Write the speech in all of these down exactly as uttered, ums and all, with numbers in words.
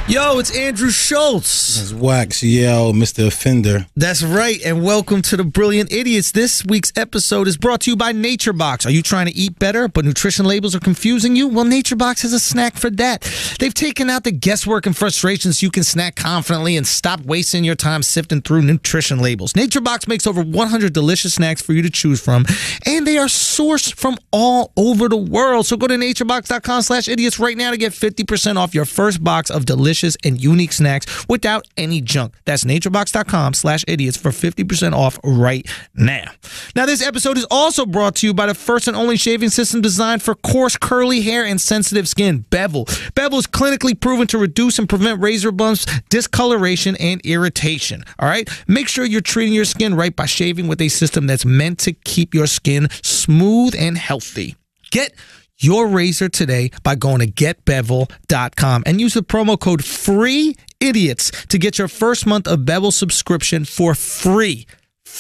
Yo, it's Andrew Schultz. It's Wax, yo, Mister Offender. That's right, and welcome to the Brilliant Idiots. This week's episode is brought to you by NatureBox. Are you trying to eat better, but nutrition labels are confusing you? Well, NatureBox has a snack for that. They've taken out the guesswork and frustration so you can snack confidently and stop wasting your time sifting through nutrition labels. NatureBox makes over one hundred delicious snacks for you to choose from, and they are sourced from all over the world. So go to naturebox.com slash idiots right now to get fifty percent off your first box of delicious and unique snacks without any junk. That's naturebox.com slash idiots for fifty percent off right now. Now, this episode is also brought to you by the first and only shaving system designed for coarse, curly hair and sensitive skin, Bevel. Bevel is clinically proven to reduce and prevent razor bumps, discoloration, and irritation. All right? Make sure you're treating your skin right by shaving with a system that's meant to keep your skin smooth and healthy. Get your razor today by going to get bevel dot com and use the promo code FREEIDIOTS to get your first month of Bevel subscription for free.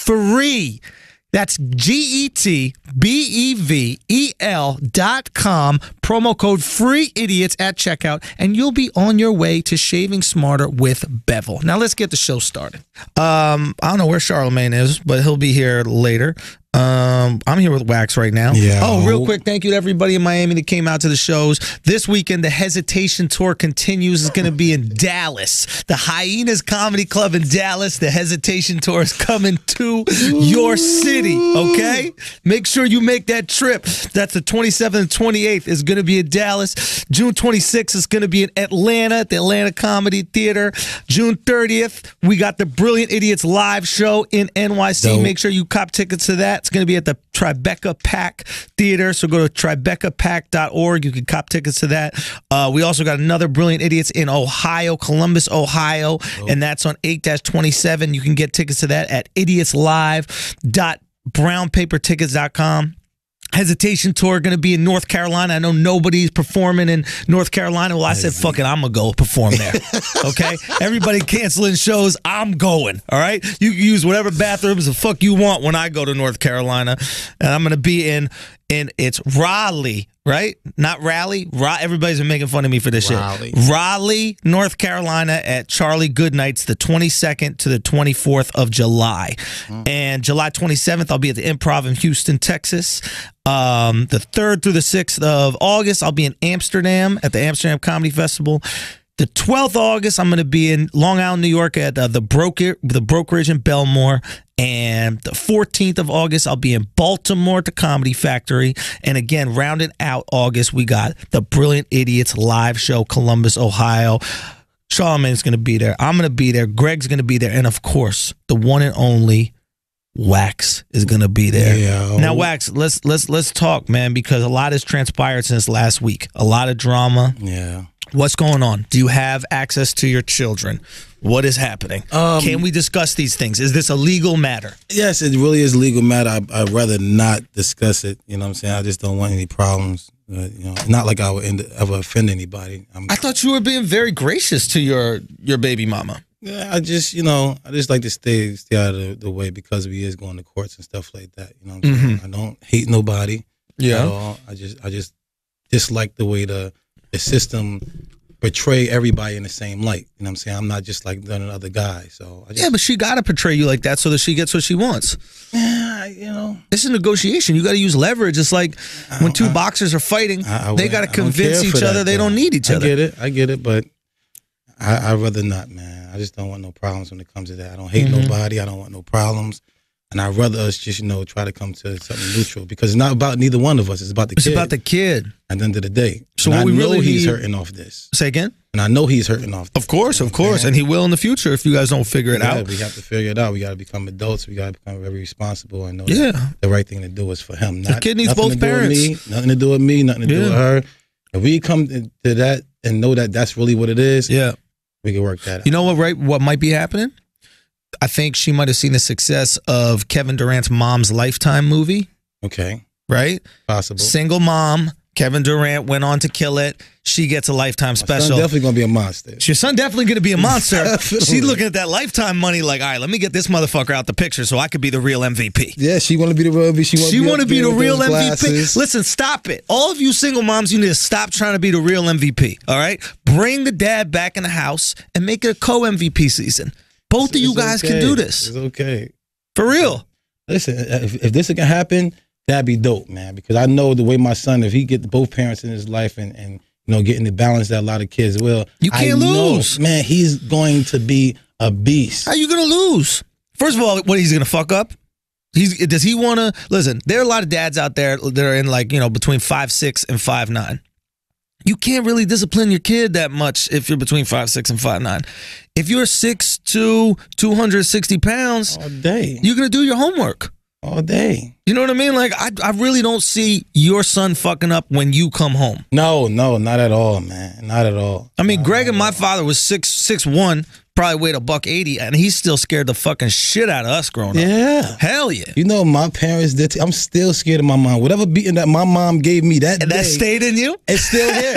Free. That's G E T B E V E L dot com, promo code FREEIDIOTS at checkout, and you'll be on your way to shaving smarter with Bevel. Now, let's get the show started. Um, I don't know where Charlemagne is, but he'll be here later. Um, I'm here with Wax right now. Yeah. Oh, real quick, thank you to everybody in Miami that came out to the shows. This weekend, the Hesitation Tour continues. It's going to be in Dallas. The Hyenas Comedy Club in Dallas. The Hesitation Tour is coming to your city, okay? Make sure you make that trip. That's the twenty-seventh and twenty-eighth is going to be in Dallas. June twenty-sixth is going to be in Atlanta at the Atlanta Comedy Theater. June thirtieth, we got the Brilliant Idiots live show in N Y C. Dope. Make sure you cop tickets to that. It's going to be at the Tribeca Pack Theater, so go to tribeca pack dot org. You can cop tickets to that. Uh, we also got another Brilliant Idiots in Ohio, Columbus, Ohio, oh. and that's on eight twenty-seven. You can get tickets to that at idiots live dot brown paper tickets dot com. Hesitation Tour going to be in North Carolina. I know nobody's performing in North Carolina. Well, I said, fuck it, I'm going to go perform there. Okay? Everybody canceling shows. I'm going. All right? You can use whatever bathrooms the fuck you want when I go to North Carolina. And I'm going to be in, in it's Raleigh, right? Not Raleigh. Ra- Everybody's been making fun of me for this Raleigh. shit. Raleigh, North Carolina at Charlie Goodnight's the twenty-second to the twenty-fourth of July. Mm. And July twenty-seventh, I'll be at the Improv in Houston, Texas. Um, the third through the sixth of August, I'll be in Amsterdam at the Amsterdam Comedy Festival. The twelfth of August, I'm going to be in Long Island, New York at uh, the Broker, the Brokerage in Belmore. And the fourteenth of August, I'll be in Baltimore at the Comedy Factory. And again, rounding out August, we got the Brilliant Idiots live show, Columbus, Ohio. Charlemagne's going to be there. I'm going to be there. Greg's going to be there. And of course, the one and only Wax is gonna be there. Yeah. Now, Wax, let's let's let's talk, man, because a lot has transpired since last week. A lot of drama. Yeah. What's going on? Do you have access to your children? What is happening? Um, Can we discuss these things? Is this a legal matter? Yes, it really is a legal matter. I, I'd rather not discuss it. You know what I'm saying? I just don't want any problems. Uh, you know, not like I would end, ever offend anybody. I'm, I thought you were being very gracious to your your baby mama. Yeah, I just, you know, I just like to stay stay out of the, the way because we is going to courts and stuff like that. You know what I'm saying? Mm-hmm. I don't hate nobody yeah. at all. I just I just dislike the way the the system portray everybody in the same light. You know what I'm saying? I'm not just like another guy. So I just, yeah, but she got to portray you like that so that she gets what she wants. Yeah, you know. It's a negotiation. You got to use leverage. It's like when two I, boxers are fighting, I, I, they got to convince each other that, they don't need each I other. I get it. I get it, but I, I'd rather not, man. I just don't want no problems when it comes to that. I don't hate mm-hmm. nobody. I don't want no problems. And I'd rather us just, you know, try to come to something neutral because it's not about neither one of us. It's about the it's kid. It's about the kid. At the end of the day. So and what I we know really he's need... hurting off this. Say again? And I know he's hurting off this. Of course, of course. Man. And he will in the future if you guys don't figure it yeah, out. We have to figure it out. We got to become adults. We got to become very responsible and know yeah. that the right thing to do is for him. Not, the kid needs nothing both to do parents. With me, nothing to do with me, nothing to yeah. do with her. If we come to that and know that that's really what it is, yeah. we can work that out. You know what, right? What might be happening? I think she might have seen the success of Kevin Durant's Mom's Lifetime movie. Okay. Right? Possible. Single mom. Kevin Durant went on to kill it. She gets a Lifetime special. My son definitely going to be a monster. Your son definitely going to be a monster. She's looking at that Lifetime money like, all right, let me get this motherfucker out the picture so I could be the real M V P. Yeah, she want to be the real M V P. She want she to be, be the real M V P. Glasses. Listen, stop it. All of you single moms, you need to stop trying to be the real M V P, all right? bring the dad back in the house and make it a co-M V P season. Both It's- of you it's guys okay. can do this. It's okay. For real. Listen, if, if this can happen, that'd be dope, man. Because I know the way my son, if he get both parents in his life and, and you know, getting the balance that a lot of kids will, You can't I know, lose. man, he's going to be a beast. How you gonna lose? First of all, what he's gonna fuck up? He's does he want to listen? There are a lot of dads out there that are in like you know between five six and five nine. You can't really discipline your kid that much if you're between five six and five nine. If you're six two, two hundred sixty pounds, All day. you're gonna do your homework. All day. You know what I mean? Like I, I really don't see your son fucking up when you come home. No, no, not at all, man. Not at all. I mean, Greg and my father was six six one, probably weighed a buck eighty, and he still scared the fucking shit out of us growing up. Yeah. Hell yeah. You know, my parents did. T- I'm still scared of my mom. Whatever beating that my mom gave me that And day, that stayed in you? it's still here.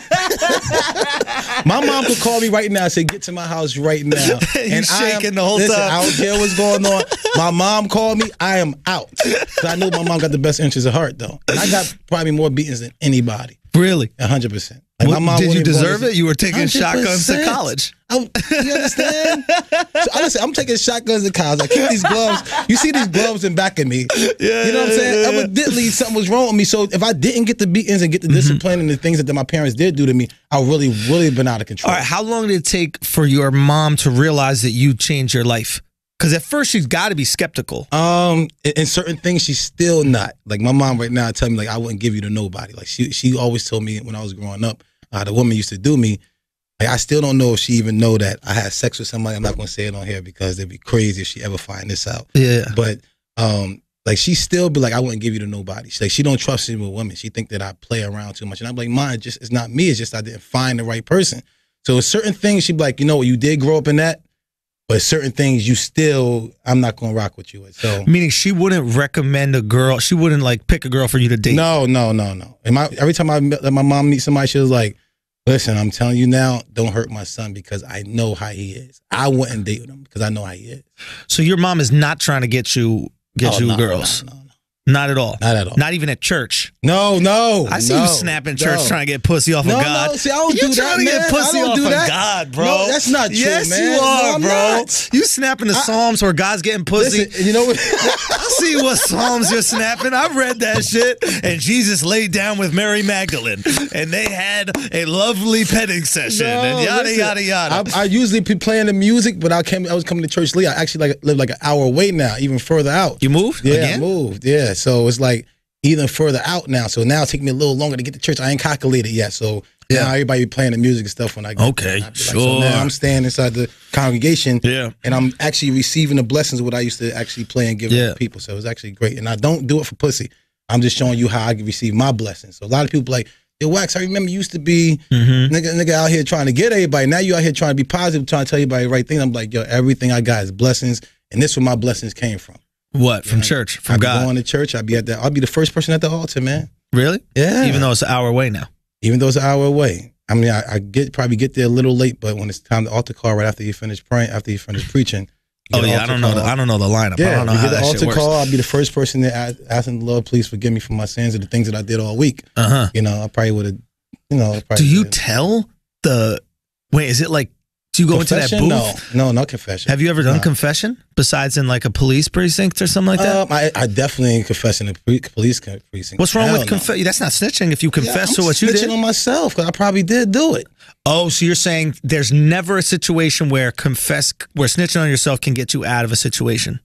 My mom could call me right now and say, "Get to my house right now." You and I shaking am, the whole listen, time. I don't care what's going on. My mom called me. I am out. 'Cause I know my mom got the best interest of heart, though. And I got probably more beatings than anybody. Really? A hundred percent. Like What- my mom did you wouldn't even deserve wanna- it? You were taking one hundred percent. shotguns to college. I, you understand? So I listen, I'm taking shotguns to college. I keep these gloves. You see these gloves in back of me. Yeah, You know what I'm yeah, saying? yeah, yeah. Evidently, something was wrong with me. So if I didn't get the beatings and get the Mm-hmm. discipline and the things that my parents did do to me, I really, really been out of control. All right, how long did it take for your mom to realize that you changed your life? Because at first she's got to be skeptical. Um, in, in certain things, she's still not. Like my mom right now tell me like I wouldn't give you to nobody. Like she, she always told me when I was growing up, uh, the woman used to do me. Like I still don't know if she even know that I had sex with somebody. I'm not gonna say it on here because it'd be crazy if she ever find this out. Yeah. But um, like she still be like, I wouldn't give you to nobody. She's like, she don't trust me with women. She think that I play around too much. And I'm like, mine just it's not me. It's just I didn't find the right person. So certain things she be like, you know what, you did grow up in that, but certain things you still, I'm not gonna rock with you with. So Meaning she wouldn't recommend a girl. She wouldn't like pick a girl for you to date. no, no, no, no. And my every time I met, let my mom meet somebody, she was like, listen, I'm telling you now, don't hurt my son because I know how he is. I wouldn't date with him because I know how he is. So your mom is not trying to get you get Oh, you no, girls. No, no, no. Not at all. Not at all. Not even at church. No, no. I see no, you snapping church no. trying to get pussy off No, of God. no, see, I don't you do that, trying to man. get pussy I don't off do of that. God, bro. No, that's not true, yes, man. you No, are, I'm bro. not. You snapping the Psalms where God's getting pussy. Listen, you know what? I see what Psalms you're snapping. I've read that shit. And Jesus laid down with Mary Magdalene, and they had a lovely petting session, No, and yada listen, yada yada. I, I usually be playing the music, but I came. I was coming to church late. I actually like live like an hour away now, even further out. you moved Yeah, again? I moved. Yeah, so it's like even further out now. So now it's taking me a little longer to get to church. I ain't calculated yet. So Yeah. now everybody be playing the music and stuff when I get Okay, there. I be like, sure. so now I'm staying inside the congregation. Yeah. And I'm actually receiving the blessings of what I used to actually play and give Yeah. to people. So it's actually great. And I don't do it for pussy. I'm just showing you how I can receive my blessings. So a lot of people like, yo, Wax, I remember you used to be Mm-hmm. nigga, nigga out here trying to get everybody. Now you out here trying to be positive, trying to tell everybody the right thing. I'm like, yo, everything I got is blessings. And this is where my blessings came from. What from Yeah. church? From I be God? going to church. I'll be at that. I'll be the first person at the altar, man. Really? Yeah. Even though it's an hour away now. even though it's an hour away. I mean, I, I get probably get there a little late, but when it's time to altar call right after you finish praying, after you finish preaching. You Oh get an yeah, I altar don't know. The, call. I don't know the lineup. Yeah, I don't know you how get the that shit altar works. call. I'll be the first person that ask, asking the Lord, please forgive me for my sins and the things that I did all week. Uh huh. You know, I probably would have. You know, probably Do you did. tell the? Wait, is it like? Do you go confession? into that booth? No, no, not confession. Have you ever done No. confession besides in like a police precinct or something like that? Um, I, I definitely ain't confess in the pre- police precinct. What's wrong Hell with no. confess? That's not snitching if you confess yeah, to I'm what you snitching did. on myself because I probably did do it. Oh, so you're saying there's never a situation where confess, where snitching on yourself can get you out of a situation?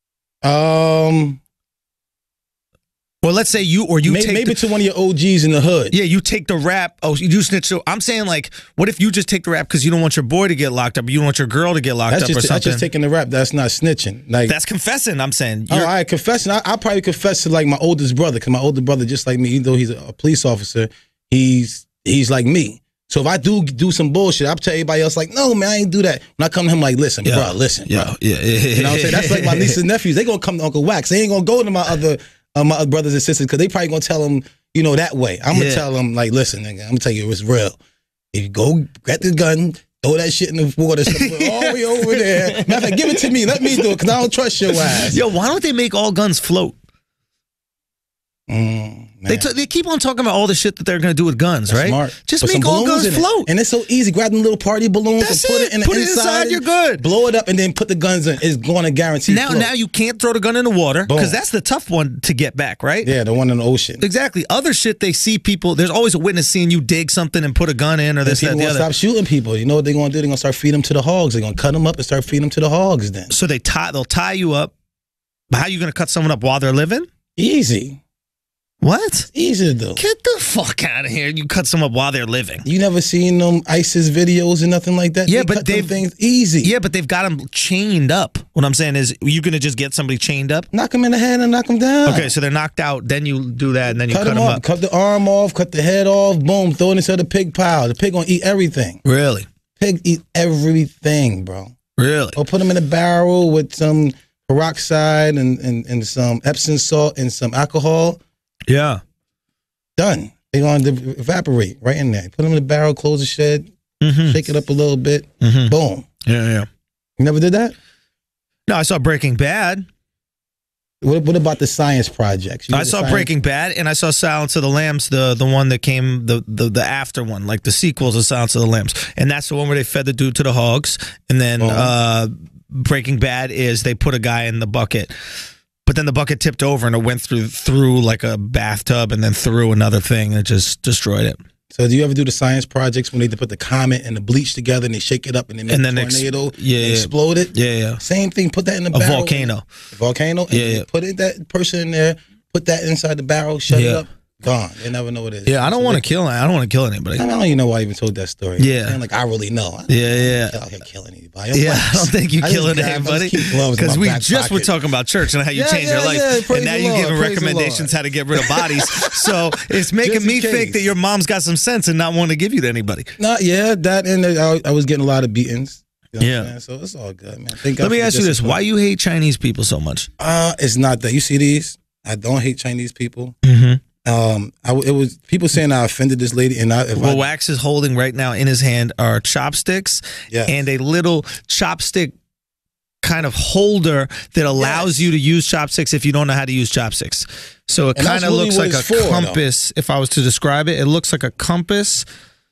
Um, Well, let's say you or you maybe, take maybe the, to one of your O Gs in the hood. yeah, you take the rap. Oh, you do snitch. So I'm saying like, what if you just take the rap because you don't want your boy to get locked up, or you don't want your girl to get locked That's up or just that's something? just taking the rap. That's not snitching. Like That's confessing. I'm saying. oh, You're, all right, confessing. I, I probably confess to like my oldest brother because my older brother, just like me, even though he's a, a police officer, he's he's like me. So if I do do some bullshit, I'll tell everybody else like, no man, I ain't do that. When I come to him like, listen, Yeah. bro, listen, yeah, bro. yeah, yeah. You know what I'm saying? That's like my nieces and nephews. They gonna come to Uncle Wax. They ain't gonna go to my other uh, my other brothers and sisters because they probably gonna tell them, you know, that way. I'm gonna Yeah. tell them like, listen, nigga, I'm gonna tell you it's real. If you go get the gun, throw that shit in the water, all the way over there. Matter of fact, give it to me. Let me do it because I don't trust your ass. Yo, why don't they make all guns float? Mm, man. They t- they keep on talking about all the shit that they're gonna do with guns, That's right? Smart. Just Put make some all balloons guns in it. float. And it's so easy. Grab them little party balloons That's and put it. it in the Put it inside. inside, you're good. Blow it up and then put the guns in. It's going to guarantee Now, float. now you can't throw the gun in the water Boom. because that's the tough one to get back, right? Yeah, the one in the ocean. Exactly. Other shit they see people. There's always a witness seeing you dig something and put a gun in or this, that, People the gonna other. stop shooting people. You know what they're gonna do? They're gonna start feeding them to the hogs. They're gonna cut them up and start feeding them to the hogs. Then So they tie. They'll tie you up. But how are you gonna cut someone up while they're living? easy, What? easy to do. Get the fuck out of here! You cut someone up while they're living. You never seen them ISIS videos and nothing like that? Yeah, They but cut them they've- things easy. Yeah, but they've got them chained up. What I'm saying is, you gonna just get somebody chained up? Knock them in the head and knock them down. Okay, so they're knocked out. Then you do that, and then you cut, cut, them them off. up. Cut the arm off. Cut the head off. Boom. Throw it into the pig pile. The pig gonna eat everything. Really? Pig eat everything, bro. Really? Or put them in a barrel with some peroxide and, and, and some Epsom salt and some alcohol. Yeah. Done. They're going to evaporate right in there. Put them in the barrel, close the shed, Mm-hmm. shake it up a little bit. Mm-hmm. Boom. Yeah, yeah. You never did that? No, I saw Breaking Bad. What, what about the science projects? You I did the saw science- Breaking Bad, and I saw Silence of the Lambs, the the one that came the the the after one, like the sequels of Silence of the Lambs, and that's the one where they fed the dude to the hogs, and then Oh. uh, Breaking Bad is they put a guy in the bucket, but then the bucket tipped over and it went through through like a bathtub and then through another thing and it just destroyed it. So do you ever do the science projects when they put the comet and the bleach together and they shake it up and they make And a then ex- tornado yeah, and yeah. explode it? Yeah, yeah. Same thing. Put that in the A barrel. volcano. A volcano. And Yeah, you yeah. Put it, that person in there. Put that inside the barrel. Shut it Yeah. up. Gone. They never know what it is. Yeah, I don't So want they- to kill. I don't want to kill anybody. I don't even know why I even told that story. Yeah. Man, like I really know. I Yeah, yeah. I can't kill anybody. I'm Yeah, like- I don't think you're I just killing grab- I anybody just keep gloves in because my we back just were pocket. talking about church and how you Yeah, change yeah, your life, yeah, praise and now the you're Lord, giving praise the recommendations Lord. how to get rid of bodies. So it's making Just in me case. think that your mom's got some sense and not want to give you to anybody. No, yeah, that and I, I was getting a lot of beatings. You know what I'm Yeah. saying? So it's all good, man. Thank God Let me for the ask you this: discipline. why you hate Chinese people so much? Uh, it's not that. You see these? I don't hate Chinese people. Mm-hmm. Um, I, it was people saying I offended this lady, and I, if What I, Wax is holding right now in his hand are chopsticks Yes. and a little chopstick kind of holder that allows Yes. you to use chopsticks if you don't know how to use chopsticks. So it And kind that's of really looks what like a it's for, though. compass. If I was to describe it, it looks like a compass.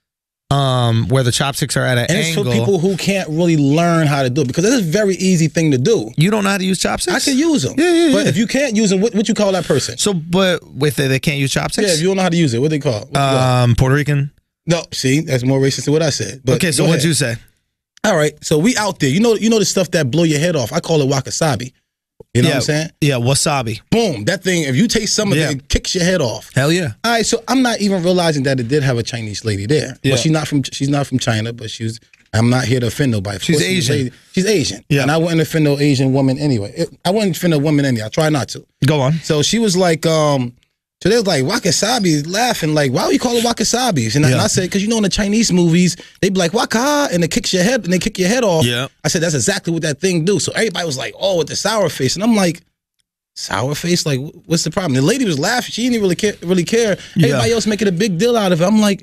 Um, where the chopsticks are at an and it's angle. for people who can't really learn how to do it because it's a very easy thing to do. You don't know how to use chopsticks? I can use them. Yeah, yeah, But yeah. if you can't use them, what, what you call that person? So, but with it, they can't use chopsticks? Yeah, if you don't know how to use it, what they call? What you call? um, Puerto Rican. No, see, that's more racist than what I said. But Okay, so go what'd ahead. you say? All right, so we out there. You know, you know the stuff that blow your head off. I call it wakasabi. You know yeah, what I'm saying? Yeah, wasabi. Boom, that thing. If you taste some of Yeah. it, it kicks your head off. Hell yeah. All right, so I'm not even realizing that it did have a Chinese lady there. Yeah. But she's not from she's not from China, but she's I'm not here to offend nobody. Of She's course, a Asian. lady. She's Asian. Yeah. And I wouldn't offend no Asian woman anyway. It, I wouldn't offend a woman anyway. I try not to. Go on. So she was like, um, so they was like, wakasabi, laughing, like, why would you call it wakasabis? And, I, Yeah. and I said, because you know in the Chinese movies, they be like, waka, and it kicks your head, and they kick your head off. Yeah. I said, that's exactly what that thing do. So everybody was like, oh, with the sour face. And I'm like, sour face? Like, what's the problem? The lady was laughing. She didn't really care. Really care. Everybody Yeah. else making a big deal out of it. I'm like,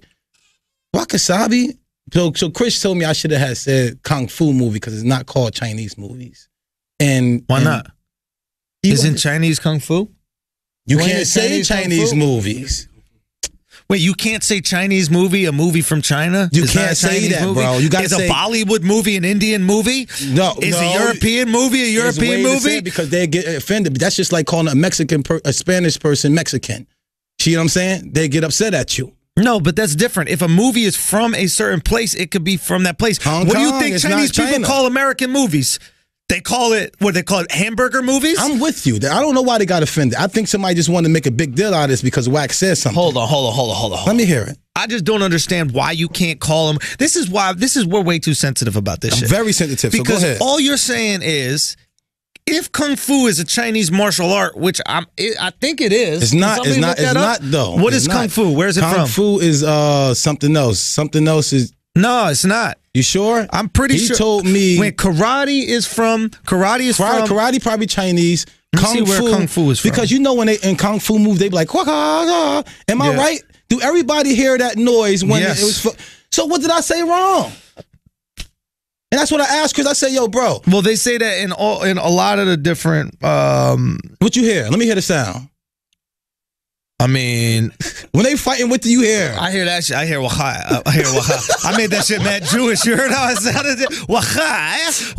wakasabi? So, so Chris told me I should have had said Kung Fu movie because it's not called Chinese movies. And Why and not? you- Isn't Chinese kung fu? You You ain't can't a say Chinese Kung Chinese Fu? movies. Wait, you can't say Chinese movie, a movie from China? You Is not can't a say Chinese that, movie? bro. You gotta Is say- a Bollywood movie an Indian movie? No, Is no. a European movie a There's a way European to say movie? it because they get offended. That's just like calling a Mexican, per, a Spanish person Mexican. See what I'm saying? They get upset at you. No, but that's different. If a movie is from a certain place, it could be from that place. Hong what do you Kong, think it's Chinese not people China. call American movies? They call it, what they call it, hamburger movies? I'm with you. I don't know why they got offended. I think somebody just wanted to make a big deal out of this because Wax said something. Hold on, hold on, hold on, hold on. Hold Let on. me hear it. I just don't understand why you can't call them. This is why, this is, we're way too sensitive about this I'm shit. very sensitive, so go Because ahead. all you're saying is, if Kung Fu is a Chinese martial art, which I'm, it, I think it is. It's not. Can It's somebody not. look It's that not up? though. What It's is not. Kung Fu? Where is it Kung from? Fu is uh something else. Something else is. No, it's not. You sure? I'm pretty he sure. He told me. When karate is from, karate is Karate, from. karate probably Chinese. Let me Kung see where Fu, Kung Fu is from. Because you know when they in Kung Fu move, they be like, "Waka, ah." Am I Yeah. right? Do everybody hear that noise when Yes. it was? Fu- so what did I say wrong? And that's what I asked Chris. I said, "Yo, bro, Well, they say that in all, in a lot of the different. Um, what you hear? Let me hear the sound." I mean, when they fighting, what do you hear? I hear that shit. I hear wachai. I hear wachai. I made that shit mad Jewish. You heard how I sounded? Wachai.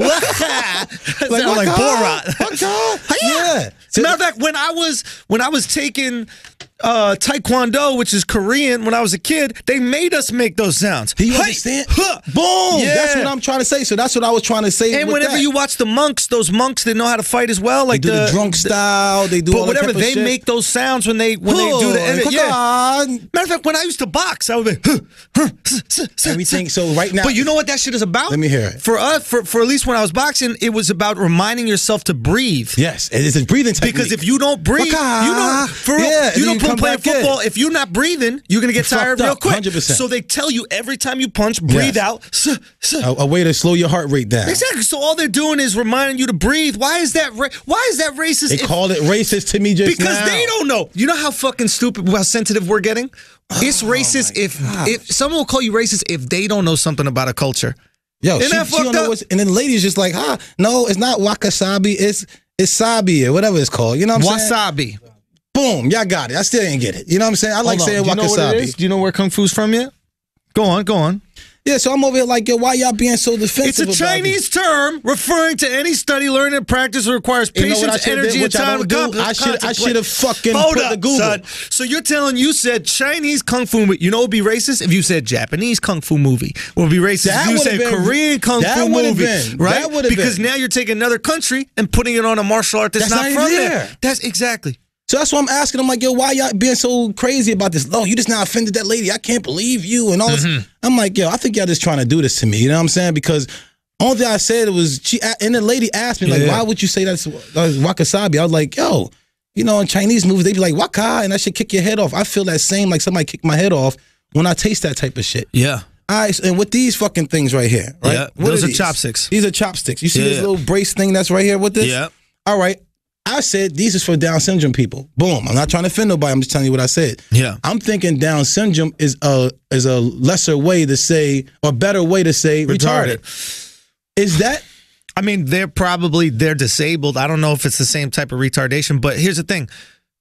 Wachai. Like, like Borat. Wachai. Yeah. So, matter of fact, when I was when I was taking uh, Taekwondo, which is Korean, when I was a kid, they made us make those sounds. Do you Hi, understand? Huh. Boom. Yeah. That's what I'm trying to say. So that's what I was trying to say. And with whenever that. you watch the monks, those monks, they know how to fight as well. Like they do the, the drunk the, style. They do but all whatever that type they of shit. make those sounds when they when they do the edit. Yeah. Matter of fact, when I used to box, I would be huh, huh, s- s- everything. So right now, but you know what that shit is about? Let me hear it. For us, for for at least when I was boxing, it was about reminding yourself to breathe. Yes, it's a breathing technique. Because if you don't breathe, Waka. you don't. For real, Yeah, you and don't then you play come back football. in. If you're not breathing, you're gonna get You're tired fucked real up, quick. one hundred percent. So they tell you every time you punch, breathe Yes. out. S- s- a, a way to slow your heart rate down. Exactly. So all they're doing is reminding you to breathe. Why is that? Ra- why is that racist? They if- call it racist to me just because now. they don't know. You know how fucking stupid, how sensitive we're getting. It's Oh, racist my if gosh. if someone will call you racist if they don't know something about a culture. Yo, Isn't she, that she fucked don't know up? what's, and then the lady's just like, ah, no, it's not wakasabi, it's it's sabi or whatever it's called. You know what I'm saying? Wasabi. Boom, y'all got it. I still didn't get it. You know what I'm saying? I like Hold on. saying Do you know what it wakasabi. is? Do you know where Kung Fu's from yet? Go on, go on. Yeah, so I'm over here like, yo, why y'all being so It's defensive a about Chinese term referring to any study, learning, and practice that requires You know what I patience, should've energy, did, and which I time to don't do? com- I should- I contemplate. should've fucking Hold put up, the Google. son. So you're telling you said Chinese Kung Fu movie. You know what would be racist? If you said Japanese Kung Fu movie. What would be racist That if you would've said been- Korean Kung that Fu would've movie. been- Right? that would've Because been. now you're taking another country and putting it on a martial art that's, That's not not from even there. there. That's exactly. So that's what I'm asking. I'm like, yo, why y'all being so crazy about this? Oh, you just now offended that lady. I can't believe you and all this. Mm-hmm. I'm like, yo, I think y'all just trying to do this to me. You know what I'm saying? Because only thing I said was, she, and the lady asked me, like, Yeah. why would you say that's, that's wakasabi? I was like, yo, you know, in Chinese movies, they be like, waka, and that should kick your head off. I feel that same, like somebody kicked my head off when I taste that type of shit. Yeah. All right, and with these fucking things right here, right? Yeah, What those are these? chopsticks. These are chopsticks. You see this Yeah. little brace thing that's right here with this? Yeah. All right. I said these is for Down syndrome people. Boom. I'm not trying to offend nobody. I'm just telling you what I said. Yeah. I'm thinking Down syndrome is a is a lesser way to say or better way to say retarded. Retarded. Is that? I mean, they're probably they're disabled. I don't know if it's the same type of retardation, but here's the thing.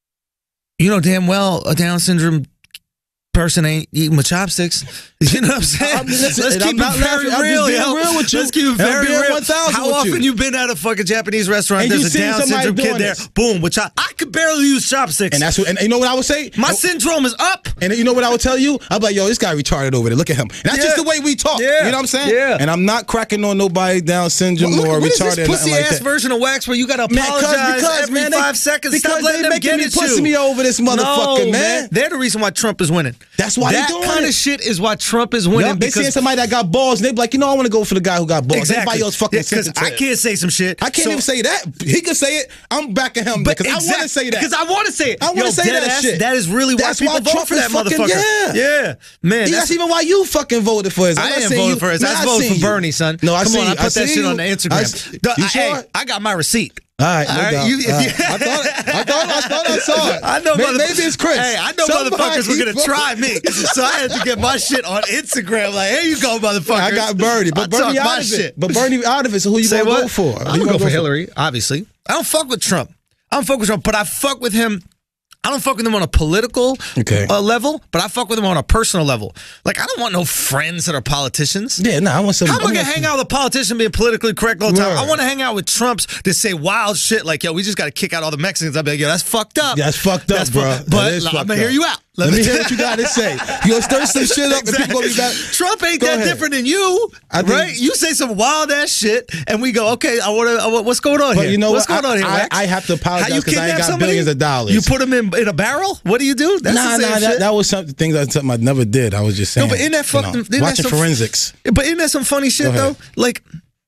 You know damn well a Down syndrome person ain't eating with chopsticks. You know what I'm saying? I'm- listen, Let's and keep I'm not it very laughing. I'm just real, being yo. real with you. Let's keep it And I'm very being real. one thousand How with often you. you been at a fucking Japanese restaurant? And There's you a seen Down somebody syndrome kid doing there. this. Boom, with chop. I could barely use chopsticks. And that's what. And you know what I would say? My syndrome is up. And you know what I would tell you? I'd be like, yo, this guy retarded over there. Look at him. And that's Yeah. just the way we talk. Yeah. You know what I'm saying? Yeah. And I'm not cracking on nobody Down syndrome Look, or what is retarded this or pussy nothing like ass that. version of wax where you gotta Man, 'cause- apologize because, every man, they- five seconds? because Stop letting they them making get me at pussy you. me over this motherfucker, no, man. They're the reason why Trump is winning. That's why they that doing kind it. of shit is why Trump is winning. Yup, they because seeing somebody that got balls, and they be like, you know, I want to go for the guy who got balls. exactly. Everybody else fucking because sensitive. I can't say some shit. I can't So- even say that. He can say it. I'm backing him But because I want to say that. Because I want to say it. I wanna Yo, say dead that ass, shit. That is really why That's people why vote Trump for is that fucking- motherfucker. yeah. yeah, man. that's, That's, even why you fucking voted for his. I'm I not am saying voting you- for his. Man, I was I voting seen for you. Bernie, son. No, I Come see on, you. I put I that see shit you. on the I Instagram. s- The- you I- sure? hey, I got my receipt. All right, no All right, doubt. you- if Uh, you- I thought, I thought, I thought I saw it. I know, Maybe, motherf- maybe it's Chris. Hey, I know Somebody motherfuckers were gonna voted- try me, so I had to get my shit on Instagram. Like, here you go, motherfucker. I got Bernie, but I Bernie talk out my of shit. it. But Bernie out of it. So who you Say gonna what? go for? Who I'm you gonna go gonna for Hillary, obviously. I don't fuck with Trump. I don't fuck with Trump, but I fuck with him. I don't fuck with him on a political Okay. uh, level, but I fuck with him on a personal level. Like, I don't want no friends that are politicians. Yeah, no, I want some. How am I want gonna some- hang out with a politician being politically correct all the time? Right. I want to hang out with Trumps that say wild shit like, yo, we just got to kick out all the Mexicans. I'll be like, yo, that's fucked up. That's fucked up, That's bro. fucked- That But is I'm fucked gonna hear up. you out. Let me hear what you got to say. You gonna stir some shit up and people gonna be back. Trump ain't Go that ahead. different than you, I think- right? You say some wild ass shit, and we go, okay, I want to. What's going on But here? you know what's what? going on here? I- Rex? I have to apologize How you 'cause I ain't kidnap got somebody? billions of dollars. You put them in in a barrel? What do you do? That's Nah, the same nah, that, shit. that was something things that something I never did. I was just saying. No, but in that you know, fucking- isn't that watching some- forensics. But isn't that some funny shit Go ahead. though? Like,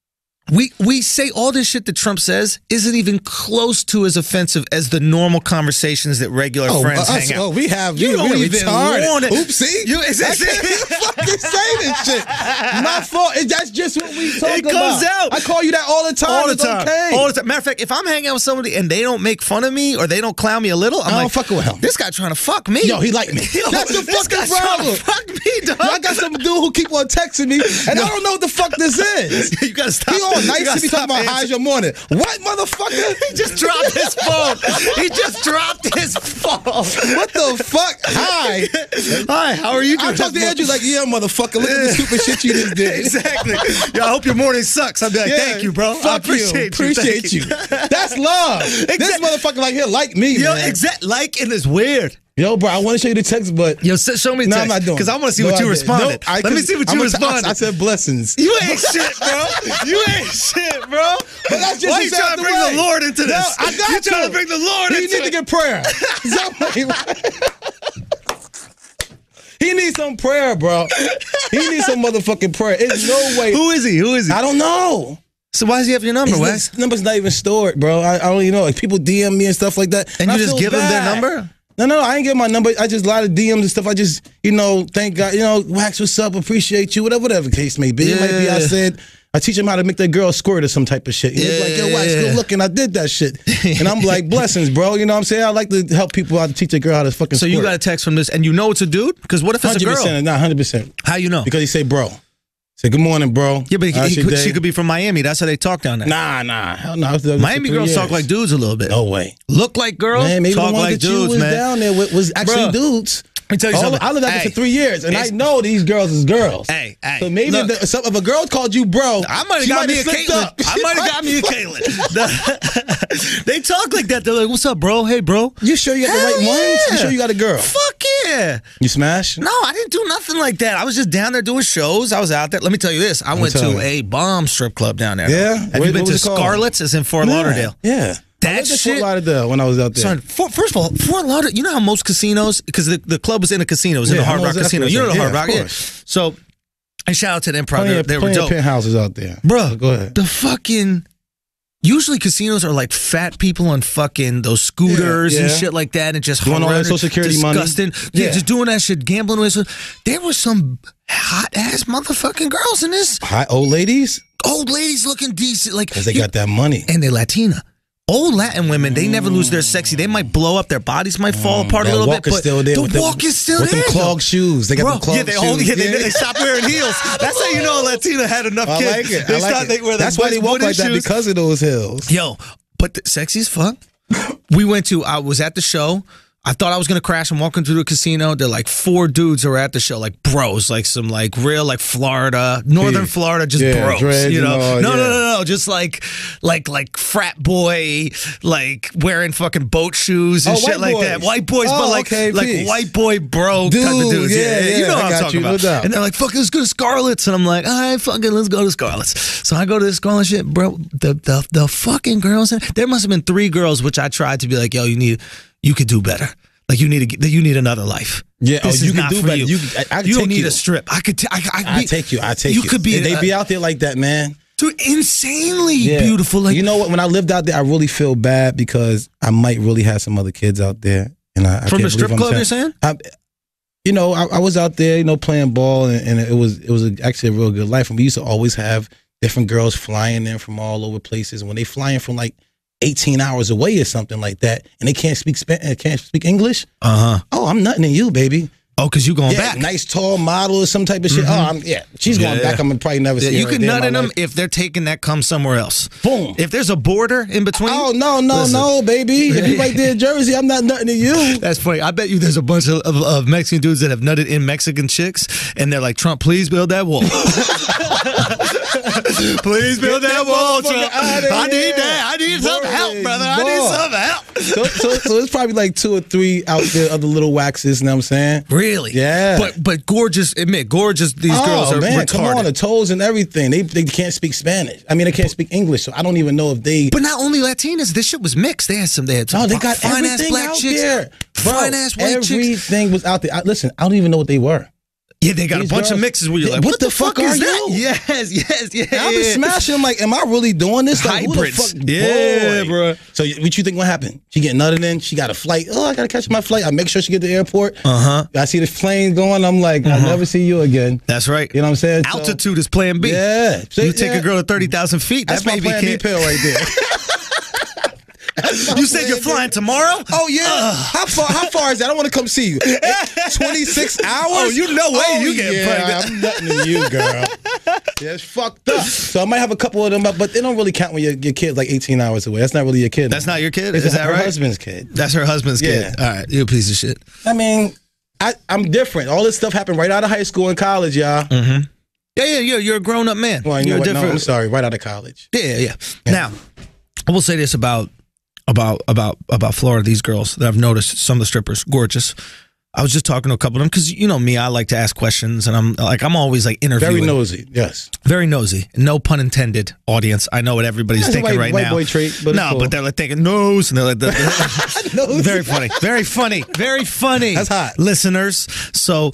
we we say all this shit that Trump says isn't even close to as offensive as the normal conversations that regular Oh, friends us- hang out. oh, we have. You we, don't we even retarded. want it. Oopsie. You- it's- I it's- can't even fucking say this shit. My fault. It, that's just what we talk It comes about. out. I call you that all the time. all the It's time. Okay. All the time. Matter of fact, if I'm hanging out with somebody and they don't make fun of me or they don't clown me a little, I'm I don't like, fuck with him. This guy trying to fuck me. Yo, he like me. Yo, That's the this fucking guy's trying problem. to fuck me, dog. I got some dude who keep on texting me, and I don't know what the fuck this is. You gotta stop He all all nice to be talking about how's your morning. What, motherfucker? He just dropped his phone. He just dropped his phone. What the fuck? Hi. Hi, how are you doing? I talked to Andrew like, yeah, motherfucker, look at the stupid shit you just did. Exactly. Yo, I hope your morning sucks. I'd be like, Yeah, thank you, bro. Fuck I appreciate you. you. Appreciate Thank you. That's love. This motherfucker like here like me, Yo, man. exact liking is weird. Yo, bro, I want to show you the text, but Yo, s- show me the no, text. I'm not doing. Because I want to see No, what I you didn't. responded. Nope, I Let me couldn't- see what I'm you gonna t- I- responded. I said blessings. You ain't shit, bro. You ain't shit, bro. But that's just Why you trying to bring way. the Lord into this? No, I got you trying to. to bring the Lord He into need to it. get prayer. He needs some prayer, bro. He needs some motherfucking prayer. It's no way. Who is he? Who is he? I don't know. So why does he have your number, His Wes? number's not even stored, bro. I, I don't even know. Like, people D M me and stuff like that. And I you just feel give him their bad. number? No, no, I ain't get my number. I just a lot of D Ms and stuff. I just, you know, thank God, you know, Wax, what's up? Appreciate you, whatever, whatever the case may be. It might be I Yeah. said, I teach him how to make that girl squirt or some type of shit. And he's like, yo, Wax, Yeah. good looking. I did that shit. And I'm like, blessings, bro. You know what I'm saying? I like to help people out to teach a girl how to fucking So squirt. you got a text from this, and you know it's a dude? Because what if it's a one hundred percent, girl? not one hundred percent. How you know? Because he say, bro. Say, good morning, bro. Yeah, but he, How's he your could, day? she could be from Miami. That's how they talk down there. Nah, nah. Hell no. I was there for Miami three girls years. talk like dudes a little bit. No way. Look like girls, Man, maybe talk the one like that you dudes, was man. down there with was actually Bruh. dudes. Let me tell you All- something. I lived out there Hey, for three years, and I it's- know these girls is girls. Hey, hey. So maybe look, if, the, some, if a girl called you bro, I might have she got me a slipped Caitlyn. up. I She might have got me a Caitlyn. The- they talk like that. They're like, "What's up, bro? Hey, bro." You sure you got the Hell right ones? You yeah. sure you got a girl? Fuck yeah. You smash? No, I didn't do nothing like that. I was just down there doing shows. I was out there. Let me tell you this. I went tell to me. a bomb strip club down there. Yeah? Have What- you been what to was it called? Scarlett's? It's in Fort Yeah, Lauderdale. Yeah. That I lived in shit- Fort Lauderdale when I was out there. Son, for, first of all, Fort Lauderdale, you know how most casinos, because the, the club was in a casino, it was in Yeah, the Hard I know Rock exactly Casino. what You know the you're Hard saying. Rock, Yeah, yeah. of course. So, and shout out to the Improv. Plenty, They, of, they were plenty of dope. penthouses out there. Bruh, Go ahead. the fucking... Usually casinos are like fat people on fucking those scooters Yeah, and yeah. shit like that, and just Doing all that horrendous, Social Security money. disgusting. Yeah, Yeah. just doing that shit, gambling with. There was some hot ass motherfucking girls in this. Hi, old ladies? Old ladies looking decent, like Because they you- got that money. and they're Latina. Old Latin women, they never lose their sexy. They might blow up, their bodies might fall apart a That little walk bit, is but still there the with them- walk is still with there. them clogged shoes. They got Bro, them clogged yeah, they, shoes. only, yeah, they, Yeah. they stopped wearing heels. That's how you know a Latina had enough I kids. like it. They I like stopped, it. They wear the That's why they walk wooden like that, shoes. because of those hills. Yo, but the, sexy as fuck. We went to, I was at the show. I thought I was gonna crash. I'm walking through the casino. They're like four dudes who are at the show, like bros, like some like real like Florida, Northern Yeah. Florida, just Yeah, bros. dreads You know, and all, no, no, yeah. no, no, just like like like frat boy, like wearing fucking boat shoes and Oh, shit white like that. boys. White boys, Oh, but like okay, like peace. white boy bro type of Dude, dudes. yeah, Yeah, yeah, you yeah, know I what I'm got talking you, no about. doubt. And they're like, "Fuck, let's go to Scarlett's," and I'm like, "All right, fuck it, let's go to Scarlett's." So I go to the Scarlett's shit, bro. The the the fucking girls. In, there must have been three girls, which I tried to be like, "Yo, you need, you could do better. Like you need to, get- you need another life. Yeah, this oh, you is can not do for better. you. You- I- I can you don't take need you. a strip. I could, t- I, I, I be- take you. I take you you. could be And they a- be out there like that, man. Dude, insanely Yeah. beautiful. Like you know what? When I lived out there, I really feel bad because I might really have some other kids out there, and I, I from can't the strip believe I'm club, you're saying? I, you know, I, I was out there, you know, playing ball, and, and it was it was a, actually a real good life. And we used to always have different girls flying in from all over places. When they fly in from like eighteen hours away or something like that, and they can't speak Spa- uh, can't speak English. Uh huh. Oh, I'm nothing in you, baby. Oh, because you going Yeah, back. nice tall model or some type of shit. Oh, I'm yeah. She's going Yeah. back. I'm gonna probably never Yeah, see you her can again nut my in them life. if they're taking that cum somewhere else. Boom. If there's a border in between. Oh no no Listen. no, baby! If you right there in Jersey, I'm not nothing to you. That's funny. I bet you there's a bunch of, of, of Mexican dudes that have nutted in Mexican chicks, and they're like, "Trump, please build that wall. Please build that Get that wall, motherfucker Trump. outta I need here. that. I need some Word help, is brother. I need born. some help." So, so, so it's probably like two or three out there, other little waxes. You know what I'm saying? Really? Yeah. But but gorgeous. Admit, gorgeous. These Oh girls are man, retarded. come on, the toes and everything. They they can't speak Spanish. I mean, they can't speak English, so I don't even know if they. But not only Latinas, this shit was mixed. They had some. They had some No, they got fine ass everything black out chicks, there. Bro, fine ass white chicks. everything was out there. I, listen, I don't even know what they were. Yeah, they got These a bunch of girls- mixes where you're Yeah, like, what what, the the fuck, fuck is are that? you? Yes, yes, yeah. And I've been yeah. smashing them like, am I really doing this? Like, who the Hybrids. fuck? Yeah, Boy. bro. So what you think what happened? She get nutted in. She got a flight. Oh, I gotta catch my flight. I make sure she get to the airport. Uh huh. I see the plane going. I'm like, I'll never see you again. That's right. You know what I'm saying? So- Altitude is plan B. Yeah. You take Yeah. a girl to thirty thousand feet. That's That my baby plan B can't. pill right there. You said you're flying tomorrow? Oh yeah. Uh, how far? How far is that? I want to come see you. twenty-six hours. Oh, you know way oh, you get yeah, pregnant. I'm nothing to you, girl. Yeah, it's fucked up. So I might have a couple of them, but they don't really count when your, your kid's like eighteen hours away. That's not really your kid. That's not your kid? It's Is that her right? husband's kid. That's her husband's kid. Yeah. All right, you're a piece of shit. I mean, I, I'm different. All this stuff happened right out of high school and college, y'all. Mm-hmm. Yeah, yeah, yeah. You're a grown-up man. Well, you you're know what? different. No, I'm sorry. Right out of college. Yeah, yeah, yeah. Now, I will say this about about about about Florida. These girls that I've noticed, some of the strippers, gorgeous. I was just talking to a couple of them because you know me, I like to ask questions, and I'm like I'm always like interviewing. Very nosy, yes. Very nosy. No pun intended. Audience, I know what everybody's That's thinking a white, right white now. Boy trait, but no, cool. but they're like thinking nose, and they're like, they're, Nose. very funny, very funny, very funny. That's hot, listeners. So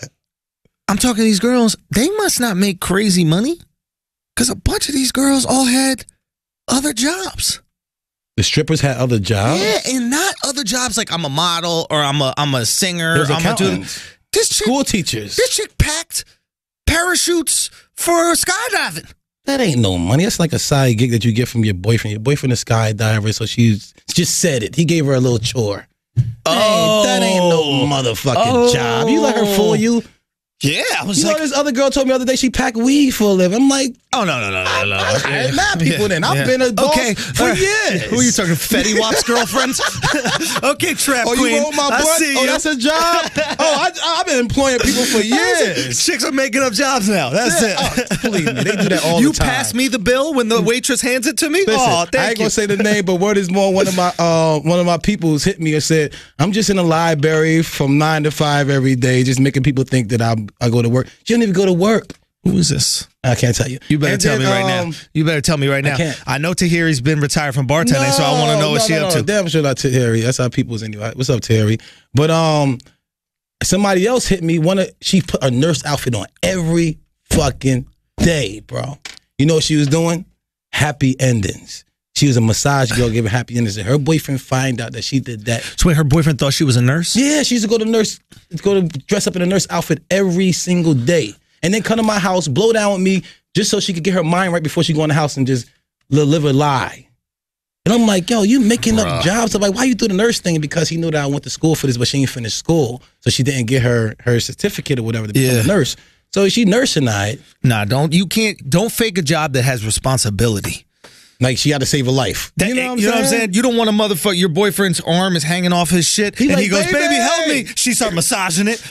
I'm talking to these girls. They must not make crazy money because a bunch of these girls all had other jobs. The strippers had other jobs? Yeah, and not other jobs like I'm a model or I'm a I'm a singer. There's I'm a dude. accountants. This chick, School teachers. This chick packed parachutes for skydiving. That ain't no money. That's like a side gig that you get from your boyfriend. Your boyfriend is a skydiver, so she's just said it. He gave her a little chore. Oh, that ain't, that ain't no motherfucking oh. job. You let her fool you? Yeah, I was you like, know, this other girl told me the other day she packed weed for a living. I'm like, oh no, no, no, no, no. I, I had mad people yeah, then. I've yeah. been a boss okay. for uh, years. Who are you talking? Fetty Wap's girlfriends? Okay, trap oh, queen. you roll my I butt? see Oh, you. that's a job? Oh, I, I've been employing people for years. Chicks are making up jobs now. That's Yeah, it. oh, believe me, they do that all you the time. You pass me the bill when the waitress hands it to me? Listen, oh, thank I ain't you. gonna say the name, but word is more. One of my uh, one of my peoples hit me and said, "I'm just in the library from nine to five every day, just making people think that I I go to work. She don't even go to work." Who is this? I can't tell you. You better and tell then, me right um, now. You better tell me right now. I can't. I know Tahiri's been retired from bartending, no, so I want to know no, what she no, up no. to. Damn sure not Terry. That's how people's anyway. What's up, Terry? But um, somebody else hit me. One of she put a nurse outfit on every fucking day, bro. You know what she was doing? Happy endings. She was a massage girl giving happy endings, and her boyfriend find out that she did that. So wait, her boyfriend thought she was a nurse? Yeah, she used to go to nurse, go to dress up in a nurse outfit every single day, and then come to my house, blow down with me, just so she could get her mind right before she go in the house and just live a lie. And I'm like, yo, you making Bruh. up jobs. I'm like, why you do the nurse thing? Because he knew that I went to school for this, but she didn't finish school, so she didn't get her her certificate or whatever to become yeah. a nurse. So she nursing night. Nah, don't you can't don't fake a job that has responsibility. Like she had to save a life. That, you know, what I'm, you know what I'm saying? saying? You don't want a motherfucker. Your boyfriend's arm is hanging off his shit, He and like, he goes, baby, "Baby, help me!" She start massaging it.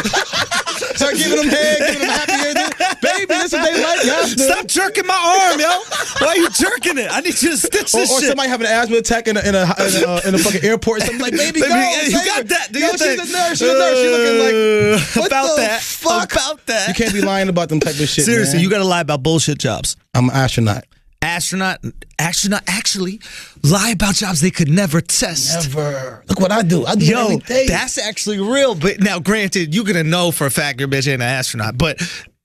Start giving them head, giving them happy ending. Baby, this is what they like. Y'all. Stop jerking my arm, yo. Why are you jerking it? I need you to stitch this or, or shit. somebody having an asthma attack in a in a, in a, uh, in a fucking airport. And something like, baby, Baby, go. yeah, you save got her. that. Do Yo, you she's think? a nurse. She's a nurse. She's looking like, what about the that. fuck? About that. You can't be lying about them type of shit. Seriously, man. you got to lie about bullshit jobs. I'm an astronaut. Astronaut, astronaut, actually lie about jobs they could never test. Never. Look what I do. I do Yo, every day. that's actually real. But now, granted, you're gonna know for a fact your bitch ain't an astronaut. But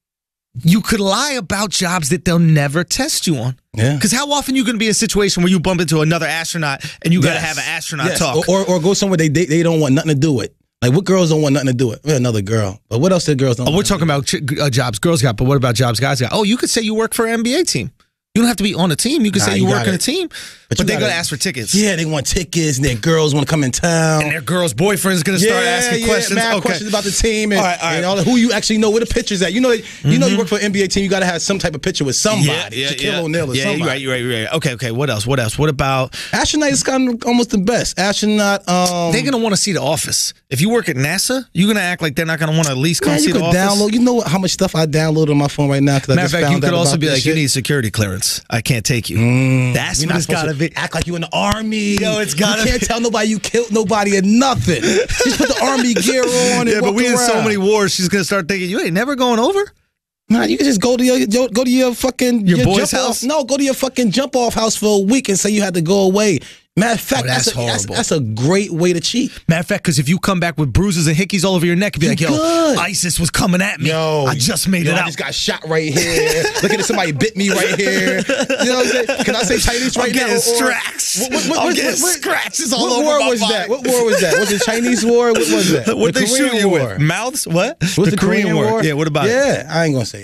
you could lie about jobs that they'll never test you on. Yeah. Because how often you gonna be in a situation where you bump into another astronaut and you gotta Yes. have an astronaut Yes. talk? Or, or or go somewhere they, they they don't want nothing to do with. Like, what girls don't want nothing to do with? Well, another girl. But what else did girls don't Oh, want we're talking about ch- uh, jobs girls got, but what about jobs guys got? Oh, you could say you work for an N B A team. You don't have to be on a team. You can Nah, say you, you work gotta- on a team, but, you they're gotta- gonna ask for tickets. Yeah, they want tickets, and their girls want to come in town. And their girl's boyfriend's gonna start yeah, asking yeah, questions. Mad Okay. questions about the team and, All right, all right. and all the, who you actually know, where the pictures at. You know, you mm-hmm. know, you work for an N B A team. You got to have some type of picture with somebody. Yeah, yeah, Shaquille yeah. O'Neal or yeah, somebody. you're right, you're right, you're right. Okay, okay. What else? What else? What about? Astronaut is kind of almost the best. Astronaut. Um, They're gonna want to see the office. If you work at NASA, you're gonna act like they're not gonna want to at least come man, see you the could office. download. You know what, how much stuff I download on my phone right now? Because I Matter of just fact, found you could out also about be this like, shit. you need security clearance. I can't take you. Mm, That's you're what not it's gotta supposed be. to act like you in the army. Yo, it's gotta You can't be. tell nobody you killed nobody or nothing. Just put the army gear on. And Yeah, but walk we in so around. many wars. She's gonna start thinking you ain't never going over. Nah, you can just go to your your- go to your fucking Your boy's jump house? Off, no, go to your fucking jump off house for a week and say you had to go away. Matter of fact, Oh, that's that's, a, that's, horrible. that's a great way to cheat. Matter of fact, because if you come back with bruises and hickeys all over your neck, you'd be You like, yo, good. ISIS was coming at me. Yo, I just made yo, it I out. just got shot right here. Look at it, somebody bit me right here. You know what I'm saying? Can I say Chinese right I'm getting now? Or- scratches. What, what, what, I'm what, getting what, what, scratches all what over war my was body. that? What war was that? Was it Chinese war? What was that? What The they shoot Korean you war. with? Mouths? What? What's the, Korean, war. Yeah, what about it? Yeah, I ain't gonna say it.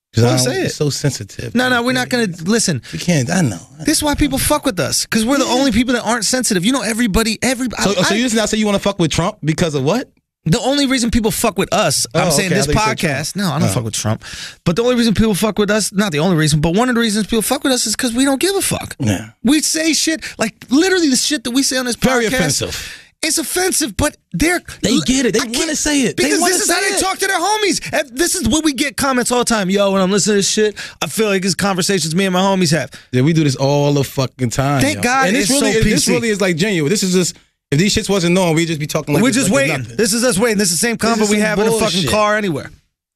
Well, I say it. It's so sensitive. No, no, we're not going to listen. We can't. I know. This is why people fuck with us, because we're the only people that aren't sensitive. You know, everybody, everybody. So, I, so you just now say you want to fuck with Trump because of what? The only reason people fuck with us, Oh, I'm saying okay, I this thought you said podcast. No, I don't Oh. fuck with Trump. But the only reason people fuck with us, not the only reason, but one of the reasons people fuck with us is because we don't give a fuck. Yeah. We say shit like literally the shit that we say on this Very podcast. offensive. It's offensive, but they're They get it. They I can't- wanna say it. They because wanna this is say how they it. talk to their homies. And this is what we get comments all the time. Yo, when I'm listening to this shit, I feel like it's conversations me and my homies have. Yeah, we do this all the fucking time. Thank yo. God And this it's really, so is- P this C. really is like genuine. This is just if these shits wasn't known, we'd just be talking like We're this, just like it's waiting. nothing. This is us waiting. This is the same convo is we some have in a fucking bullshit. car anywhere.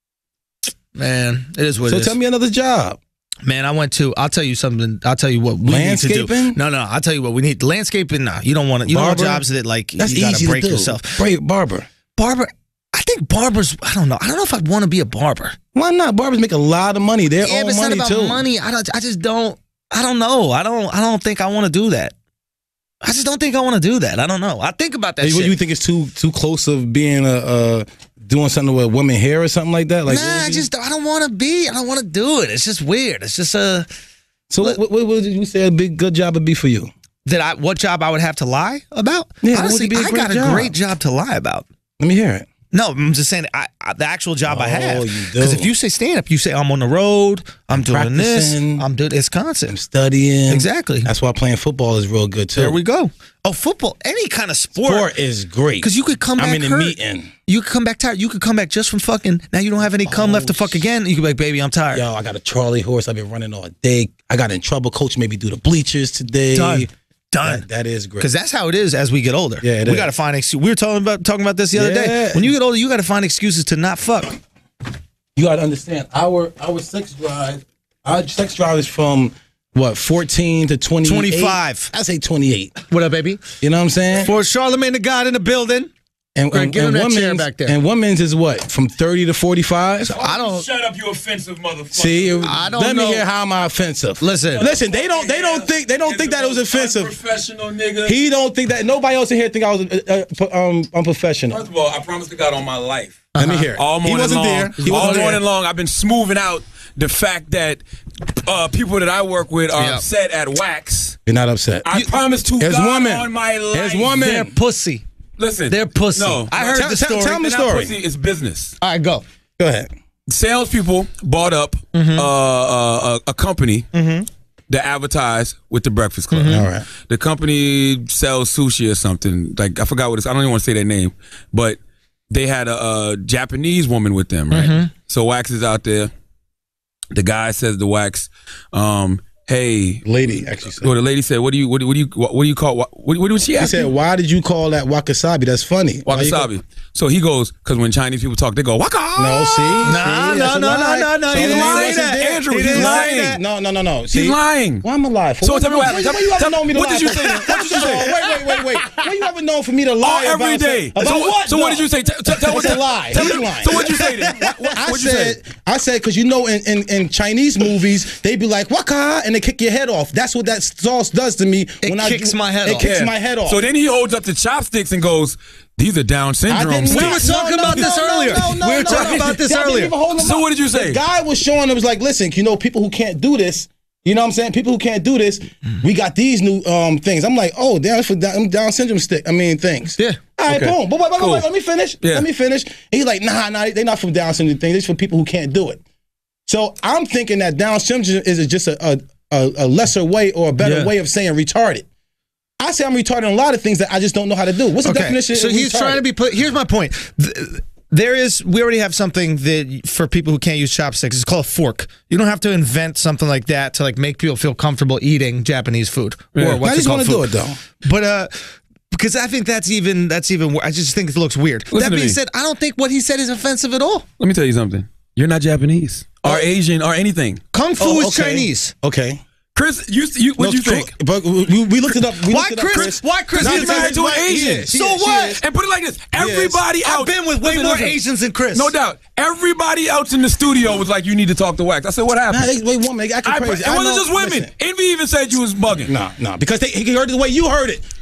Man, it is what So it is. tell me another job. Man, I went to. I'll tell you something. I'll tell you what we need to do. Landscaping? No, no. I'll tell you what we need. Landscaping. Nah, you don't want to. You don't want Barber? jobs that like That's you gotta easy break to do. yourself. Break barber. Barber. I think barbers. I don't know. I don't know if I'd want to be a barber. Why not? Barbers make a lot of money. Their Yeah, own but it's money not about too. money. I don't. I just don't. I don't know. I don't. I don't think I want to do that. I just don't think I want to do that. I don't know. I think about that Hey, shit. what, you think it's too too close of being a uh, doing something with women hair or something like that? Like, what nah, would I you- just. I don't want to be. I don't want to do it. It's just weird. It's just a. So what, what, what would you say a big good job would be for you? That I. What job I would have to lie about? Yeah, what would honestly, be a I great got a job? great job to lie about. Let me hear it. No, I'm just saying I, I, the actual job I Oh, have. you do. Because if you say stand up, you say I'm on the road, I'm doing this, practicing. I'm doing it's constant. I'm studying. Exactly. That's why playing football is real good too. There we go. Oh, football, any kind of sport. Sport is great. Because you could come back I'm in the hurt. meeting. You could come back tired. You could come back just from fucking. Now you don't have any cum Oh, left to fuck again. You could be like, baby, I'm tired. Yo, I got a Charlie horse. I've been running all day. I got in trouble. Coach made me do the bleachers today. Done. Done. That, that is great. Because that's how it is as we get older. Yeah, it we is. got to find excuses. We were talking about talking about this the other day. Yeah. When you get older, you got to find excuses to not fuck. You got to understand our our sex drive. Our sex drive is from what fourteen to twenty-eight. twenty-five. I say twenty-eight. What up, baby? You know what I'm saying? For Charlemagne the God in the building. And, Greg, and, give him and that chair women's back there. and women's is what from thirty to forty-five. I don't. Shut up, you offensive motherfucker. See, I don't let know. me hear how am I offensive. Listen. listen. They don't. They don't think. They don't think that it was offensive. Professional nigga. He don't think that. Nobody else in here think I was uh, uh, um, unprofessional. First of all, I promise to God on my life. Let me hear it. All morning he wasn't long, there. He all wasn't there. morning long, I've been smoothing out the fact that uh, people that I work with are Yeah. upset at Wax. You're not upset. I promise to As God woman. on my life. As woman. They're pussy. Listen, They're pussy. No, I heard Tell- the tell- story. tell me the They're not story. pussy, it's business. All right, go. Go ahead. Salespeople bought up Mm-hmm. uh, uh, a, a company that advertised with the Breakfast Club. Mm-hmm. All right. The company sells sushi or something. Like I forgot what it's. I don't even want to say their name, but they had a, a Japanese woman with them, right? Mm-hmm. So Wax is out there. The guy says to Wax, um, "Hey." Lady actually said. Well, the lady said, "What do you what do, what do you what, what do you call what what, what did she He ask?" said, you? "Why did you call that wakasabi? That's funny." Why you call- Wasabi. So he goes, because when Chinese people talk, they go waka. No, see, Nah, see, no, that's a no, lie. no, no, no, So he the didn't man say wasn't that. there. Andrew, He he's didn't say lying. that. No, no, no, no. See, He's lying. Why am I lying? For So what? tell me what When, happened. when you ever Tell- known me to what lie? did you say? What did you say? Oh, wait, wait, wait, wait. When you ever known for me to lie Oh, about every day. something- So, About what? so No. what did you say? Tell, tell, tell, It's a lie. Tell He's me- lying. So what'd you say then? What, what, I what'd you said, say? I said, because you know, in, in, in Chinese movies, they be like waka, and they kick your head off. That's what that sauce does to me. It when I kicks do- my head it off. It kicks Yeah. my head off. So then he holds up the chopsticks and goes, "These are Down I syndrome didn't- sticks." We were talking about this earlier. We were talking about this See, I didn't earlier. even hold him So up. what did you say? The guy was showing it was like, listen, you know, people who can't do this, you know what I'm saying? People who can't do this, we got these new um things. I'm like, oh, damn, for Down, Down syndrome stick. I mean, things. Yeah. All right, Okay. boom. But wait, wait, wait, Cool. wait, let me finish. Yeah. Let me finish. And he's like, nah, nah, they're not from Down syndrome things. It's for people who can't do it. So I'm thinking that Down syndrome is just a a, a, a lesser way or a better Yeah. way of saying retarded. I say I'm retarded on a lot of things that I just don't know how to do. What's the Okay, definition so of he's retarded? trying to be put. Here's my point. Th- There is, we already have something that for people who can't use chopsticks. It's called a fork. You don't have to invent something like that to like make people feel comfortable eating Japanese food or what's I it just called want to do food. it though. But uh, because I think that's even that's even. I just think it looks weird. Listen that to being me. said, I don't think what he said is offensive at all. Let me tell you something. You're not Japanese or Asian or anything. Kung fu Oh, is okay. Chinese. Okay. Chris, you you what No, do you true. think? But we, we looked it up. We Why looked it up, Chris? Why Chris? He's He's married to an He Asian. is, he So is, he what? is. And put it like this: everybody I've out. been with way Listen, more listen. Asians than Chris. No doubt. Everybody else in the studio was like, "You need to talk to Wax." I said, "What Nah, happened?" they, they woman, they acting I, crazy. it I wasn't know- just women. listen. Envy even said you was bugging. No, no, because they, he heard it the way you heard it.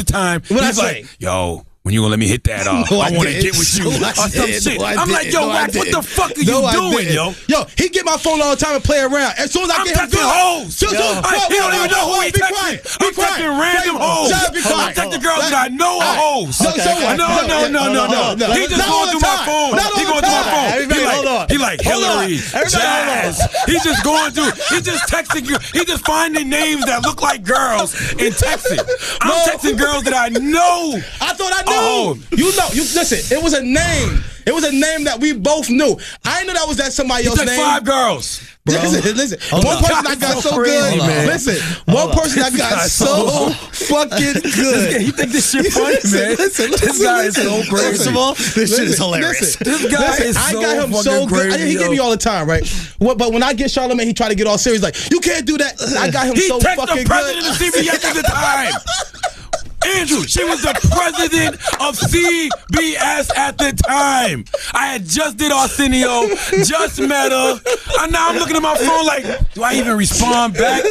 the time. What He's I like, say? yo. When you gonna let me hit that off? No, I, I want to didn't. get with you No, I or some didn't. shit. No, I I'm like, didn't. yo, No, I Wax, what didn't. the fuck are No, you I doing, didn't. yo? Yo, he get my phone all the time and play around. As soon as I I'm get him texting good, hoes. So, so, Yo. whoa, I- he whoa, don't even whoa, know who whoa, he be texting. quiet. Be I'm quiet. texting random Wait, hoes. John, be I'm quiet. texting girls Let- that I know are hoes. So, so what? No, no, no, no, no, no. Hold on, He just not going all through the my time. phone. Not all He the going through my time. phone. He wait, like, hold on. He like Hold on. Hillary, Everybody, Jazz. hold on. He's just going through. He's just texting. He's just finding names that look like girls and texting. I'm No. texting girls that I know. I thought I knew. Oh. You know, you listen. It was a name. It was a name that we both knew. I knew that was that somebody He else's took name. five girls. Bro. Listen, listen. Hold one on. person that got So so, crazy, good. man. Listen, one person that got guy's so so- fucking good. You think this shit funny, Listen, man? listen, This listen, guy is listen. so crazy. First of all, this shit is hilarious. Listen, This guy listen, is I so got him so fucking good. crazy, he get me yo. all the time, right? What, but when I get Charlamagne, he try to get all serious. Like, you can't do that. I got him He so texted fucking the president good. of C B S at the time. Andrew, she was the president of C B S at the time. I had just did Arsenio, just met her, and now I'm looking at my phone like, do I even respond back?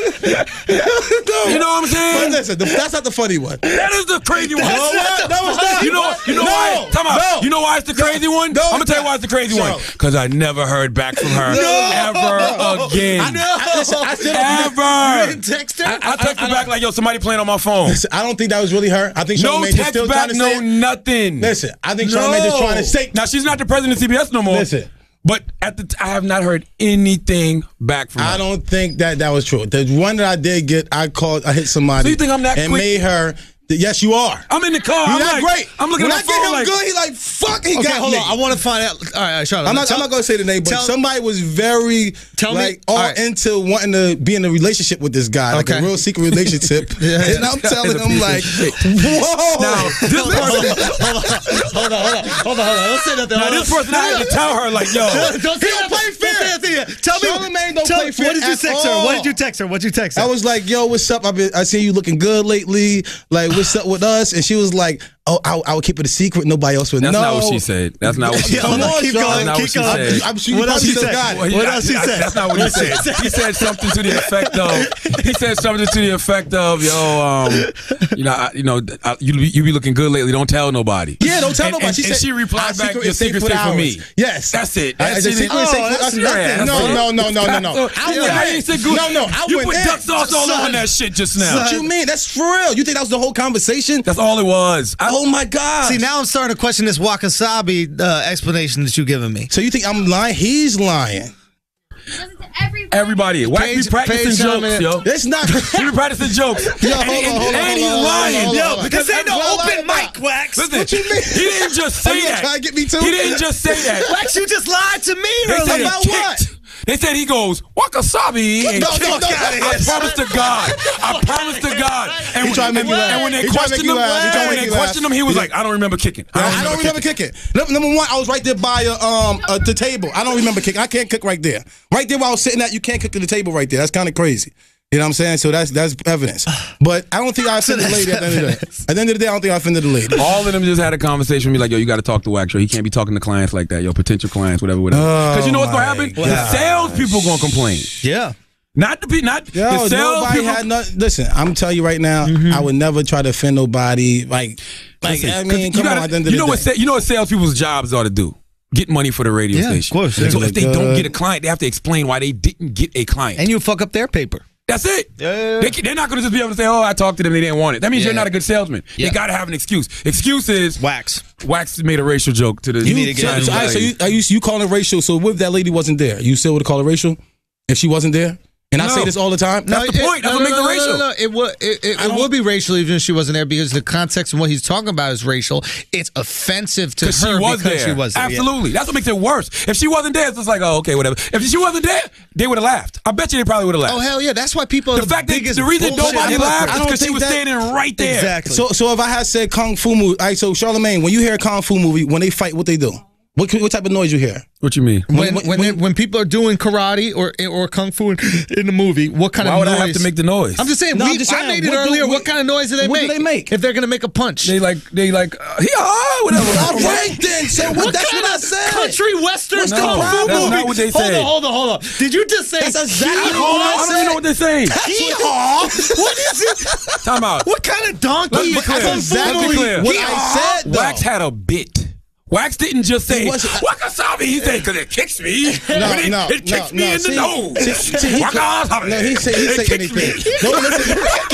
You know what I'm But saying? listen, the, that's not the funny one. That is the crazy one. No, what? No, it's not. You know, you know No, why? Time out. no. You know why it's the crazy one? No, I'm gonna it's tell you not. why it's the crazy So- one. Because I never heard back from her No. ever again. I, I, listen, I still don't think Ever. that- You didn't text her? I, I texted back like, yo, somebody playing on my phone. Listen, I don't think that was really her. I think No Charlamagne just text still trying back, to no say it. nothing. Listen, I think No. Charlamagne just trying to say. Now she's not the president of C B S no more. Listen. But at the t- I have not heard anything back from her. I don't think that that was true. The one that I did get, I called, I hit somebody. So you think I'm that and quick? made her. Yes, you are. I'm in the car. You're I'm not like, great. I'm looking when at my I get phone him like, good, he like fuck. He Okay, got hold me. on. I want to find out. All right, all right, Charlotte. I'm not. tell- I'm not gonna say the name, but tell- somebody was very Tell me- like all all right. into wanting to be in a relationship with this guy, like Okay. a real secret relationship. Yeah. And I'm telling It's a him piece of like, shit. whoa. Now, this Hold on, hold on, hold on, hold on, hold on, hold on. Don't say nothing. now Hold this on. person I had to tell her like, yo, Don't He say don't nothing. play fair. Don't say nothing. Tell me. Charlamagne don't tell, play fair What did you at text her? all. What did you text her? What did you text her? I was like, yo, what's up? I've been, I seen you looking good lately. Like, what's up with us? And she was like, oh, I, I would keep it a secret. Nobody else would that's know. not what she said. That's not what she Yeah, said. hold on, on, keep Sean. going, That's not keep what she going. said. I'm sure What you else probably she still said? got it. Well, he- What I- else he I- said? That's not what he What she said. said? He said something to the effect of. He said something to the effect of, yo, um, you know, I, you know, I, you be- you be looking good lately. Don't tell nobody. Yeah, don't tell And- nobody. And, she and said, she replied "Our back, secret your is safe secret's with safe for me. ours." Yes, That's it. I- That's I- it. secret is Oh, safe with that's us. it. Nothing. Yeah, No, that's no, no, no, no, no. So- I Yeah, went how in. you said good? No, no, I You went put in. duck sauce all Son. over that shit just now. What you mean? That's for real. You think that was the whole conversation? That's all it was. I, Oh my God. See, now I'm starting to question this Wakasabi uh, explanation that you giving me. So you think I'm lying? He's lying. Listen to everybody. Everybody, Wax Page- be practicing page jokes, comment. yo. It's not. He be practicing jokes. Yo, and, hold on, and- hold on, and hold he's on, hold on, lying. hold on, Yo, hold on. because This ain't no Well, open like- mic, Wax. Listen, What you mean? he didn't just Are say you that. trying to get me too? He didn't just say that. Wax, you just lied to me They said earlier. he About kicked. what? They said he goes Wakasabi and No, no, kicked. no, I no. promise to God. I promise to God. And, He trying to make and, you laugh. and when they He trying to questioned make him, you laugh. He trying to and when make they you laugh. questioned him, he was like, "I don't remember kicking. I don't remember kicking. Number number one, I was right there by uh, um uh, the table. I don't remember kicking. I can't cook right there. Right there where I was sitting at, you can't cook at the table right there. That's kind of crazy. You know what I'm saying? So that's that's evidence. But I don't think I offended the lady at the end of the day. At the end of the day, I don't think I offended the lady. All of them just had a conversation with me like, yo, you got to talk to Wax. He can't be talking to clients like that, yo, potential clients, whatever, whatever. Oh, Because you know what's going to my happen? The gosh. sales people going to complain. Yeah. Not the people, not Yo, the sales nobody people. had no. Listen, I'm telling you right now, Mm-hmm. I would never try to offend nobody. Like, like Listen, I 'cause mean, you come gotta- on. At the end of you the know day. what? sa- You know what salespeople's jobs are to do? Get money for the radio Yeah, of station. course. So if they don't Good. get a client, they have to explain why they didn't get a client. And you fuck up their paper. That's it. Yeah. They, can- they're not going to just be able to say, "Oh, I talked to them, they didn't want it." That means Yeah. you're not a good salesman. Yeah. They got to have an excuse. Excuse is Wax. Wax made a racial joke to the. You need to get So, in so, the all right, way. so you, are you, you calling it racial? So what if that lady wasn't there? You still would have called it racial if she wasn't there? And I No. say this all the time. That's the point. That's no, what makes no, it no, racial. No, no, no. It would it, it, it would be racial even if she wasn't there because the context and what he's talking about is racial. It's offensive to her Because she was because there. she was there. Yeah. Absolutely. That's what makes it worse. If she wasn't there, it's just like, oh, okay, whatever. If she wasn't there, they would have laughed. I bet you they probably would have laughed. Oh hell yeah! That's why people. Are the fact that biggest the reason bullshit nobody ever. laughed I is don't because she think was that- standing right there. Exactly. So, so if I had said kung fu movie, all right. So Charlamagne, when you hear a kung fu movie, when they fight, what they do? What what type of noise you hear? What you mean? when when- when, when- when, when people are doing karate or or kung fu in, in the movie, what kind Why of would noise? I have to make the noise? I'm just saying. No, we, I'm just I saying, made it what do- earlier. what- what kind of noise do they what do make? they make? if they're gonna make a punch? They like, they like, uh, yeah, whatever. All right then. So what, that's what I said. Country western What's the kung fu problem? That's movie. not what they hold say. on, hold on, hold on. Did you just say? That's exactly hee-haw? what I I don't said. even know what they're saying. Hee-haw? What is it? Time out. What kind of donkey? Let's be clear. kung fu Let's be movie? clear. What Hee-haw? I said, though. Wax had a bit. Wax didn't just say, He wasn't- Wakasabi. He said, because it kicks me. No, But it, no, it kicks no, me no. in See, the nose. see, see, he could- Wakasabi. No, he said he It said kicks me. anything. Don't listen.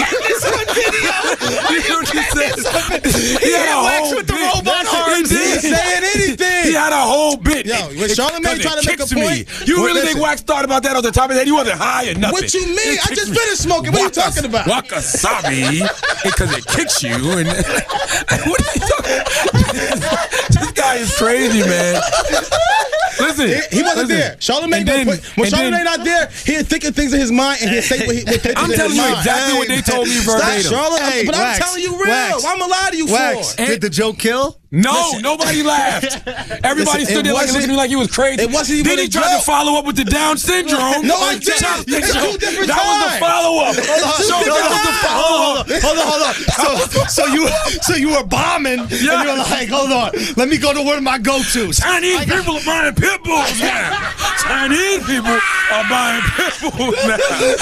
You know what he said? He had a Wax whole with the bit. robot He arms. did. He's saying anything. He had a whole bit. Yo, It- When Charlamagne tried to make a point, you well, really listen. think Wax thought about that on the top of his head? He wasn't high or nothing. What you mean? It I just kicks me. finished smoking. What are you talking about? Wakasabi, because it kicks you. And what are you talking? This guy is crazy, man. Listen, He, he wasn't listen. there. Charlamagne And then- put, when and then- Charlamagne not there, he'd think of things in his mind and he'd say what he what takes I'm in telling his you mind. exactly what they told me verbatim. Stop, Charlamagne. Hey, but Wax, I'm telling you real. Wax, Why I'm gonna lie to you Wax, for? did the joke kill? No, Listen. nobody laughed. Everybody Listen, stood there it like looking at me like he was crazy. it wasn't even Then he a tried joke. to follow up with the Down syndrome. No, I on didn't. Chopstick It's Show. two different That was the times. follow up. Hold on, So hold on, that was the follow up. hold on, hold on. So, so you, so you were bombing, and you were like, hold on, let me go to one of my go-tos. Chinese people are buying pit bulls now. Chinese people are buying pit bulls now.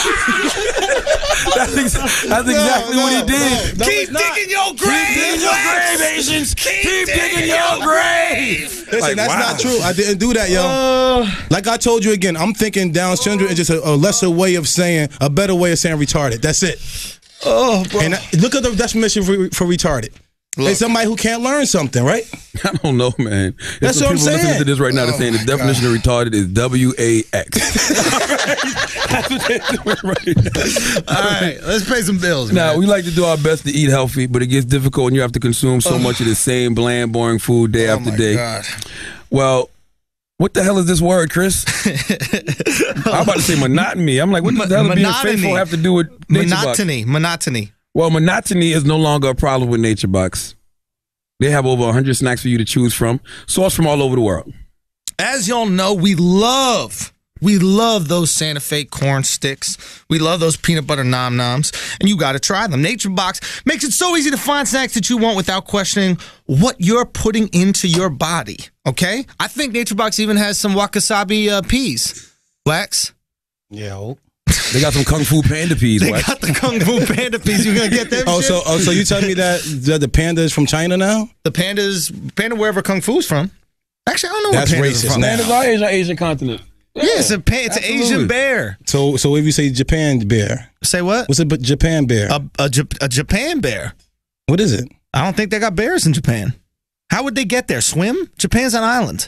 that's, ex- that's exactly no, what he did. no, Keep it's not. digging your grave, Keep digging your Wax. grave, Asians. Keep, Keep digging, digging your your grave. Listen, Like, that's wow. not true. I didn't do that, yo. Uh, Like I told you again, I'm thinking Down syndrome is just a, a lesser way of saying, a better way of saying retarded. That's it. oh, bro. And I, look at the definition for, for retarded. It's somebody who can't learn something, right? I don't know, man. That's There's some what I'm people listening saying. to this right now. They're Oh, saying the my definition of retarded is W A X. That's what they're doing right now. All right, let's pay some bills, man. Now, we like to do our best to eat healthy, but it gets difficult when you have to consume so much of the same bland, boring food day Oh after my day. God. Well, what the hell is this word, Chris? I'm about to say monotony. I'm like, what the hell does being Monotony. faithful have to do with NatureBox? monotony, monotony. Well, monotony is no longer a problem with NatureBox. They have over one hundred snacks for you to choose from, sourced from all over the world. As y'all know, we love, we love those Santa Fe corn sticks. We love those peanut butter nom noms, and you got to try them. NatureBox makes it so easy to find snacks that you want without questioning what you're putting into your body. Okay, I think NatureBox even has some wakasabi uh, peas. Wax. Yeah. oh. They got some Kung Fu Panda peas. They Wax. got the Kung Fu Panda peas. You gonna get them? Oh, shit? so oh, so you tell me that, that the panda is from China now? the pandas, panda wherever Kung Fu's from. Actually, I don't know That's where pandas racist are from. now. Pandas are Asian, Asian continent. Yeah, it's a pan, it's an Asian absolutely. bear. So so if you say Japan bear, Say what? what's a b- Japan bear? A, a, Jap- a Japan bear. What is it? I don't think they got bears in Japan. How would they get there? Swim? Japan's an island.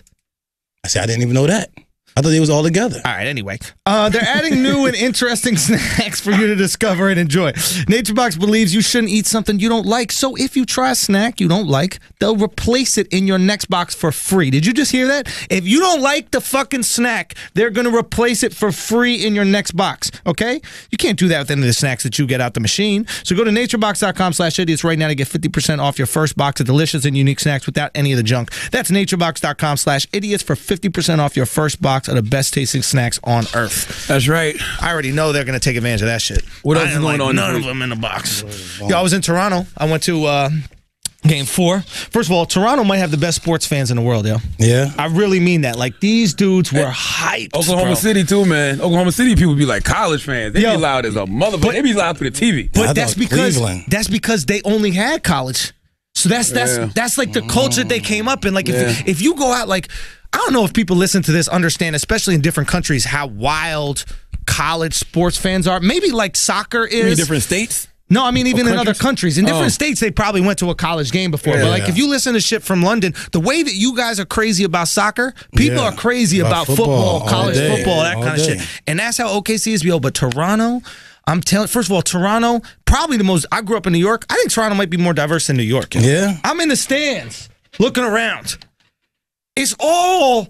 I said I didn't even know that. I thought they was all together. All right, anyway. Uh, they're adding new and interesting snacks for you to discover and enjoy. NatureBox believes you shouldn't eat something you don't like, so if you try a snack you don't like, they'll replace it in your next box for free. Did you just hear that? If you don't like the fucking snack, they're going to replace it for free in your next box, okay? You can't do that with any of the snacks that you get out the machine. So go to naturebox.com slash idiots right now to get fifty percent off your first box of delicious and unique snacks without any of the junk. That's naturebox.com slash idiots for fifty percent off your first box of the best tasting snacks on earth. That's right. I already know they're going to take advantage of that shit. What I else is didn't going like on None this of week? them in the box. Yo, I was in Toronto. I went to uh, game four. First of all, Toronto might have the best sports fans in the world, yo. Yeah. I really mean that. Like, these dudes were hyped. Oklahoma bro. City too, man. Oklahoma City people be like college fans. They Yo. be loud as a motherfucker. They be loud through the T V. But I that's thought because Cleveland. that's because they only had college. So that's that's Yeah. that's like the culture they came up in. Like if Yeah. if you go out, like I don't know if people listen to this understand, especially in different countries, how wild college sports fans are. Maybe like soccer You mean is. different states? No, I mean even in other countries? countries. In different Oh. states, they probably went to a college game before. Yeah. But like if you listen to shit from London, the way that you guys are crazy about soccer, people Yeah. are crazy About about, football, football, all college day, football, that all kind of day. shit. And that's how O K C is, yo. But Toronto, I'm telling. First of all, Toronto, probably the most. I grew up in New York. I think Toronto might be more diverse than New York. yo. Yeah. I'm in the stands looking around. It's all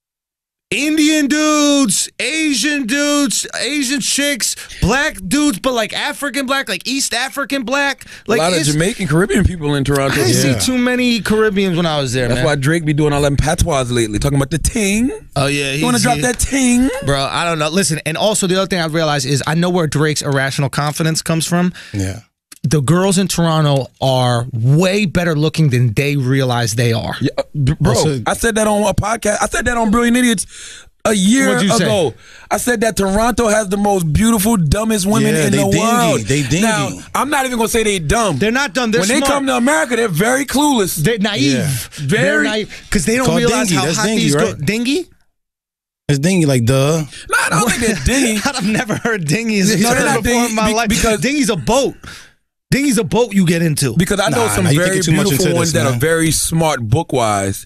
Indian dudes, Asian dudes, Asian chicks, black dudes, but like African black, like East African black. Like a lot of it's- Jamaican, Caribbean people in Toronto. I didn't Yeah. see too many Caribbeans when I was there, That's man. why Drake be doing all them patois lately, talking about the ting. Oh yeah, You want to he's- drop he- that ting? bro? I don't know. Listen, and also the other thing I've realized is I know where Drake's irrational confidence comes from. Yeah. The girls in Toronto are way better looking than they realize they are. Yeah, uh, b- bro, Also- I said that on a podcast. I said that on Brilliant Idiots a year What'd you say? ago. I said that Toronto has the most beautiful, dumbest women Yeah, in they the dingy. world. They dingy. Now, I'm not even gonna say they dumb. They're not dumb. They're when smart. they come to America, they're very clueless. They're naive. Yeah. They're Very- naive because they don't Called realize dingy. how That's hot dingy, these right? go- dingy. It's dingy like duh. No, I don't think they're dingy. I've never heard dinghy as a No, they're term not before dingy in my be- life. because- Dinghy's a boat. Dinghy's a boat you get into. Because I know Nah, some nah, you very thinking too much beautiful into ones this, that man. are very smart book wise.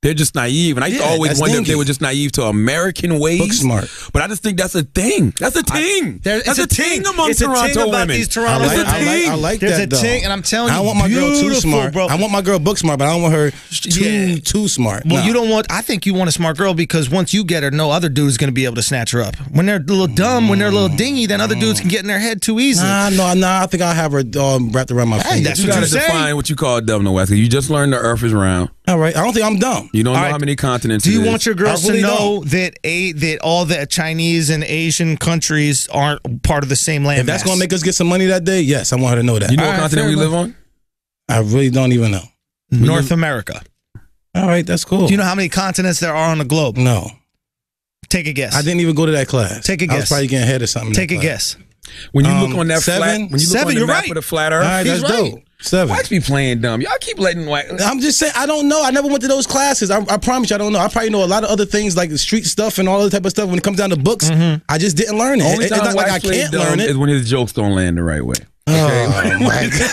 They're just naive. And I used Yeah, to always that's wonder if dingy. they were just naive to American ways. Book smart. But I just think that's a thing. That's a thing. There- that's it's a thing among It's a Toronto ting about women. these Toronto I like, That's a I like, ting. I like There's that a though. ting, and I'm telling you, I don't want my girl too beautiful, smart. bro. I want my girl book smart, but I don't want her too Yeah. too smart. Well, No. you don't want. I think you want a smart girl because once you get her, no other dude's going to be able to snatch her up. When they're a little dumb, when they're a little dingy, then other dudes can get in their head too easily. Nah, no, nah. I think I'll have her um, wrapped around my Hey, finger. that's You what gotta you say. define what you call dumb, no Wesley. You just learned the earth is round. All right. I don't think I'm dumb. You don't All know right. how many continents Do you it is. want your girls I really to know don't. that a that all the Chinese and Asian countries aren't part of the same land? If that's gonna make us get some money that day, yes, I want her to know that. You know All what right, continent fair we live on? I really don't even know. North America. All right, that's cool. Do you know how many continents there are on the globe? No, Take a guess. I didn't even go to that class. Take a I was guess. probably getting ahead of something. in Take that a class. guess. When you Um, look on that seven? flat, when you look Seven, on the you're map right. with a flat All earth, right, He's that's right. dope. Seven. Watch me playing dumb. Y'all keep letting white. I'm just saying, I don't know. I never went to those classes. I, I promise you, I don't know. I probably know a lot of other things like the street stuff and all that type of stuff. When it comes down to books, I just didn't learn it. Only It- it's time not like I Wax plays can't dumb learn it. is when his jokes don't land the right way. Oh my God.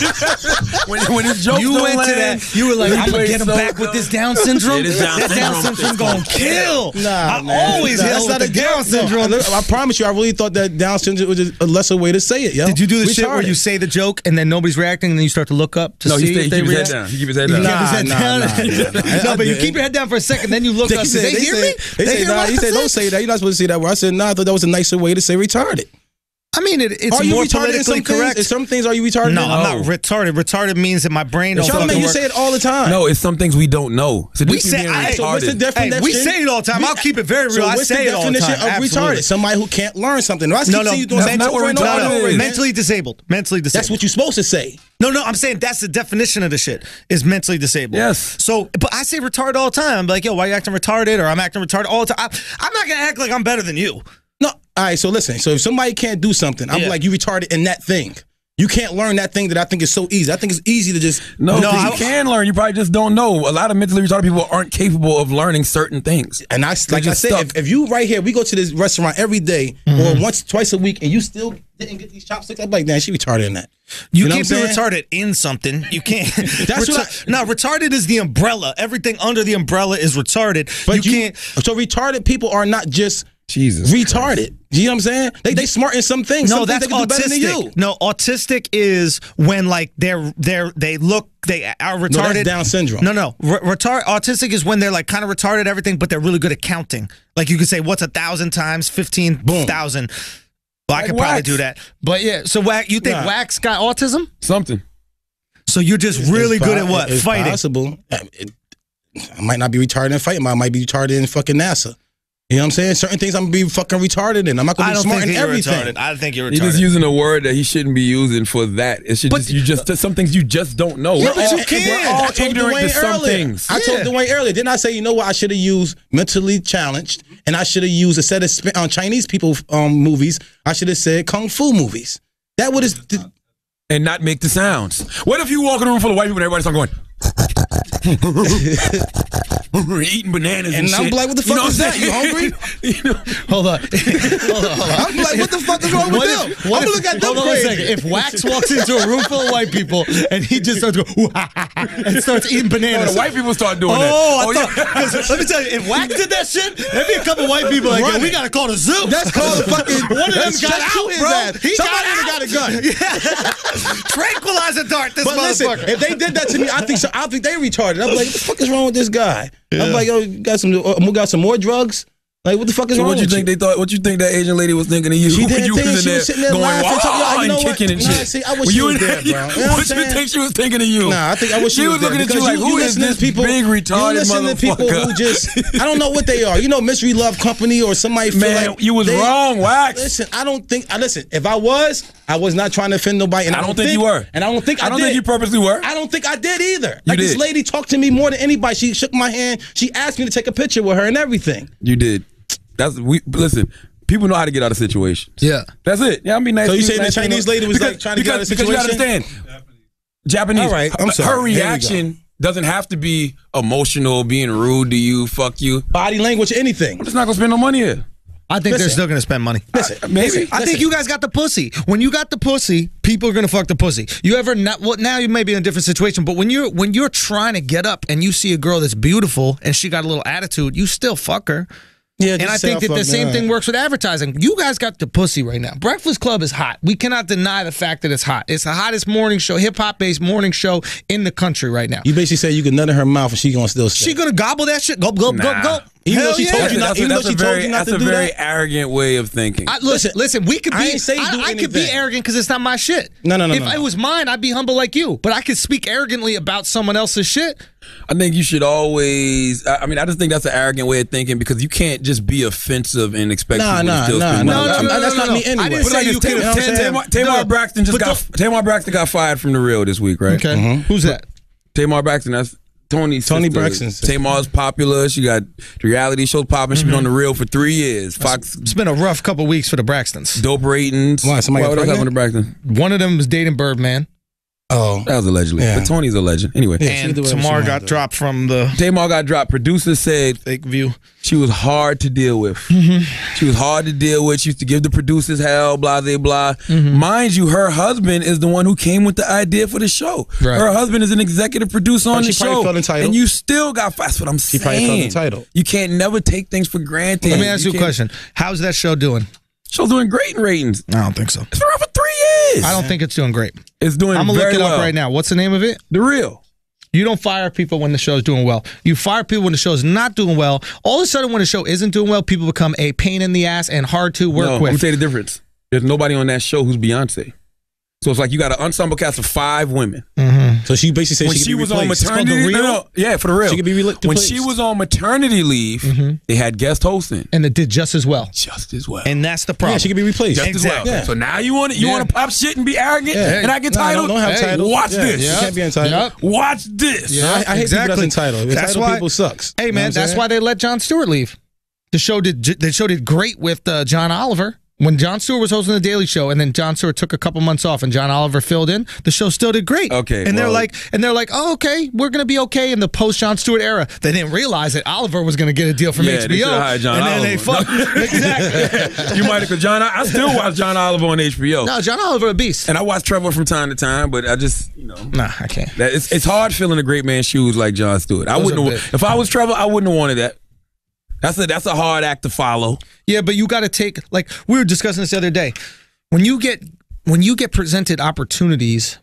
when, when his jokes You don't went to land, that. You were like, he I'm gonna plays get him so back with dumb. this Down syndrome. Yeah, this Down that Down syndrome syndrome gonna kill. Nah, I man. always Nah, held that's with not the a Down no, syndrome. I, I promise you, I really thought that Down syndrome was just a lesser way to say it, yo. Did you do the shit where Retarded. you say the joke and then nobody's reacting and then you start to look up to No, see he, stay, if he they keep his head react? down. He keep his head You down. keep his head Nah, down. nah, nah, nah. No, I but you didn't. keep your head down for a second, then you look up. Did said- they hear said, me? They, say, hear nah, what he I said, don't said? say that. You're not supposed to say that word. I said, nah, I thought that was a nicer way to say retarded. I mean, it, it's Are you more retarded in some politically correct. things? In some things, are you retarded? No, in? I'm not retarded. Retarded means that my brain don't Charlamagne, fucking you work. say it all the time. No, it's some things we don't know. It's a We difference say- being I- So what's the retarded. definition? Hey, we say it all the time. I'll keep it very real. So I what's say the it all the definition time. of Absolutely. retarded? Somebody who can't learn something. I No, no, see you doing mentally, something over and no, over and no, over again. mentally disabled. Mentally disabled. That's what you're supposed to say. No, no, I'm saying that's the definition of the shit is mentally disabled. Yes. So, but I say retarded all the time. I'm like, yo, why you acting retarded? Or I'm acting retarded all the time. I, I'm not gonna act like I'm better than you. No, all right. So listen. So if somebody can't do something, I'm Yeah. like, you retarded in that thing. You can't learn that thing that I think is so easy. I think it's easy to just No, No, 'cause you I- can learn. You probably just don't know. A lot of mentally retarded people aren't capable of learning certain things. And I, like I just said, stuck. if, if you right here, we go to this restaurant every day or once, twice a week, and you still didn't get these chopsticks, I'm like, man, she retarded in that. You, know can't what be I'm saying? retarded in something. You can't. That's what Retar- no, retarded is the umbrella. Everything under the umbrella is retarded. But you, you, can't. So retarded people are not just Jesus retarded. You know what I'm saying? They they smart in some things. No, some that's things they can do better than autistic. you. No, autistic is when like they're they're they look they are retarded. No, that's Down syndrome. No, no, Re- retard. Autistic is when they're like kind of retarded at everything, but they're really good at counting. Like you could say, "What's a thousand times fifteen thousand?" Well, I Like could probably Wax. do that. But yeah, so Wax, you think Nah. Wax got autism? something. So you're just really It's good po- at what? It's Fighting. possible. I, it, I might not be retarded in fighting, but I might be retarded in fucking NASA. You know what I'm saying? Certain things I'm gonna be fucking retarded in. I'm not gonna I be don't smart think in that you're everything. retarded. I think you're He's retarded. just using a word that he shouldn't be using for that. It should But- just you just some things you just don't know. Yeah, We're but all, you can. We're all I told ignorant Dwayne to some earlier. things. I told Yeah. Dwayne earlier. Didn't I say, you know what? I should have used mentally challenged, and I should have used instead of sp- on Chinese people um, movies, I should have said kung fu movies. That would have. And not make the sounds. What if you walk in a room full of white people and everybody's not going eating bananas and, And I'm shit. like, what the You know fuck is I'm that? You saying? hungry? You know? Hold on. hold on, hold on. I'm like, what the fuck is wrong with What them? if- I'm what gonna if- look at them hold on one crazy. second. If Wax walks into a room full of white people and he just starts going and starts eating No, bananas. the white people start doing that. Oh, I yeah. thought. 'Cause let me tell you, if Wax did that shit, there'd be a couple white people like, yo, Running. we gotta call the zoo. That's called a fucking. One of them that's- got that's out, his bro. ass. He Somebody got got out. a gun. Yeah. Tranquilizer dart. This But listen, motherfucker. if they did that to me, I think so. I think they retarded. I'm like, what the fuck is wrong with this guy? I'm like, yo, you got some, uh, got some more drugs? Like, what the fuck is So wrong what you with think they thought? What you think that Asian lady was thinking of you? She when didn't you think was she in was sitting there going laughing, "Wah," talking, you and know what? kicking and Nah, shit. see, I wish When she you was in there, bro. You know what I'm what you saying? think she was thinking of you? Nah, I think I wish she she was there looking at you because like, who is listen to this people, big you retarded listen to people motherfucker? who just, I don't know what they are. You know, Mystery Love Company or somebody feel Man, like you was they- wrong, Wax. Listen, I don't think, I listen, if I was, I was not trying to offend nobody. And I, I don't think you were. And I don't think I, I don't did. think you purposely were. I don't think I did either. You Like, this did. lady talked to me more than anybody. She shook my hand. She asked me to take a picture with her and everything. You did. That's we listen. People know how to get out of situations. Yeah. That's it. Yeah, I mean, nice. So you people, saying the nice Chinese people. lady was, because, like, trying to get out of the because, because you situation? understand, Japanese. All right, I'm her- sorry. Her Here we go. reaction doesn't have to be emotional, being rude to you, fuck you. Body language, anything. I'm just not gonna spend no money here. I think Listen. they're still going to spend money. Listen, Maybe. listen, I think listen. you guys got the pussy. When you got the pussy, people are gonna fuck the pussy. You ever not? Well, now you may be in a different situation, but when you're when you're trying to get up and you see a girl that's beautiful and she got a little attitude, you still fuck her. Yeah, And just I say think that fuck the same me, thing all right. works with advertising. You guys got the pussy right now. Breakfast Club is hot. We cannot deny the fact that it's hot. It's the hottest morning show, hip hop based morning show in the country right now. You basically say you can nut in her mouth and she gonna still stay. She gonna gobble that shit? Go go Nah. go go. Even Hell though she yeah. told you not- That's a- even that's though a she told very- you not that's to a do very that? arrogant way of thinking. I, listen, listen. We could be. I ain't say I, do I could be anything. arrogant because it's not my shit. No, no, no, If no, no. it was mine, I'd be humble like you. But I could speak arrogantly about someone else's shit. I think you should always. I I mean, I just think that's an arrogant way of thinking because you can't just be offensive and expect Nah, people nah, to still nah, spend nah, money. nah, with you. nah, that's not me anyway. I didn't Put it say like you this, could. you know what I'm Tam- saying? Tamar, Tamar No, Braxton just but got Tamar Braxton got fired from the Real this week, right? Okay, who's that? Tamar Braxton, that's Tony's Tony sister. Braxton's sister. Tamar's popular. She got the reality shows popping. She's been on the Real for three years. Fox It's been a rough couple weeks for the Braxtons. dope ratings. Why, somebody what got else happened to pregnant? Braxton? One of them was dating Birdman, Oh, That was allegedly. Yeah. But Tony's a legend. Anyway, Yeah. she and can do whatever she Tamar wanna got do. dropped from the Tamar got dropped. Producers said fake view. she was hard to deal with. Mm-hmm. She was hard to deal with. She used to give the producers hell, blah, blah, blah. Mm-hmm. Mind you, her husband is the one who came with the idea for the show. Right. Her husband is an executive producer on she the probably show. felt entitled. And you still got, that's what I'm She saying. probably felt entitled. You can't never take things for granted. Let me ask you a can't- question. How's that show doing? Show's doing great in ratings. I don't think so. It's been around for three years. I don't think it's doing great. It's doing I'm gonna very look it well. up right now. What's the name of it? The Real. You don't fire people when the show's doing well. You fire people when the show's not doing well. All of a sudden, when the show isn't doing well, people become a pain in the ass and hard to work no, Let me with. tell you the difference. There's nobody on that show who's Beyonce. So it's like you got an ensemble cast of five women. so she basically said When she, she, could be was on replaced. maternity The leave, Real? no, no, yeah, for the Real. She could be re- when replaced. she was on maternity leave, they had guest hosting And it did just as well. just as well. And that's the problem. Yeah, she could be replaced. just exactly. as well. Yeah. So now you want to you Yeah. want to pop shit and be arrogant Yeah. and I get No, titled. don't, don't have Hey, title. Watch Yeah, this. You can't be entitled. Yep. Watch this. Yeah. I, I hate people Exactly. that's entitled. That's Entitled why- people sucks. Hey You know man, what I'm that's saying? why they let Jon Stewart leave. The show did the show did great with uh, John Oliver. When Jon Stewart was hosting the Daily Show, and then Jon Stewart took a couple months off, and John Oliver filled in, the show still did great. Okay, and they're well- like, and they're like, oh, okay, we're gonna be okay in the post Jon Stewart era. They didn't realize that Oliver was gonna get a deal from Yeah, H they B O, should've hired John and then they Oliver. fucked. exactly. You might have, because John, I, I still watch John Oliver on H B O. No, John Oliver a beast. And I watch Trevor from time to time, but I just, you know. Nah, I can't. That it's, it's hard filling a great man's shoes like Jon Stewart. I Those wouldn't are have, big. if I was Trevor, I wouldn't have wanted that. That's a that's a hard act to follow. Yeah, but you got to take like we were discussing this the other day. When you get when you get presented opportunities,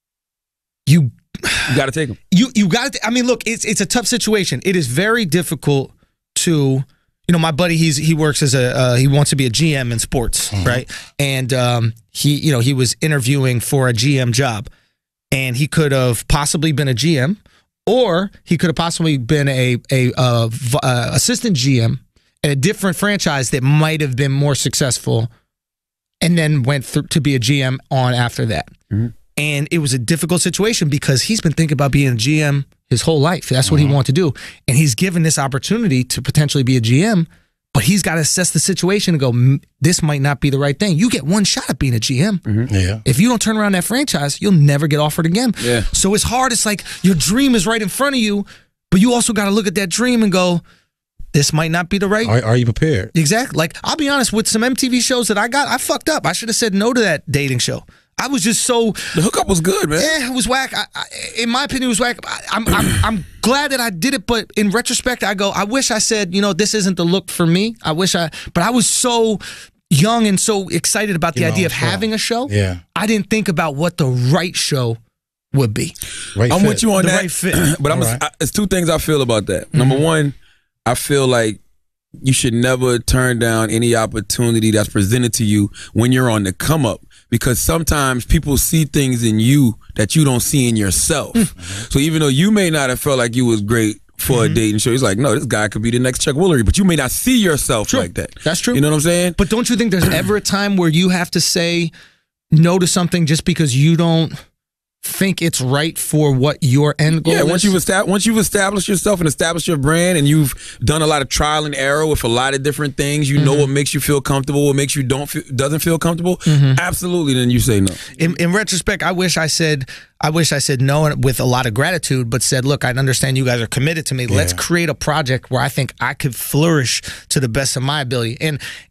you You got to take them. you you got to. I mean, look, it's it's a tough situation. It is very difficult to, you know, my buddy, he's he works as a uh, he wants to be a G M in sports, right? And um, he you know he was interviewing for a G M job, and he could have possibly been a G M, or he could have possibly been a a uh, v- uh, assistant G M at a different franchise that might have been more successful, and then went through to be a G M on after that. And it was a difficult situation because he's been thinking about being a G M his whole life. That's what he wanted to do. And he's given this opportunity to potentially be a G M, but he's got to assess the situation and go, "Mm, this might not be the right thing. You get one shot at being a G M. Yeah. If you don't turn around that franchise, you'll never get offered again. Yeah. So it's hard. It's like your dream is right in front of you, but you also got to look at that dream and go, this might not be the right. Are, are you prepared? Exactly. Like, I'll be honest, with some M T V shows that I got, I fucked up. I should have said no to that dating show. I was just so, The hookup was good, man. eh, it was whack. I, I, in my opinion, it was whack. I, I'm, I'm, I'm glad that I did it, but in retrospect, I go, I wish I said, you know, this isn't the look for me. I wish I, but I was so young and so excited about the Your idea own of show. having a show. Yeah. I didn't think about what the right show would be. Right I'm fit. with you on The that. right fit. But I'm All a, right. I, it's two things I feel about that. Number one, I feel like you should never turn down any opportunity that's presented to you when you're on the come up, because sometimes people see things in you that you don't see in yourself. So even though you may not have felt like you was great for a dating show, he's like, no, this guy could be the next Chuck Woolery, but you may not see yourself True. like that. That's true. You know what I'm saying? But don't you think there's ever a time where you have to say no to something just because you don't think it's right for what your end goal Yeah, is? once you've established once you've established yourself and established your brand, and you've done a lot of trial and error with a lot of different things, you know what makes you feel comfortable, what makes you don't feel, doesn't feel comfortable. Absolutely, then you say no. in, in retrospect, I wish I said I wish I said no and with a lot of gratitude, but said, look, I understand you guys are committed to me. Let's create a project where I think I could flourish to the best of my ability. And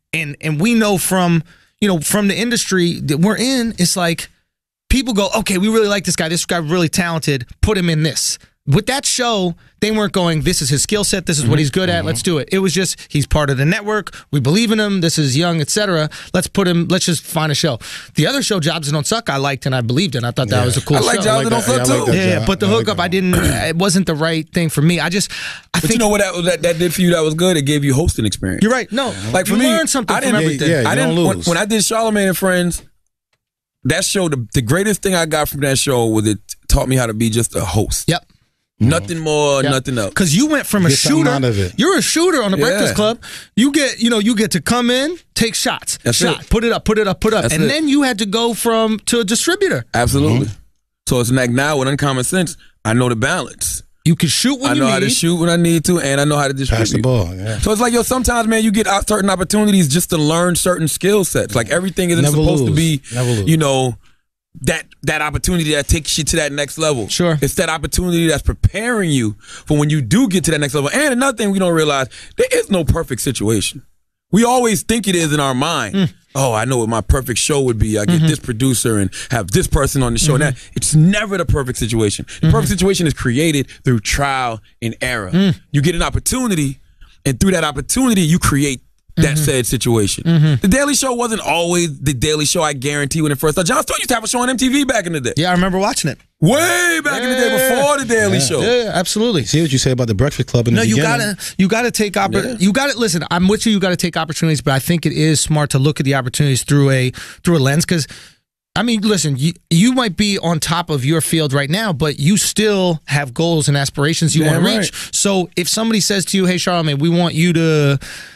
and and we know from you know from the industry that we're in, it's like people go, okay, we really like this guy. This guy really talented. Put him in this. With that show, they weren't going, this is his skill set, this is what he's good at, let's do it. It was just, he's part of the network, we believe in him, this is young, et cetera. Let's put him, let's just find a show. The other show, Jobs That Don't Suck, I liked and I believed in. I thought that Yeah. was a cool I like show. Jobs That Don't Suck, yeah, I like too. that Yeah, job. but the I like hookup, that. I didn't, it wasn't the right thing for me. I just, I But think, you know what that, that that did for you that was good? It gave you hosting experience. you're right. No, Like for you me, learn something I from didn't, everything. Yeah, you I didn't don't when, lose. when I did Charlamagne and Friends, that show, the, the greatest thing I got from that show was it taught me how to be just a host. Yep. Nothing more, Yep. nothing else. Because you went from a Get something shooter, out of it. you're a shooter on the Yeah. Breakfast Club. You get, you know, you get to come in, take shots, That's shot, it. put it up, put it up, put up, That's and it. then you had to go from to a distributor. Absolutely. So it's like now with Uncommon Sense, I know the balance. You can shoot when I you know need. how to shoot when I need to, and I know how to distribute. Pass the ball. Yeah. So it's like, yo, sometimes, man, you get out certain opportunities just to learn certain skill sets. Like everything isn't Never supposed to lose. be, Never lose. you know, that that opportunity that takes you to that next level. Sure. It's that opportunity that's preparing you for when you do get to that next level. And another thing we don't realize, there is no perfect situation. We always think it is in our mind. Mm. Oh, I know what my perfect show would be. I get Mm-hmm. this producer and have this person on the show. Mm-hmm. And that it's never the perfect situation. The Mm-hmm. perfect situation is created through trial and error. Mm. You get an opportunity, and through that opportunity, you create that Mm-hmm. said situation. The Daily Show wasn't always the Daily Show, I guarantee, when it first started. John Stewart used to have a show on M T V back in the day. Yeah, I remember watching it. Way back in the day, Yeah. before the Daily Yeah. Show. Yeah, absolutely. See what you say about the Breakfast Club in No, the you beginning. gotta, you gotta take oppor- Yeah. You gotta listen. I'm with you. You gotta take opportunities, but I think it is smart to look at the opportunities through a through a lens. Because, I mean, listen, you you might be on top of your field right now, but you still have goals and aspirations you want Damn to right. reach. So if somebody says to you, "Hey, Charlamagne, we want you to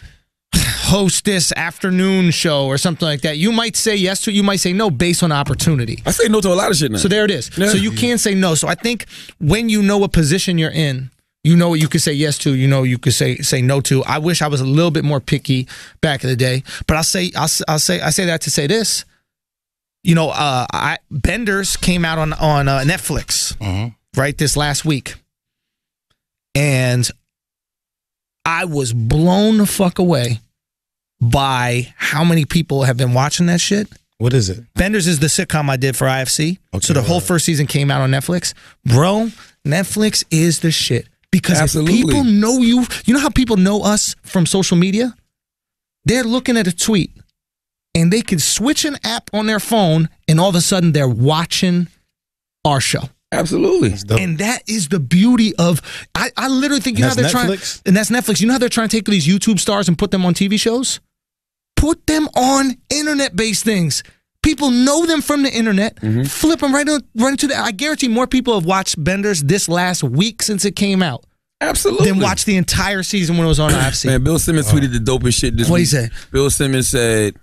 host this afternoon show or something like that," you might say yes to it. You might say no based on opportunity. I say no to a lot of shit now. So there it is. Yeah. So you can say no. So I think when you know what position you're in, you know what you could say yes to. You know you could say say no to. I wish I was a little bit more picky back in the day, but I'll say I'll, I'll say I say that to say this. You know, uh, I, Benders came out on on uh, Netflix Mhm. right this last week, and I was blown the fuck away by how many people have been watching that shit. What is it? Benders is the sitcom I did for I F C. Okay, so the whole right. first season came out on Netflix. Bro, Netflix is the shit. Because Absolutely. if people know you, you know how people know us from social media? They're looking at a tweet and they can switch an app on their phone and all of a sudden they're watching our show. Absolutely. It's dope. And that is the beauty of, I, I literally think, you And know how that's they're Netflix? trying, and that's Netflix. You know how they're trying to take these YouTube stars and put them on T V shows? Put them on internet-based things. People know them from the internet. Mm-hmm. Flip them right, on, right into the. I guarantee more people have watched Benders this last week since it came out Absolutely. than watched the entire season when it was on I F C. Man, Bill Simmons tweeted the dopest shit this What'd week. he say? Bill Simmons said,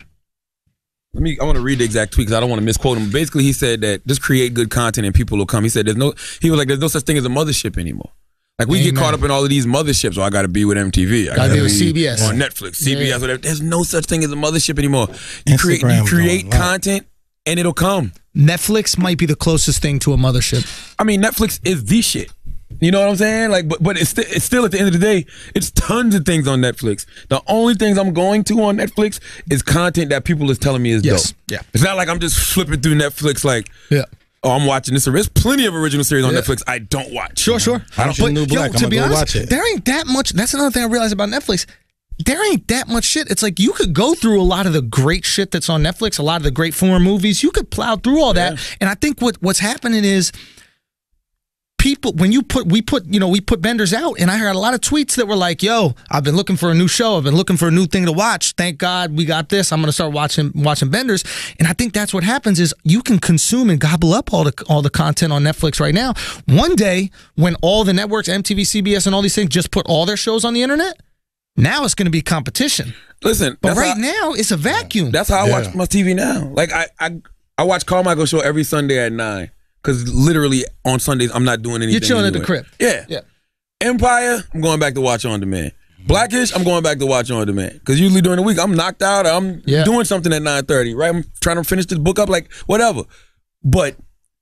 let me, I want to read the exact tweet because I don't want to misquote him. Basically, he said that just create good content and people will come. He said there's no, he was like, there's no such thing as a mothership anymore. Like we Amen. get caught up in all of these motherships. Oh, I got to be with M T V. I Gotta be with C B S. on Netflix, C B S, Yeah. whatever. There's no such thing as a mothership anymore. You create, you Instagram create going live. content and it'll come. Netflix might be the closest thing to a mothership. I mean, Netflix is the shit. You know what I'm saying? Like, but but it's sti- it's still at the end of the day, it's tons of things on Netflix. The only things I'm going to on Netflix is content that people is telling me is Yes. dope. Yeah. It's not like I'm just flipping through Netflix like, Yeah. oh, I'm watching this. There's plenty of original series on Yeah. Netflix I don't watch. Sure, sure. Orange is the New Black. to I'ma be go honest, watch it. there ain't that much. That's another thing I realized about Netflix. There ain't that much shit. It's like you could go through a lot of the great shit that's on Netflix, a lot of the great foreign movies. You could plow through all that. And I think what what's happening is people, when you put, we put, you know, we put Benders out, and I heard a lot of tweets that were like, yo, I've been looking for a new show. I've been looking for a new thing to watch. Thank God we got this. I'm going to start watching watching Benders. And I think that's what happens is you can consume and gobble up all the all the content on Netflix right now. One day, when all the networks, M T V, C B S, and all these things just put all their shows on the internet, now it's going to be competition. Listen, But that's right how, now, it's a vacuum. that's how I Yeah. watch my T V now. Like I I, I watch Carmichael show every Sunday at nine because literally on Sundays I'm not doing anything. You're chilling at the anyway. crib. Yeah. Yeah. Empire, I'm going back to watch on demand. Blackish, I'm going back to watch on demand because usually during the week I'm knocked out or I'm Yeah. doing something at nine thirty. Right, I'm trying to finish this book up, like whatever. But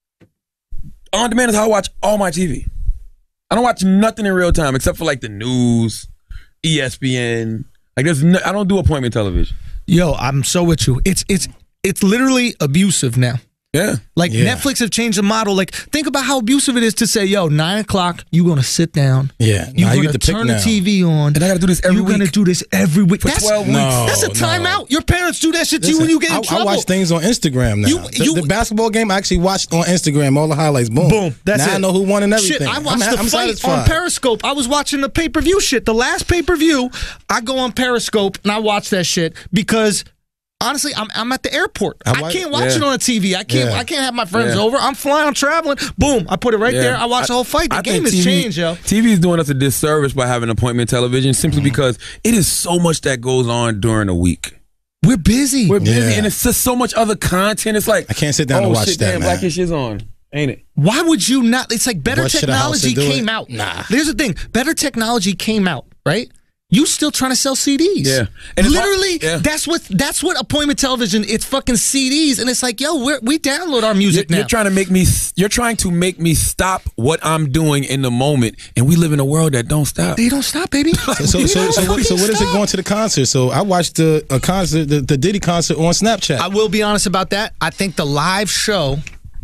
on demand is how I watch all my T V. I don't watch nothing in real time except for like the news, E S P N. Like there's, no, I don't do appointment television. Yo, I'm so with you. It's it's it's literally abusive now. Yeah. Like Yeah. Netflix have changed the model. Like think about how abusive it is to say, yo, nine o'clock, you're gonna sit down. Yeah. You're Now you gonna get to pick turn now. the T V on. And I gotta do this every You're gonna week. do this every week. For that's, twelve weeks. No, That's a no. timeout. Your parents do that shit to you Listen, when you get in I, trouble. I watch things on Instagram now. You- The- you- the, basketball game I actually watched on Instagram, all the highlights. Boom. Boom. That's now it. I know who won and everything. Shit, I watched I'm, the I'm fight satisfied. on Periscope. I was watching the pay per view shit. The last pay per view, I go on Periscope and I watch that shit because. Honestly, I'm I'm at the airport. I, I wa- can't watch yeah. it on the T V. I can't Yeah. I can't have my friends Yeah. over. I'm flying, I'm traveling. Boom, I put it right Yeah. there. I watch the whole fight. The I game think has T V changed, yo. T V is doing us a disservice by having appointment television simply Mm-hmm. because it is so much that goes on during a week. We're busy. We're busy, Yeah. and it's just so much other content. It's like I can't sit down oh, and watch shit, that, damn, man. Blackish is on, ain't it? Why would you not? It's like better Rush to the house technology to do came it? out. Nah. There's the thing. Better technology came out, right? You still trying to sell C Ds. Yeah. And it's Literally, hard- yeah. that's what that's what appointment television, it's fucking C Ds. And it's like, yo, we're, we download our music You're, now. you're trying to make me. You're trying to make me stop what I'm doing in the moment, and we live in a world that don't stop. they don't stop, baby. So, so, They so, don't so, what, so fucking what is it stop. going to the concert? So I watched the a concert, the, the Diddy concert on Snapchat. I will be honest about that. I think the live show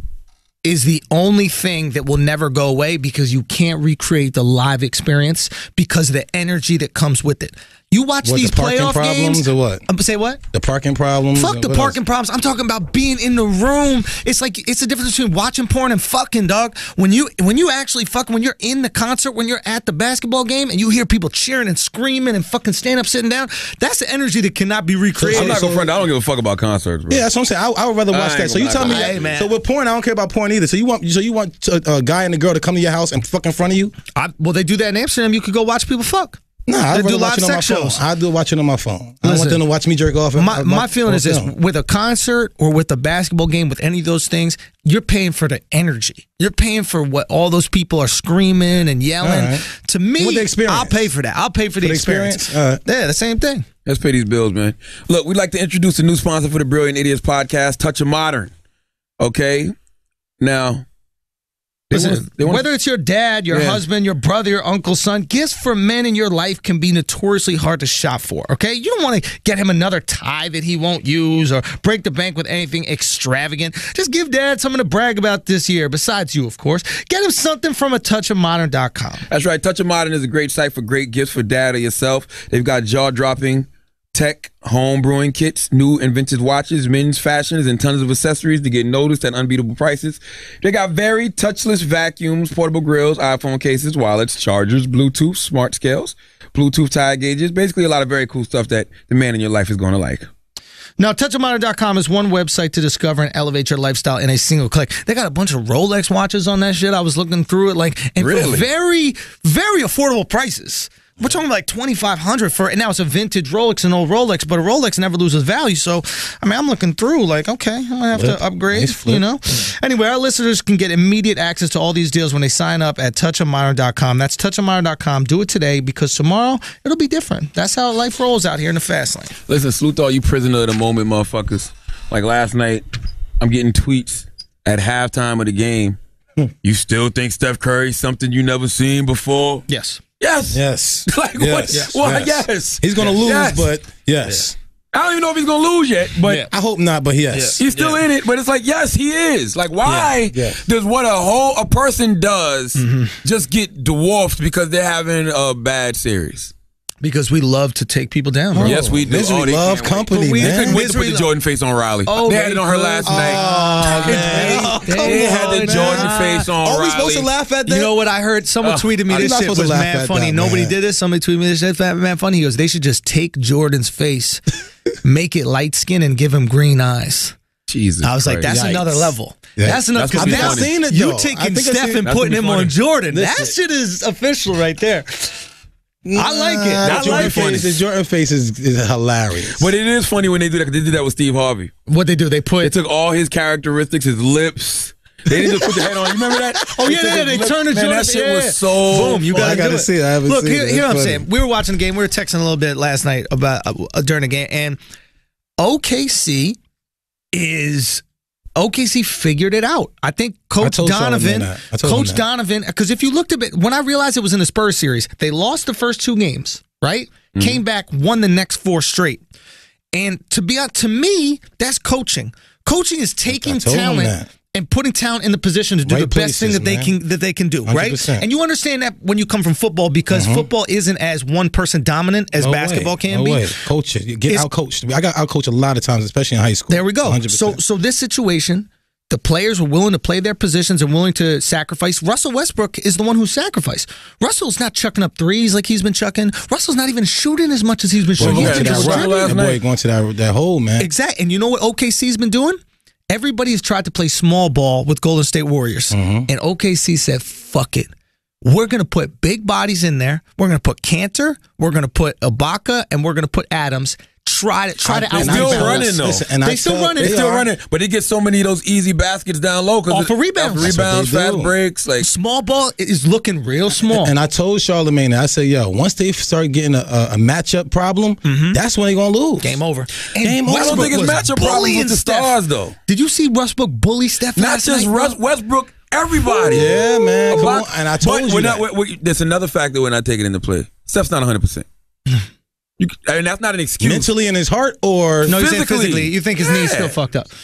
is the only thing that will never go away because you can't recreate the live experience because of the energy that comes with it. You watch What, these the parking playoff problems games or what? Um, say what? The parking problems. Fuck the What parking else? problems. I'm talking about being in the room. It's like it's the difference between watching porn and fucking, dog. When you when you actually fuck, when you're in the concert, when you're at the basketball game, and you hear people cheering and screaming and fucking stand up, sitting down. That's the energy that cannot be recreated. I'm not gonna front. I don't give a fuck about concerts, bro. Yeah, that's what I'm saying. I, I would rather watch I that. ain't So you gonna tell me, lie. Hey, man. so with porn, I don't care about porn either. So you want, so you want a, a guy and a girl to come to your house and fuck in front of you? I, well, they do that in Amsterdam. You could go watch people fuck. Nah, I'd They rather do watch live it on my sex phone. shows. I do watch it on my phone. I don't want Listen, them to watch me jerk off. My, on my feeling on is this: film. with a concert or with a basketball game, with any of those things, you're paying for the energy. You're paying for what all those people are screaming and yelling. All right. To me, With the experience. I'll pay for that. I'll pay for the, the experience. experience? All right. Yeah, the same thing. Let's pay these bills, man. Look, we'd like to introduce a new sponsor for the Brilliant Idiots podcast, Touch of Modern. Okay, now. They Listen, wanna- they wanna- whether it's your dad, your Yeah. husband, your brother, your uncle, son, gifts for men in your life can be notoriously hard to shop for, okay? You don't want to get him another tie that he won't use or break the bank with anything extravagant. Just give dad something to brag about this year, besides you, of course. Get him something from a touch of modern dot com. That's right. Touch of Modern is a great site for great gifts for dad or yourself. They've got jaw-dropping tech, home brewing kits, new and vintage watches, men's fashions, and tons of accessories to get noticed at unbeatable prices. They got very touchless vacuums, portable grills, iPhone cases, wallets, chargers, Bluetooth, smart scales, Bluetooth tire gauges. Basically, a lot of very cool stuff that the man in your life is going to like. Now, touch of modern dot com is one website to discover and elevate your lifestyle in a single click. They got a bunch of Rolex watches on that shit. I was looking through it, like, and Really? for very, very affordable prices. We're talking like twenty-five hundred dollars for it. Now it's a vintage Rolex, an old Rolex, but a Rolex never loses value. So, I mean, I'm looking through like, okay, I'm going to have Flip. to upgrade, Nice flip. you know? Anyway, our listeners can get immediate access to all these deals when they sign up at touch of modern dot com. That's touch of modern dot com. Do it today because tomorrow it'll be different. That's how life rolls out here in the fast lane. Listen, salute to all you prisoner of the moment motherfuckers. Like last night, I'm getting tweets at halftime of the game. You still think Steph Curry's something you never seen before? Yes. Yes. Yes. Like yes. what? Yes. Why? Yes. He's gonna lose, Yes. but yes. I don't even know if he's gonna lose yet, but Yeah. I hope not, but yes. he's still in it. But it's like, yes, he is. Like, why Yeah, yeah. does what a whole a person does just get dwarfed because they're having a bad series? Because we love to take people down. bro. Yes, we do. Misery Oh, they love can't wait. company, But we- They man. couldn't wait to put Misery the lo- Jordan face on Riley. Oh, they they had it on her could. last Oh, night. man. Oh, Come They had on, the man. Jordan face on Are we Riley. supposed to laugh at that? You know what I heard? Someone Uh, tweeted me I'm this not shit supposed to was laugh mad at funny. that, Nobody man. did this. Somebody tweeted me this shit, mad funny. He goes, they should just take Jordan's face, make it light skin, and give him green eyes. Jesus. I was like, Christ. that's Yikes. another level. Yeah. That's another. That's gonna Because be now funny. I've seen it, you though. I taking think I've Steph seen- and That's putting gonna him be on funny. Jordan. That Listen. shit is official right there. I like it. Nah, I the like Jordan it. face, the Jordan face is, is hilarious. But it is funny when they do that. 'Cause they did that with Steve Harvey. What they do? They They put. took all his characteristics, his lips. They didn't just put the head on. You remember that? Oh yeah, took yeah, his they lips. turned the Man, Jordan. that shit yeah. was so. boom. You funny. got I gotta do it. see it. I haven't Look, seen here, it. here That's I'm funny. saying. We were watching the game. We were texting a little bit last night about uh, during the game, and O K C is. O K C figured it out. I think Coach told Charlamagne Donovan, that. I told him Coach that. Donovan, because if you looked at it, when I realized it was in the Spurs series, they lost the first two games, right? Mm-hmm. Came back, won the next four straight. And to be honest, to me, that's coaching. Coaching is taking I told him talent that. and putting talent in the position to do Right the best thing places, that they man. can that they can do, one hundred right? percent. And you understand that when you come from football because football isn't as one person dominant as No basketball way. can no be. Way. Coach it. You get It's- out coached. I got out coached a lot of times, especially in high school. There we go. one hundred So percent. so this situation, the players were willing to play their positions and willing to sacrifice. Russell Westbrook is the one who sacrificed. Russell's not chucking up threes like he's been chucking. Russell's not even shooting as much as he's been Boy, shooting. going He's to been that just Russell rock. last That boy night. going to that that hole, man. Exactly. And you know what O K C's been doing? Everybody has tried to play small ball with Golden State Warriors. Mm-hmm. And O K C said, fuck it. We're going to put big bodies in there. We're going to put Cantor. We're going to put Ibaka. And we're going to put Adams. Try to try to They're out still rebound running, us. though. Listen, and They I still tell- running. They They still are. running, but he gets so many of those easy baskets down low because Off of rebounds. Off of rebounds, That's what they fast do. breaks. Like Small ball is looking real small. And I told Charlamagne, I said, yo, once they start getting a, a, a matchup problem, that's when they're going to lose. Game over. And Game over. I don't Westbrook think it's was matchup problems bullying with the Steph. stars though. Did you see Westbrook bully Steph Not last just night, bro? Russ, Westbrook, everybody. Yeah, man. Come About- on. And I told but you we're that. not. We're, we there's another factor we're not taking into play. Steph's not one hundred percent. You, and that's not an excuse. Mentally in his heart or No, he's saying physically. physically. You think his knee's Yeah. still fucked up.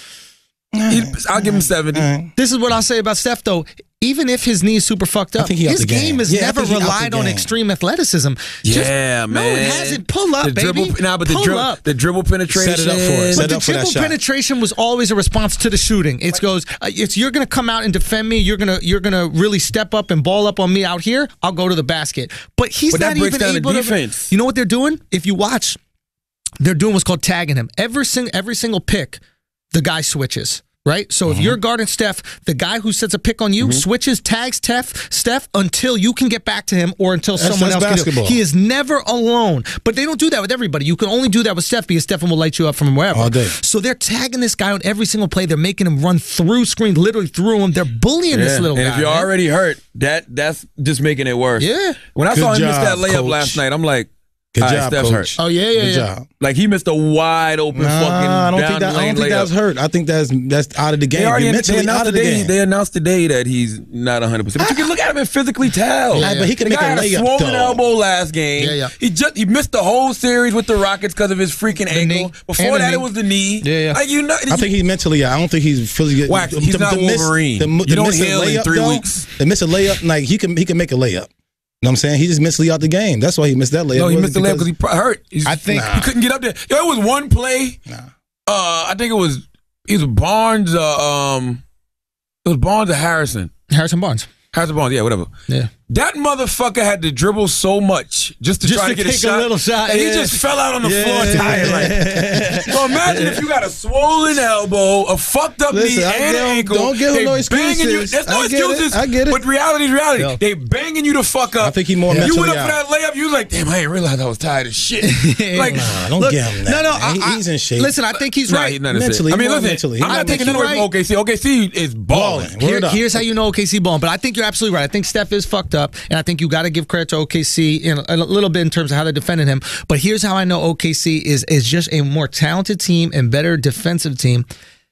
He- I'll give him seventy. All right. This is what I'll say about Steph, though. Even if his knee is super fucked up, think he out his the game game. has Yeah, I never think he out the relied on game. extreme athleticism. Just- Yeah, man. No, it hasn't. Pull up, the baby. Dribble, nah, but the Pull dribble, up. the dribble penetration. Set it up for it. But Set the up for that dribble shot. penetration was always a response to the shooting. It goes, uh, it's you're gonna come out and defend me. You're gonna you're gonna really step up and ball up on me out here. I'll go to the basket. But he's But that not breaks even down the able defense. to. You know what they're doing? If you watch, they're doing what's called tagging him. Every single every single pick, the guy switches. Right? So Mm-hmm. if you're guarding Steph, the guy who sets a pick on you switches, tags Steph, Steph until you can get back to him or until That's- someone that's else basketball. can do it. He is never alone. But they don't do that with everybody. You can only do that with Steph because Steph will light you up from wherever. All day. So they're tagging this guy on every single play. They're making him run through screens, literally through him. They're bullying Yeah. this little and guy. if you're man. already hurt, that that's just making it worse. Yeah. When I Good saw him miss that job, layup coach. last night, I'm like, Good all right, job, Steph's coach. hurt. Oh, yeah, yeah, Good yeah. job. Like he missed a wide open fucking Nah, I don't down think that. I lane don't think layup. that was hurt. I think that's that's out of the game. They already You're they mentally announced out of the today. game. They announced today that he's not one hundred percent. But you can look at him and physically tell. Yeah, but he can The make guy a had layup, swollen though. elbow last game. Yeah, yeah. He just he missed the whole series with the Rockets because of his freaking ankle. knee. Before And the that, knee. it was the knee. Yeah, yeah. Like you know, I think he's mentally out. I don't think he's physically. Wax, he's not Wolverine. The, the You don't miss a heal in layup, three though, weeks. The miss a layup, like he can he can make a layup. You know what I'm saying? He just mentally out the game. That's why he missed that layup. no, he It missed the wasn't layup because he pro- hurt. He's- I think- he couldn't get up there. Yo, it was one play. Nah. Uh, I think it was either Barnes. Uh, um, it was Barnes or Harrison. Harrison Barnes. Harrison Barnes. Yeah, whatever. Yeah. That motherfucker had to dribble so much just to Just try to to, get a take a shot. little shot, And yeah. he just fell out on the Yeah. floor tired. Like, so imagine if you got a swollen elbow, a fucked up Listen, knee, I and give an him- ankle. don't give him They no banging you. excuses. There's no I get it. excuses. I get it. But reality is reality. Yo. They banging you the fuck up. I think he more You mentally went up out. for that layup. You was like, damn, I didn't realize I was tired as shit. Like, Nah, don't Look, give him that. no, no, man. He- I- he's in shape. Listen, I think he's nah, right. he's not in Mentally, shape. I mean, more listen, mentally. I'm He not more taking nothing away mentally. from O K C. O K C is balling. Balling. Here- Word up. here's how you know O K C balling. But I think you're absolutely right. I think Steph is fucked up, and I think you got to give credit to O K C in a, a little bit in terms of how they're defending him. But here's how I know O K C is is just a more talented team and better defensive team.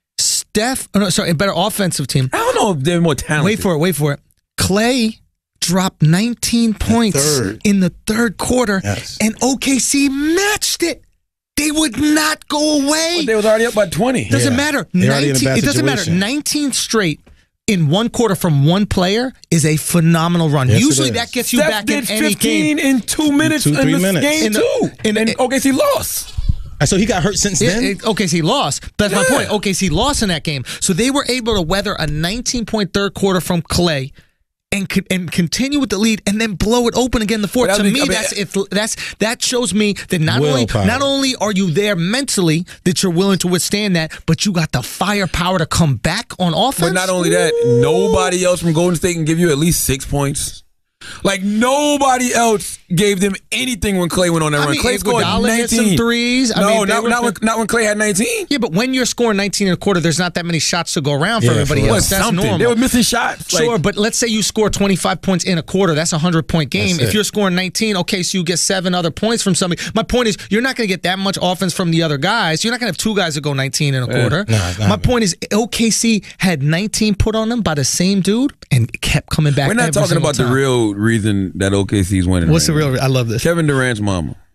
Steph, oh no, sorry, a better offensive team. I don't know if they're more talented. Wait for it. Wait for it. Clay dropped nineteen points third. in the third quarter, Yes. and O K C matched it. They would not go away. But they was already up by twenty. Doesn't Yeah. matter. They're already in a nineteen, bad it doesn't matter. situation. nineteen straight in one quarter from one player is a phenomenal run. Yes, it Usually is. that gets you Steph back did in any game. fifteen in two minutes two, in three the minutes. game In the- too. in the- and O K C lost. And so he got hurt since Yeah, then. it- O K C lost. That's my Yeah. point. O K C lost in that game. So they were able to weather a nineteen-point third quarter from Clay and co- and continue with the lead and then blow it open again in the fourth. But To I mean- me, I mean- that's it's, that's that shows me that not only Willpower. not only are you there mentally that you're willing to withstand that, but you got the firepower to come back on offense. But not only that, nobody else from Golden State can give you at least six points. Like nobody else gave them anything when Clay went on that I run. mean, Clay scored Iguodala nineteen. hit some threes. I no, mean, they not, were- not, when, not when Clay had nineteen. Yeah, but when you're scoring nineteen and a quarter, there's not that many shots to go around for Yeah, everybody for real. else. Was That's something. normal. They were missing shots. Sure, Like, but let's say you score twenty-five points in a quarter. That's a hundred-point game. That's If it. you're scoring nineteen, okay, so you get seven other points from somebody. My point is, you're not going to get that much offense from the other guys. You're not going to have two guys that go nineteen in a quarter. No, it's not. My point is, O K C had nineteen put on them by the same dude and kept coming back. we're not every talking single about the time. real reason that O K C is winning. What's right the now. real? I love this. Kevin Durant's mama.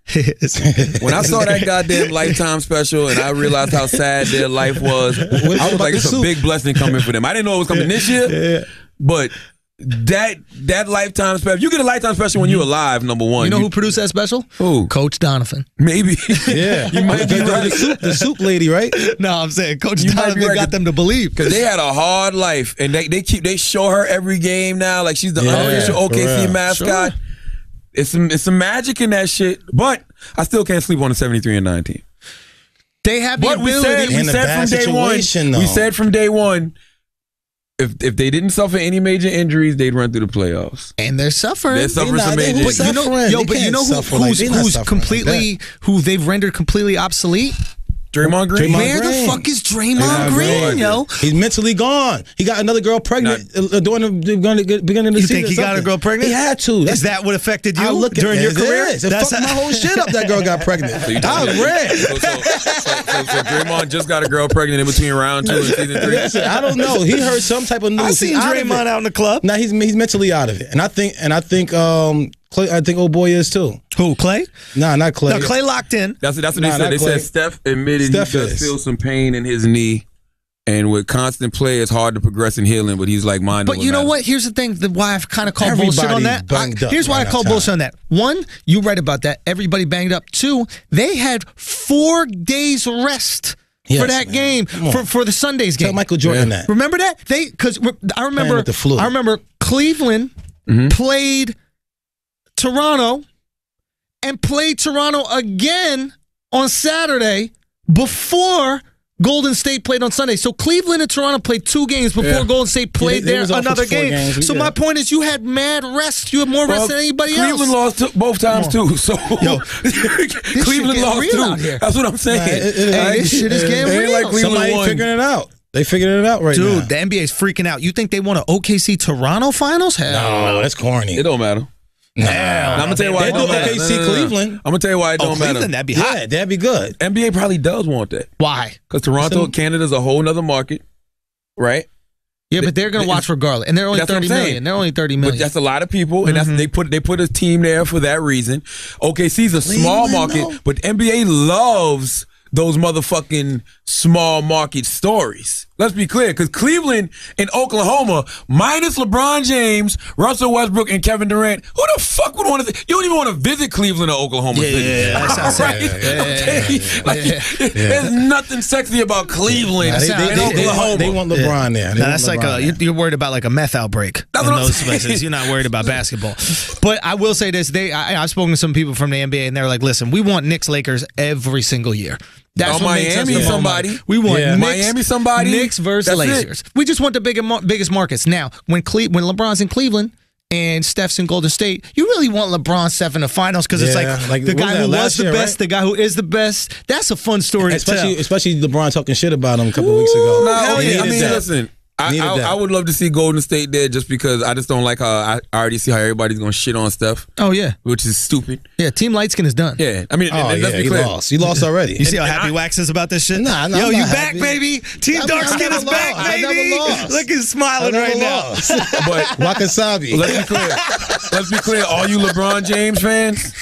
When I saw that goddamn Lifetime special and I realized how sad their life was, I was like, it's a big blessing coming for them. I didn't know it was coming this year, yeah. but that that Lifetime special, you get a Lifetime special when you're alive, number one. You know you, who produced that special? Who? Coach Donovan. Maybe. Yeah. You might be the, right. the, soup, the soup lady, right? No, I'm saying Coach You might Donovan be right, got them to believe. Because they had a hard life, and they, they keep they show her every game now. Like, she's the Yeah, unofficial O K C for real. mascot. Sure. It's some, it's some magic in that shit, but I still can't sleep on the seventy-three and nine team. They have the But we said, ability. we In a said bad from day one, situation, though. we said from day one, if if they didn't suffer any major injuries, they'd run through the playoffs. And they're suffering. They're suffering They some not- they major was But you know, suffering. yo, They but you can't know who, suffer like- who's, they not who's suffering like completely, who they've rendered completely obsolete? Draymond Green. Draymond Where Green. the fuck is Draymond Draymond Green, Green. yo? He's mentally gone. He got another girl pregnant uh, during the beginning of the You season. think he got a girl pregnant? He had to. Is that what affected you I look at during it, your it career? is. It That's fucked how- my whole shit up. That girl got pregnant. So you I was red. So, so, so, so, so Draymond just got a girl pregnant in between round two and season three. Listen, I don't know. He heard some type of news. I He's seen out of Draymond it. out in the club. Now he's he's mentally out of it, and I think and I think um Clay, I think old boy is too. Who, Clay? Nah, not Clay. No, Clay locked in. That's that's what Nah, they said. not They Clay. said Steph admitted Steph he does is. feel some pain in his knee, and with constant play, it's hard to progress in healing. But he's like, mind. But you know what? Here's the thing. The, why I've kind of called Everybody's bullshit on that. banged I- up here's why right I call now, bullshit Tom. on that. One, you're right about that. Everybody banged up. Two, they had four days rest Yes, for that man. game Come on. for, for the Sunday's game. Tell Michael Jordan that. Remember that? They because I remember with the flu. I remember Cleveland Mm-hmm. played Toronto and played Toronto again on Saturday before Golden State played on Sunday. So Cleveland and Toronto played two games before Yeah. Golden State played Yeah, they- they there was off for another four game. games. So Yeah. my point is, you had mad rest. You had more rest Well, than anybody Cleveland else. lost t- both times too. So Yo, Cleveland getting lost real out too. here. That's what I'm saying. Nah, it- it- Hey, this shit is it- getting it ain't real. like Cleveland Somebody won. figuring it out. They figuring it out right now. Dude, the N B A is freaking out. You think they want an O K C Toronto finals? Hell no, that's corny. It don't matter. Nah. Now, I'm gonna tell you why They it don't do matter. O K C No, no, no, no. Cleveland. I'm gonna tell you why it Oh, don't Cleveland, matter. that'd be hot. Yeah, that'd be good. N B A probably does want that Why? because Toronto, Some- Canada's a whole nother market, right? Yeah, but they're gonna They- watch regardless, and they're only That's what I'm thirty saying. million. They're only thirty But million. that's a lot of people, and Mm-hmm. that's they put they put a team there for that reason. O K C's a small Cleveland, market, though? but N B A loves those motherfucking small market stories. Let's be clear, because Cleveland and Oklahoma, minus LeBron James, Russell Westbrook, and Kevin Durant, who the fuck would want to? You don't even want to visit Cleveland or Oklahoma Yeah, City. yeah, yeah, that sounds Right? sad. Yeah, yeah, Okay? yeah, Like, yeah. There's nothing sexy about Cleveland Nah, they, they, and they, they, Oklahoma. want, they want LeBron there. They Now, want that's like LeBron a, there. you're, you're worried about like a meth outbreak That's in what I'm those saying. places. You're not worried about basketball. But I will say this: they, I, I've spoken to some people from the N B A, and they're like, "Listen, we want Knicks Lakers every single year. That's Oh, what makes us Miami the most somebody. money. We want Yeah. Knicks, Miami somebody. Knicks versus That's it. Lakers. We just want the big, biggest markets. Now, when Cle- when LeBron's in Cleveland and Steph's in Golden State, you really want LeBron, Steph in the finals because it's Yeah, like, like, the what was guy that, who was last the year, best, right? the guy who is the best. That's a fun story to Especially, tell. especially LeBron talking shit about him a couple weeks ago. No, Hell I yeah. mean, Needed that. listen. I, Needed I, that. I would love to see Golden State there just because I just don't like how I, I already see how everybody's gonna shit on Steph, Oh yeah, which is stupid. yeah. Team Lightskin is done. Yeah, I mean, Oh, and, and let's yeah, be he clear. lost. He lost already. You see how And- happy and I- Wax is about this shit? Nah, nah, Yo, I'm you not back, happy. baby. Team I Dark never Skin is lost. back, I never baby. lost. Look, he's I smiling never right now. lost. But Wakasabi. let's be clear. Let's be clear. All you LeBron James fans,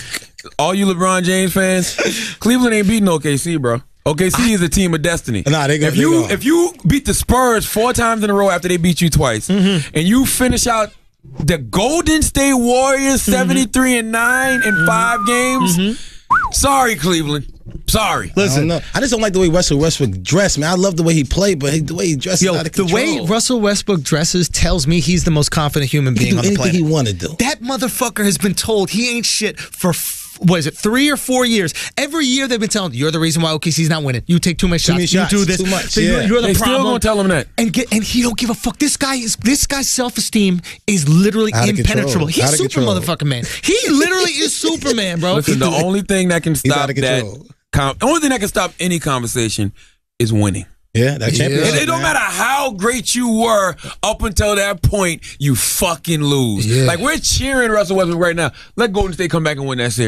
all you LeBron James fans, Cleveland ain't beating O K C, bro. O K C is a team of destiny. Nah, they go- if they you go. if you beat the Spurs four times in a row after they beat you twice, Mm-hmm. and you finish out the Golden State Warriors Mm-hmm. seventy-three and nine in five games, sorry Cleveland, sorry. I don't know. I just don't like the way Russell Westbrook dressed, man. I love the way he played, but he, the way he dresses Yo, out of the control. way Russell Westbrook dresses tells me he's the most confident human he being can on do the anything planet. he want to do. That motherfucker has been told he ain't shit for f- what is it, three or four years. Every year they've been telling him, you're the reason why O K C's not winning. You take too many shots. many shots, You do this. too much, So you're, yeah. you're the They still problem. gonna tell him that. And get and he don't give a fuck. This guy is this guy's self esteem is literally Out of impenetrable. control. He's Out of super control. motherfucking man. He literally is Superman, bro. Listen, the only thing that can stop out of that, control. com- the only thing that can stop any conversation is winning. Yeah, that championship. It, it don't man. matter how great you were up until that point, you fucking lose. Yeah. Like, we're cheering Russell Westbrook right now. Let Golden State come back and win that series.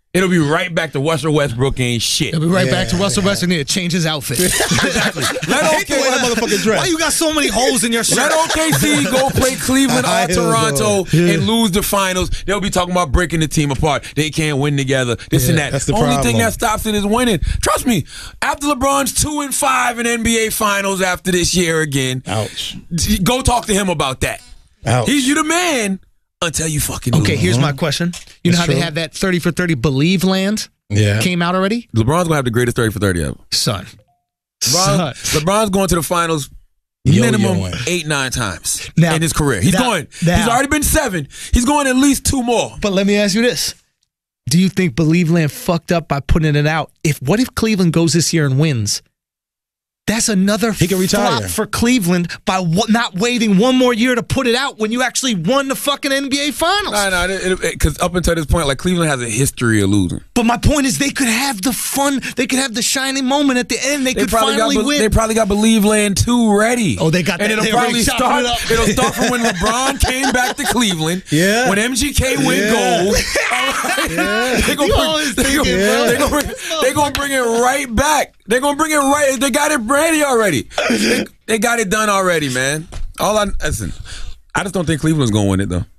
It'll be right back to Russell Westbrook ain't shit. It'll be right Yeah, back to Russell yeah. Westbrook. Need to change his outfit. Exactly. Let I hate the way that motherfucker dress. Why you got so many holes in your shirt? Let O K C go play Cleveland I or hear Toronto you. and lose the finals. They'll be talking about breaking the team apart. They can't win together. This Yeah, and that. that's the Only problem. thing that stops it is winning. Trust me. After LeBron's two and five in N B A Finals after this year again, Ouch. go talk to him about that. Ouch. He's you the man until you fucking Okay, lose. here's my question. You know That's how they true. have that thirty for thirty Believe land Yeah. came out already? LeBron's gonna have the greatest thirty for thirty ever. Son. LeBron, Son. LeBron's going to the finals Yo, minimum yo, yo. eight, nine times Now- in his career. He's now- going. now- he's already been seven. He's going at least two more. But let me ask you this. Do you think Believe land fucked up by putting it out? If What if Cleveland goes this year and wins? That's another He can retire. flop for Cleveland by w- not waiting one more year to put it out when you actually won the fucking N B A Finals. No, no, because up until this point, like Cleveland has a history of losing. But my point is, they could have the fun. They could have the shining moment at the end. They, They could probably finally got win. They probably got Believe Land two ready. Oh, they got and that- it'll they probably already chopped start. it up. It'll start from when LeBron came back to Cleveland. Yeah. When M G K win Yeah. gold. Yeah. They gonna You bring, always they thinking, gonna, bro. they gonna bring, they gonna bring it right back. They're gonna bring it right. They got it ready already. They, they got it done already, man. All I listen. I just don't think Cleveland's gonna win it though.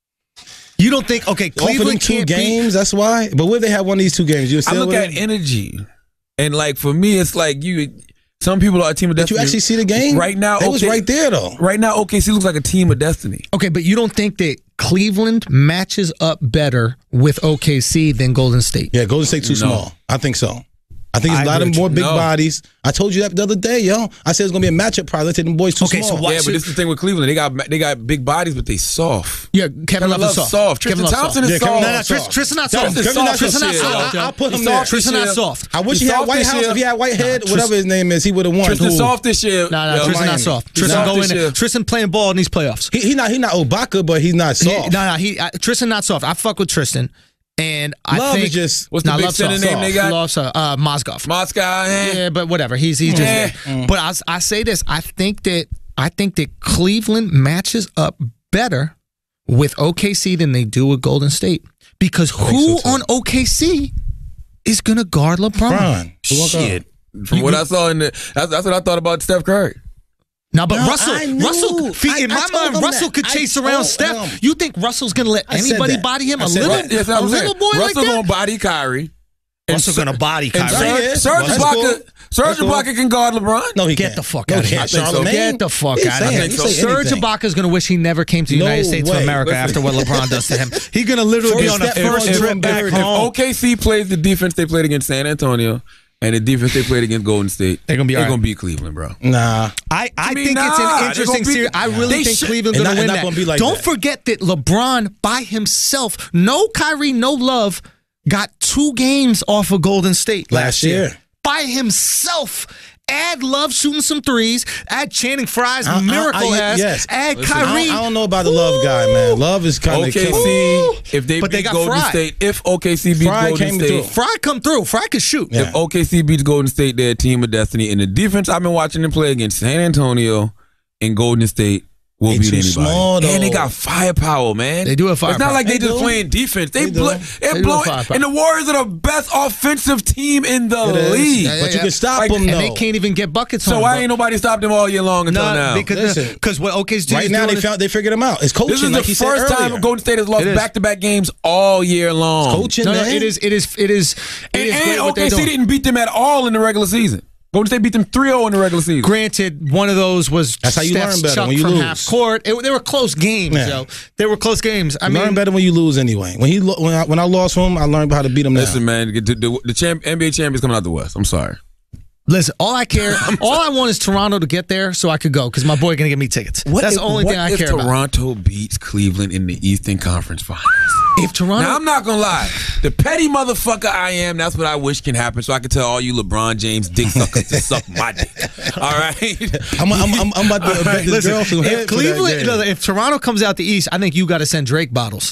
You don't think? Okay, Off of them Cleveland two can't beat. games, that's why. But what if they have one of these two games? You I still look with at it? energy, and like for me, it's like you. Some people are a team of Did destiny. you actually see the game? Right now, It was okay- right there, though. Right now, O K C looks like a team of destiny. Okay, but you don't think that Cleveland matches up better with O K C than Golden State? Yeah, Golden State too No. small. I think so. I think it's I a lot agree of with more you. big No. bodies. I told you that the other day, yo. I said it's gonna be a matchup problem. Let's take them boys too Okay, so small. what- Yeah, but this is the thing with Cleveland. They got they got big bodies, but they soft. Yeah, Kevin, Kevin Love is Love's soft. soft. Kevin Tristan Love's Thompson soft. is Yeah, Kevin soft. No, no, Love's Tris- soft. Tristan not Tristan soft. is Kevin soft. Tristan not this year. soft. I, I'll put him He's there. soft this Tristan year. not soft. I wish He's he had soft this Whitehouse. year. If he had Whitehead, Nah, whatever his name is, he would have won. Tristan Who? soft this year. No, no, Yo, Tristan Miami. not soft. He's Tristan soft go in this there. year. Tristan playing ball in these playoffs. He, he not he not Obaka, but he's not He- soft. no, no, he uh, Tristan not soft. I fuck with Tristan, and I Love think is just What's the Nah, big Love's center soft. name they got? Love's, uh, uh, Mozgov. Moscow. eh? Yeah, but whatever. He's he's just. Eh. But I, I say this. I think that I think that Cleveland matches up better with O K C than they do with Golden State because who so, too. on O K C is gonna guard LeBron? Bron. Shit. From what I saw in the, that's, that's what I thought about Steph Curry. Now, but No, Russell, I knew. Russell, see, I- in I my told mind, him Russell that. could I chase around told Steph. him. You think Russell's gonna let I said anybody that. body him? I A said little, that. Yes, a I'm saying. little boy like Russell's that? gonna body Kyrie. And Russell's Ser- gonna body and Kyrie. Serge, Yes, Serge that's Ibaka, cool. Serge That's cool. Ibaka can guard LeBron. No, he Get can't. the fuck no, out of he here. can't. I think so. Charlamagne? Get the fuck He's out of saying- here. think he's so. saying Serge anything. Ibaka is going to wish he never came to the No United States of way. America Listen. after what LeBron does to him. He's going to literally be First on the step first forward, trip Jordan back Berry. If home. O K C plays the defense they played against San Antonio and the defense they played against Golden State, They're gonna be they're all right. gonna beat Cleveland, bro. Nah. I, I I mean, think nah, it's they're an gonna interesting beat- series. I really They think should- Cleveland's It's going to not- win it's not that. gonna be like Don't that. forget that LeBron by himself, no Kyrie, no Love, got two games off of Golden State last, Last year. year. By himself. Add Love shooting some threes. Add Channing Frye's I- I- miracle I- ass. yes. Add Listen, I Kyrie. don't, I don't know about the Love guy, man. Love is kind of O K killing. C, if they But they beat got Golden Fry. State, if O K C beats Fry Golden came State, through. Fry come through. Fry can shoot. Yeah. if O K C beats Golden State, they're a team of destiny. And the defense I've been watching them play against San Antonio and Golden State will They beat too anybody. small, and they though. got firepower, man. They do have It's firepower. not like they, They just do. playing defense. They, They do. blow, They it do blow, have firepower. and the Warriors are the best offensive team in the It is. league. Yeah, yeah, But you yeah. can stop Like, them, And though. they can't even get buckets So on why them. ain't nobody stopped them all year long until No, now? because Listen. because what O K C Right is now, doing they is- found they figured him out. It's coaching, This is like the he said first earlier. time Golden State has lost It is. back-to-back games all year long. Coaching, No, no, man. it is, it is, it is, it And, is and great what they're O K C doing. didn't beat them at all in the regular season. Golden State beat them three oh in the regular season. Granted, one of those was That's how you Steph's learn better, chuck when you from lose. half court. It, they were close games, Yeah. yo. They were close games. I You mean, learn better when you lose anyway. When he lo- when I, when I lost from him, I learned how to beat him now. Listen, man, the, the, the champ, N B A champions coming out the West. I'm sorry. listen. All I care, all I want is Toronto to get there so I could go because my boy gonna give me tickets. That's the only what thing I if care about. Toronto beats Cleveland in the Eastern Conference Finals? If Toronto, Now, I'm not going to lie. The petty motherfucker I am, that's what I wish can happen so I can tell all you LeBron James dick suckers to suck my dick. All right? I'm, I'm, I'm, I'm about to bet this listen, girl some head if for that Cleveland, game. no, if Toronto comes out the East, I think you got to send Drake bottles.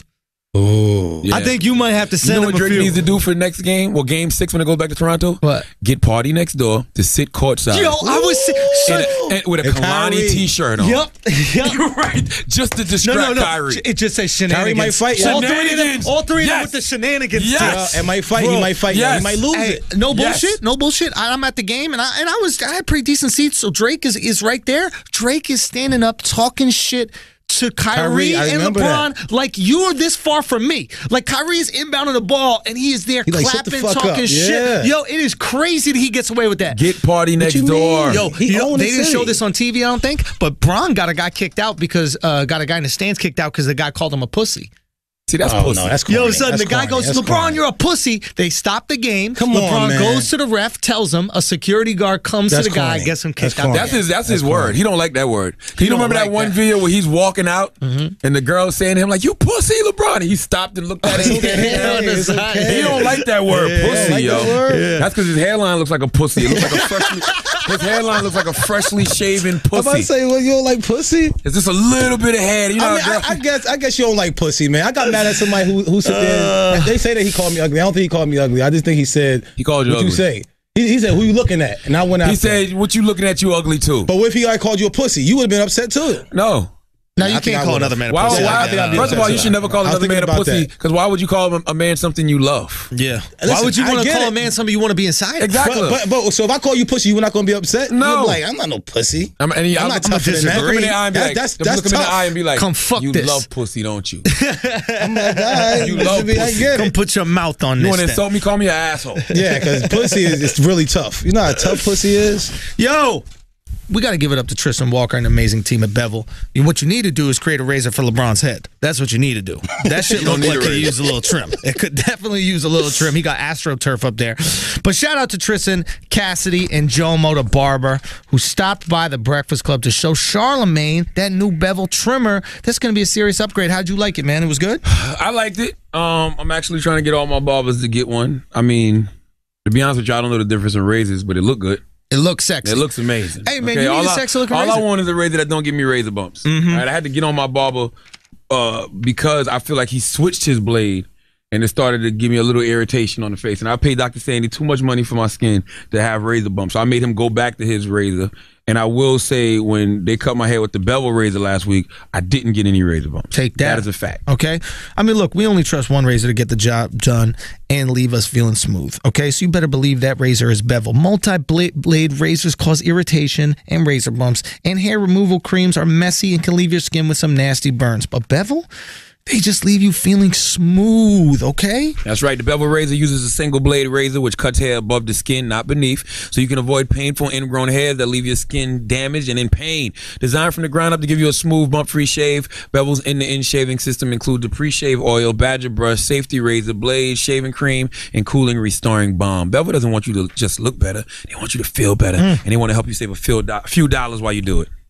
Oh, Yeah. I think you might have to You send know him what a Drake few. needs to do for the next game? Well, game six when it goes back to Toronto? What? Get Party Next Door to sit courtside. Yo, I was si- and, son, a- and with a And Kalani Kyrie. t-shirt on. Yep. Yep. You're right. Just to No, distract no, no. Kyrie. It just says shenanigans. Kyrie might fight, yeah. All three of them, Shenanigans. all three of them Yes. with the shenanigans. Yes. too. Yeah, it might fight. Bro, he might fight. Yeah, yes. he might lose Hey, it. no Yes. bullshit, no bullshit. I, I'm at the game, and I and I was I had pretty decent seats. So Drake is is right there. Drake is standing up talking shit to Kyrie, Kyrie, I and remember LeBron. Like, you're this far from me. Like, Kyrie is inbounding the ball, and he is there He like, shut the clapping, fuck talking up. shit. Yeah. Yo, it is crazy that he gets away with that. Get Party Next you Door. mean? Yo, He you know, owned they the didn't show city. this on T V, I don't think, but Bron got a guy kicked out because uh, got a guy in the stands kicked out because the guy called him a pussy. See, that's Oh, pussy. no, that's corny. Yo, son, That's the guy corny. goes, That's LeBron, corny. you're a pussy. They stop the game. Come LeBron on, man. goes to the ref, tells him, a security guard comes That's to the guy, corny. gets him That's kicked out. corny. That's his. That's, his That's word. corny. He don't like that word. You don't remember like that one that. video where he's walking out and the girl saying to him like, "You pussy, LeBron," and he stopped and looked at him. okay. on the It's side. okay. He don't like that word, Yeah, pussy, like yo. that word? Yeah. That's because his hairline looks like a pussy. It looks like a freshly. His hairline looks like a freshly shaven I'm about to pussy. say, well, you don't like pussy? It's just a little bit of hair. You know, I, mean, girl- I, I guess I guess you don't like pussy, man. I got mad at somebody who who sit there. They say that he called me ugly. I don't think he called me ugly. I just think he said He called you what ugly. you say. He, he said, "Who you looking at?" And I went out. he said, "What you looking at? You ugly too." "But what if he like called you a pussy? You would have been upset too." No. Now, I you think can't I call would've. another man a Why? pussy. Yeah, why I think I'd be first of upset all, you too. should never call I was another man thinking a about pussy that. because why would you call a, a man something you love? Yeah. Why Listen, would you I want to get call it. a man something you want to be inside? Exactly. But, but but so if I call you pussy, you're not gonna be upset. No. You're like, I'm not no pussy. I'm, and he, I'm I'm, not I'm tougher than just that. look him in the eye and be That- like, that's- just that's look him in the tough. eye and be like, Come fuck you this. love pussy, don't you? I'm like, all right, You love I pussy. get Come it. put your mouth on You this. want to then. insult me? Call me an asshole. Yeah, because pussy is it's really tough. You know how tough pussy is. Yo, we got to give it up to Tristan Walker and the amazing team at Bevel. And what you need to do is create a razor for LeBron's head. That's what you need to do. That shit don't looked need like a it could razor. use a little trim. It could definitely use a little trim. He got AstroTurf up there. But shout out to Tristan, Cassidy, and Jomo the barber who stopped by the Breakfast Club to show Charlemagne that new Bevel trimmer. That's going to be a serious upgrade. How'd you like it, man? It was good? I liked it. Um, I'm actually trying to get all my barbers to get one. I mean, to be honest with you, I don't know the difference in razors, but it looked good. It looks sexy. It looks amazing. Hey, man, you need all a I- sexy looking All razor. I want is a razor that don't give me razor bumps. Mhm. All right, I had to get on my barber uh, because I feel like he switched his blade and it started to give me a little irritation on the face. And I paid Doctor Sandy too much money for my skin to have razor bumps. So I made him go back to his razor. And I will say, when they cut my hair with the Bevel razor last week, I didn't get any razor bumps. Take that. That is a fact. Okay? I mean, look, we only trust one razor to get the job done and leave us feeling smooth. Okay? So you better believe that razor is Bevel. Multi-blade razors cause irritation and razor bumps, and hair removal creams are messy and can leave your skin with some nasty burns. But Bevel, they just leave you feeling smooth, okay? That's right. The Bevel razor uses a single blade razor which cuts hair above the skin, not beneath, so you can avoid painful ingrown hairs that leave your skin damaged and in pain. Designed from the ground up to give you a smooth, bump-free shave, Bevel's end-to-end shaving system includes a pre-shave oil, badger brush, safety razor, blade, shaving cream, and cooling restoring balm. Bevel doesn't want you to just look better; they want you to feel better, and they want to help you save a few do- few dollars while you do it.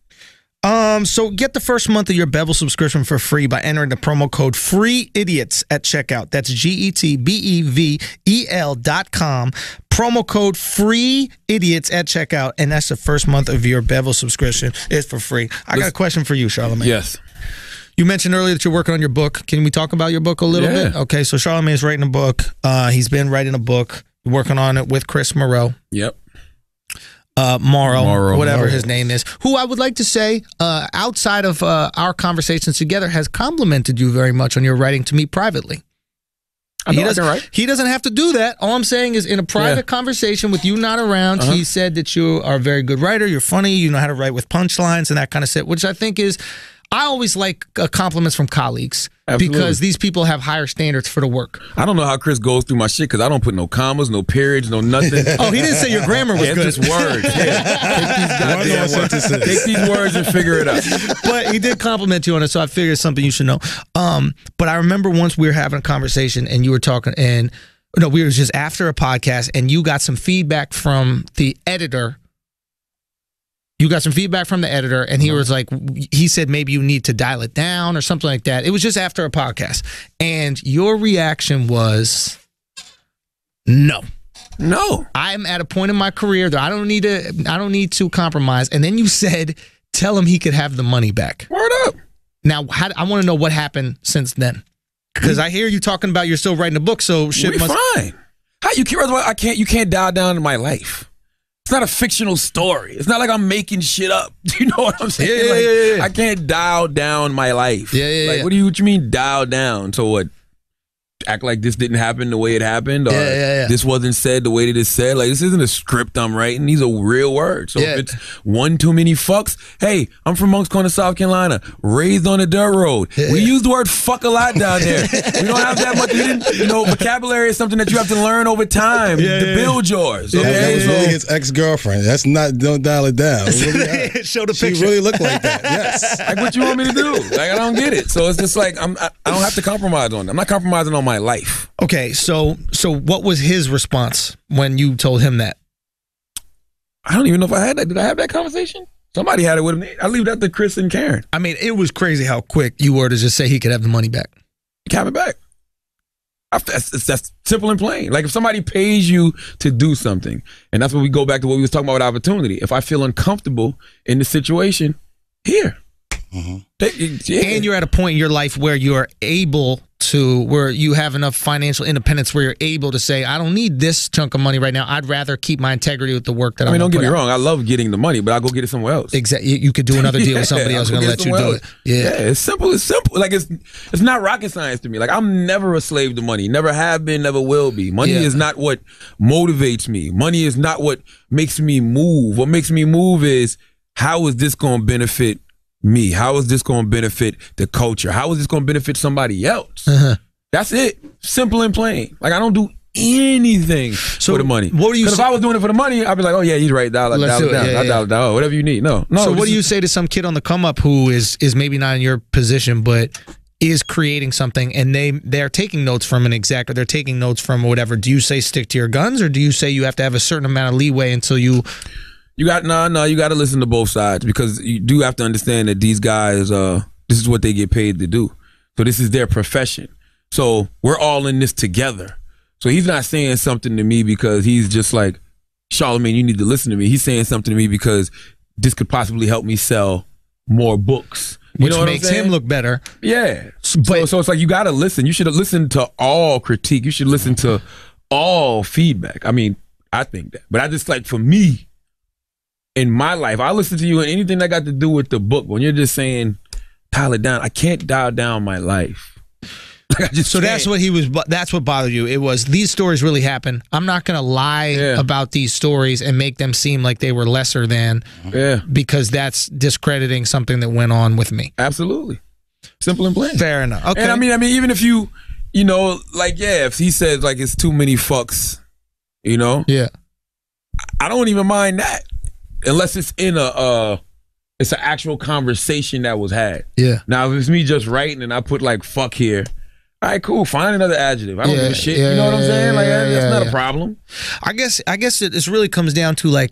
Um, so get the first month of your Bevel subscription for free by entering the promo code FREEIDIOTS at checkout. That's G E T B E V E L dot com. Promo code FREEIDIOTS at checkout, and that's the first month of your Bevel subscription. It's for free. I got a question for you, Charlemagne. Yes. You mentioned earlier that you're working on your book. Can we talk about your book a little Yeah. bit? Okay, so Charlemagne is writing a book. Uh, he's been writing a book, working on it with Chris Moreau. Yep. Uh, Morrow, Morrow. whatever Morrow. his name is, who I would like to say, uh, outside of uh, our conversations together, has complimented you very much on your writing to me privately. I know he I doesn't, can write. he doesn't have to do that. All I'm saying is, in a private Yeah. conversation with you not around, Uh-huh. he said that you are a very good writer, you're funny, you know how to write with punchlines and that kind of shit, which I think is, I always like uh, compliments from colleagues. Absolutely. Because these people have higher standards for the work. I don't know how Chris goes through my shit because I don't put no commas, no periods, no nothing. Oh, he didn't say your grammar was Yeah, good. it's just words. Yeah. Take these goddamn One more words. sentences. Take these words and figure it out. But he did compliment you on it, so I figured it's something you should know. Um, but I remember once we were having a conversation and you were talking, and no, we were just after a podcast, and you got some feedback from the editor. You got some feedback from the editor, and he was like, he said maybe you need to dial it down or something like that. It was just after a podcast, and your reaction was, no. No. I'm at a point in my career that I don't need to. I don't need to compromise. And then you said, tell him he could have the money back. Word up. Now, how, I want to know what happened since then. Because I hear you talking about you're still writing a book, so shit we must. fine. How you can't? I can't. You can't dial down my life. It's not a fictional story. It's not like I'm making shit up. You know what I'm saying? Yeah, yeah, like, yeah, yeah. I can't dial down my life. Yeah, yeah, Like, yeah. what do you? What you mean dial down? So what? Act like this didn't happen the way it happened, or Yeah, yeah, yeah. this wasn't said the way that it's said. Like, this isn't a script I'm writing. These are real words. So Yeah. if it's one too many fucks, hey, I'm from Moncks Corner, South Carolina, raised on a dirt road. We use the word fuck a lot down there. We don't have that much. We didn't, you know, vocabulary is something that you have to learn over time Yeah, to yeah, build yours. That- Okay, that was so really his ex-girlfriend. That's not, don't dial it down. It really- Show the she picture. really looked like that, yes. like, what you want me to do? Like, I don't get it. So it's just like I'm. I, I don't have to compromise on it. I'm not compromising on my life. Okay, so so what was his response when you told him that? I don't even know if I had that. Did I have that conversation? Somebody had it with him. I leave that to Chris and Karen. I mean, it was crazy how quick you were to just say he could have the money back. Have it back. I, that's, that's, that's simple and plain. Like if somebody pays you to do something, and that's when we go back to what we was talking about with opportunity. If I feel uncomfortable in the situation, here. Mm-hmm. They, yeah. And you're at a point in your life where you are able to, where you have enough financial independence where you're able to say, I don't need this chunk of money right now. I'd rather keep my integrity with the work that I I mean, want don't to get put me out. wrong. I love getting the money, but I'll go get it somewhere else. Exactly. You could do another deal with somebody Yeah, else I'll going go to get let you somewhere do else. it. Yeah. Yeah, it's simple. It's simple. Like it's it's not rocket science to me. Like I'm never a slave to money. Never have been. Never will be. Money Yeah. is not what motivates me. Money is not what makes me move. What makes me move is how is this going to benefit me? How is this going to benefit the culture? How is this going to benefit somebody else? Uh-huh. That's it. Simple and plain. Like I don't do anything So, for the money. what do you Because if say- I was doing it for the money, I'd be like, oh yeah, he's right. Dial it, Let's dial do it it. down. Yeah, I yeah. dial it down. Oh, whatever you need. No, no. So what this do you is- say to some kid on the come up who is is maybe not in your position, but is creating something and they they're taking notes from an exec or they're taking notes from whatever? Do you say stick to your guns, or do you say you have to have a certain amount of leeway until you? You got no, no. You got to listen to both sides because you do have to understand that these guys, uh, this is what they get paid to do. So this is their profession. So we're all in this together. So he's not saying something to me because he's just like, Charlamagne, you need to listen to me. He's saying something to me because this could possibly help me sell more books. You Which know what makes I'm saying? him look better. Yeah. But- so, so it's like you got to listen. You should listen to all critique. You should listen to all feedback. I mean, I think that. But I just like, for me, in my life, I listen to you and anything that got to do with the book. When you're just saying, dial it down, I can't dial down my life. Like I just So that's can't. what he was. That's what bothered you. It was these stories really happen. I'm not going to lie Yeah. about these stories and make them seem like they were lesser than, Yeah, because that's discrediting something that went on with me. absolutely. Simple and plain. Fair enough. Okay. And I mean, I mean, even if you, you know, like, yeah, if he says like it's too many fucks, you know, yeah. I don't even mind that unless it's in a, uh, it's an actual conversation that was had. Yeah. Now, if it's me just writing and I put like fuck here, all right, cool, find another adjective. I don't Yeah, give a shit. yeah, you know what I'm yeah, saying? Like, yeah, that's yeah, not yeah. a problem. I guess I guess it this really comes down to like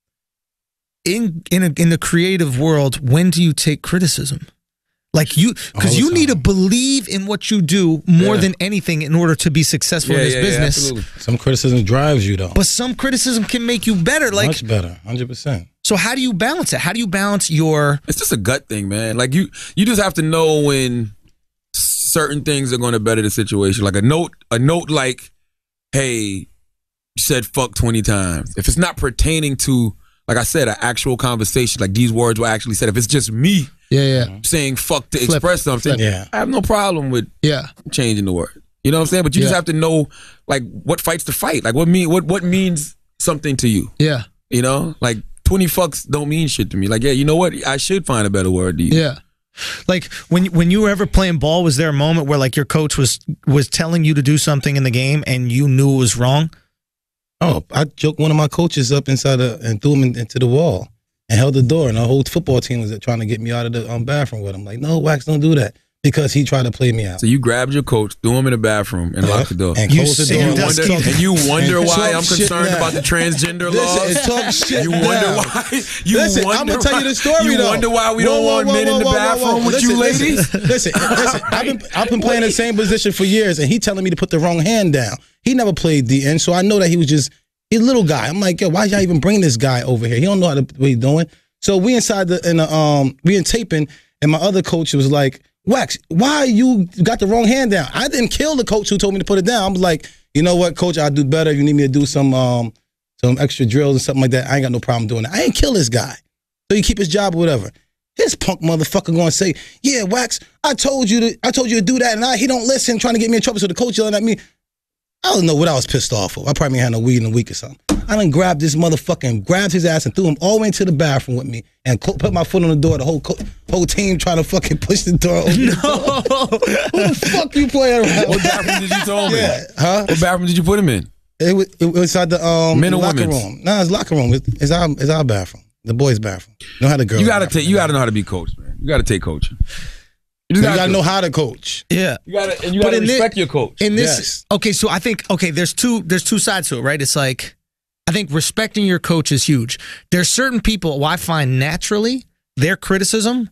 in in a, in the creative world, when do you take criticism? Like you, because All the you need to time. believe in what you do more Yeah. than anything in order to be successful Yeah, in this yeah, yeah, business. absolutely. Some criticism drives you, though. But some criticism can make you better. Like, Much better, one hundred percent. so how do you balance it? How do you balance your? It's just a gut thing, man. Like you, you just have to know when certain things are going to better the situation. Like a note, a note like, "Hey, you said fuck twenty times." If it's not pertaining to, like I said, an actual conversation, like these words were actually said. If it's just me Yeah, yeah, saying fuck to Flip, express something, flip. Yeah. I have no problem with yeah. changing the word. You know what I'm saying? But you just Yeah. have to know, like, what fights the fight. Like, what mean what what means something to you. Yeah, You know, like twenty fucks don't mean shit to me. Like, yeah, you know what? I should find a better word to use. yeah. Like when when you were ever playing ball, was there a moment where like your coach was was telling you to do something in the game and you knew it was wrong? Oh, I joked one of my coaches up inside the, and threw him in, into the wall and held the door, and the whole football team was trying to get me out of the um, bathroom with him. Like, no, Wax, don't do that, because he tried to play me out. So you grabbed your coach, threw him in the bathroom, and locked the door. And You closed the sick door. You of wonder, Dusty. and you wonder And why talk I'm shit concerned now. about the transgender Listen, laws. and talk shit You wonder now. why? You Listen, wonder I'm gonna tell why, you the story. You though. wonder why we Whoa, don't whoa, want whoa, men in whoa, the whoa, whoa, bathroom whoa. with Listen, you listen, ladies? Listen, listen. I've been I've been playing the same position for years, and he telling me to put the wrong hand down. He never played D N, so I know that he was just he's a little guy. I'm like, yo, why y'all even bring this guy over here? He don't know how to, what he's doing. So we inside the in the um we in taping, and my other coach was like, Wax, why you got the wrong hand down? I didn't kill the coach who told me to put it down. I'm like, you know what, coach, I'll do better. You need me to do some um, some extra drills and something like that. I ain't got no problem doing that. I ain't kill this guy. So you keep his job or whatever. His punk motherfucker gonna say, yeah, Wax, I told you to I told you to do that, and I, he don't listen, trying to get me in trouble. So the coach yelling at me. I don't know what I was pissed off of. I probably had no weed in a week or something. I done grabbed this motherfucker and grabbed his ass and threw him all the way into the bathroom with me and co- put my foot on the door. The whole co- whole team trying to fucking push the door open. No. Who the fuck you playing around? What bathroom did you throw him in? Yeah. Huh? What bathroom did you put him in? It was, it was inside the um Men or locker women's? room. No, it's locker room. It's, it's our it's our bathroom. The boys' bathroom. You know how the girls. You gotta bathroom take. You gotta know how to be coached, man. You gotta take coaching. You, You gotta, gotta know how to coach. Yeah. You gotta and you But gotta in thi- respect your coach. In this, Yes. okay, so I think okay, there's two there's two sides to it, right? It's like I think respecting your coach is huge. There's certain people who I find naturally their criticism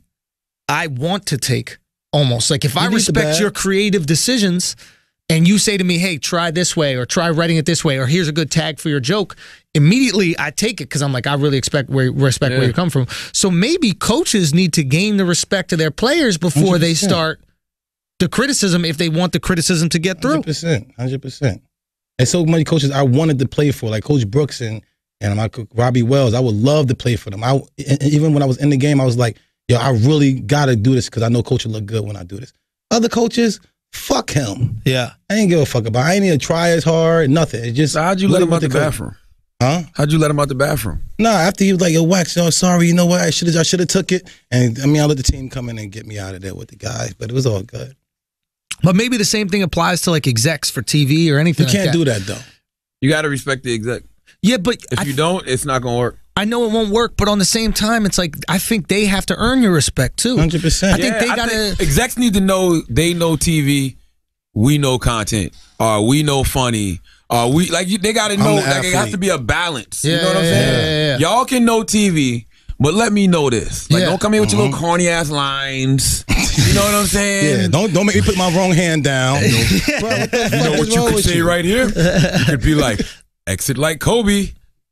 I want to take almost like if You I need the respect bad. your creative decisions and you say to me, hey, try this way or try writing it this way or here's a good tag for your joke, immediately I take it because I'm like, I really expect where respect Yeah. where you come from. So maybe coaches need to gain the respect of their players before one hundred they percent. start the criticism if they want the criticism to get one through. hundred percent. one hundred percent. And so many coaches I wanted to play for, like Coach Brooks and, and my coach Robbie Wells. I would love to play for them. I, and even when I was in the game, I was like, yo, I really got to do this because I know coach will look good when I do this. Other coaches, fuck him. Yeah. I ain't give a fuck about it. I ain't need to try as hard, nothing. It's just So how'd you let really him out what the coach- bathroom? Huh? How'd you let him out the bathroom? Nah, after he was like, yo, Wax, yo, sorry, you know what? I should have I should have took it. And I mean, I let the team come in and get me out of there with the guys, but it was all good. But maybe the same thing applies to like execs for T V or anything. You can't like do that though. You gotta respect the exec. Yeah, but If I, you don't, it's not gonna work. I know it won't work. But on the same time, it's like I think they have to earn your respect too. one hundred percent. I think they gotta- execs need to know they know T V, we know content, or we know funny, or we like you, they gotta know the like it has athlete. to be a balance. Yeah, you know what I'm yeah, saying? yeah, yeah, yeah. Y'all can know T V, but let me know this. Like Yeah. don't come here with your little corny ass lines. You know what I'm saying? Yeah, don't don't make me put my wrong hand down. Bro, what the You fuck know is what you wrong could with say you? right here? You could be like, exit like Kobe.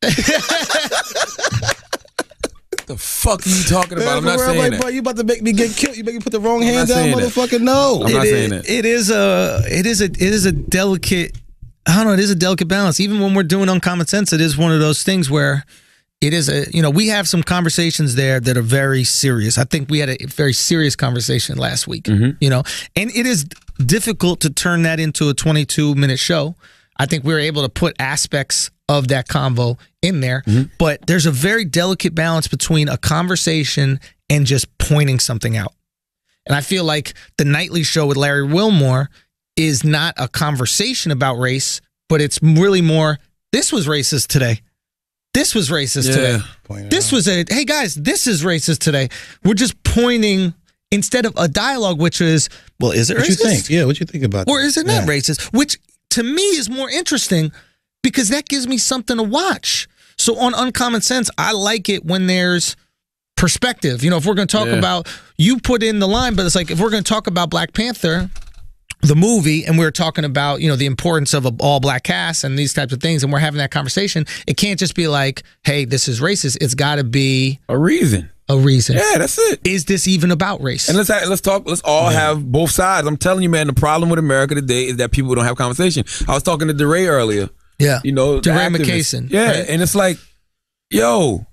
What the fuck are you talking about? I'm Man, not for real, saying like, that. bro, you about to make me get killed. You make me put the wrong hand not down, saying that. motherfucker. No. I'm not It saying is- that. It is a it is a it is a delicate. I don't know. It is a delicate balance. Even when we're doing Uncommon Sense, it is one of those things where it is a you know we have some conversations there that are very serious. I think we had a very serious conversation last week. You know, and it is difficult to turn that into a twenty-two minute show. I think we were able to put aspects of that convo in there, but there's a very delicate balance between a conversation and just pointing something out. And I feel like the nightly show with Larry Wilmore is not a conversation about race, but it's really more, this was racist today. This was racist Yeah. today. Point it This out. was a, hey guys, this is racist today. We're just pointing instead of a dialogue, which is, well, is it What racist? you think? Yeah, what you think about Or that? is it not Yeah. racist? Which to me is more interesting because that gives me something to watch. So on Uncommon Sense, I like it when there's perspective. You know, if we're going to talk Yeah. about, you put in the line, but it's like if we're going to talk about Black Panther, the movie, and we're talking about, you know, the importance of a all black cast and these types of things, and we're having that conversation, it can't just be like, hey, this is racist. It's got to be A reason. a reason. Yeah, that's it. Is this even about race? And let's ha- let's talk. Let's all have both sides. I'm telling you, man. The problem with America today is that people don't have conversation. I was talking to DeRay earlier. yeah. You know, the DeRay activist. McCason, Yeah, right? and it's like, yo,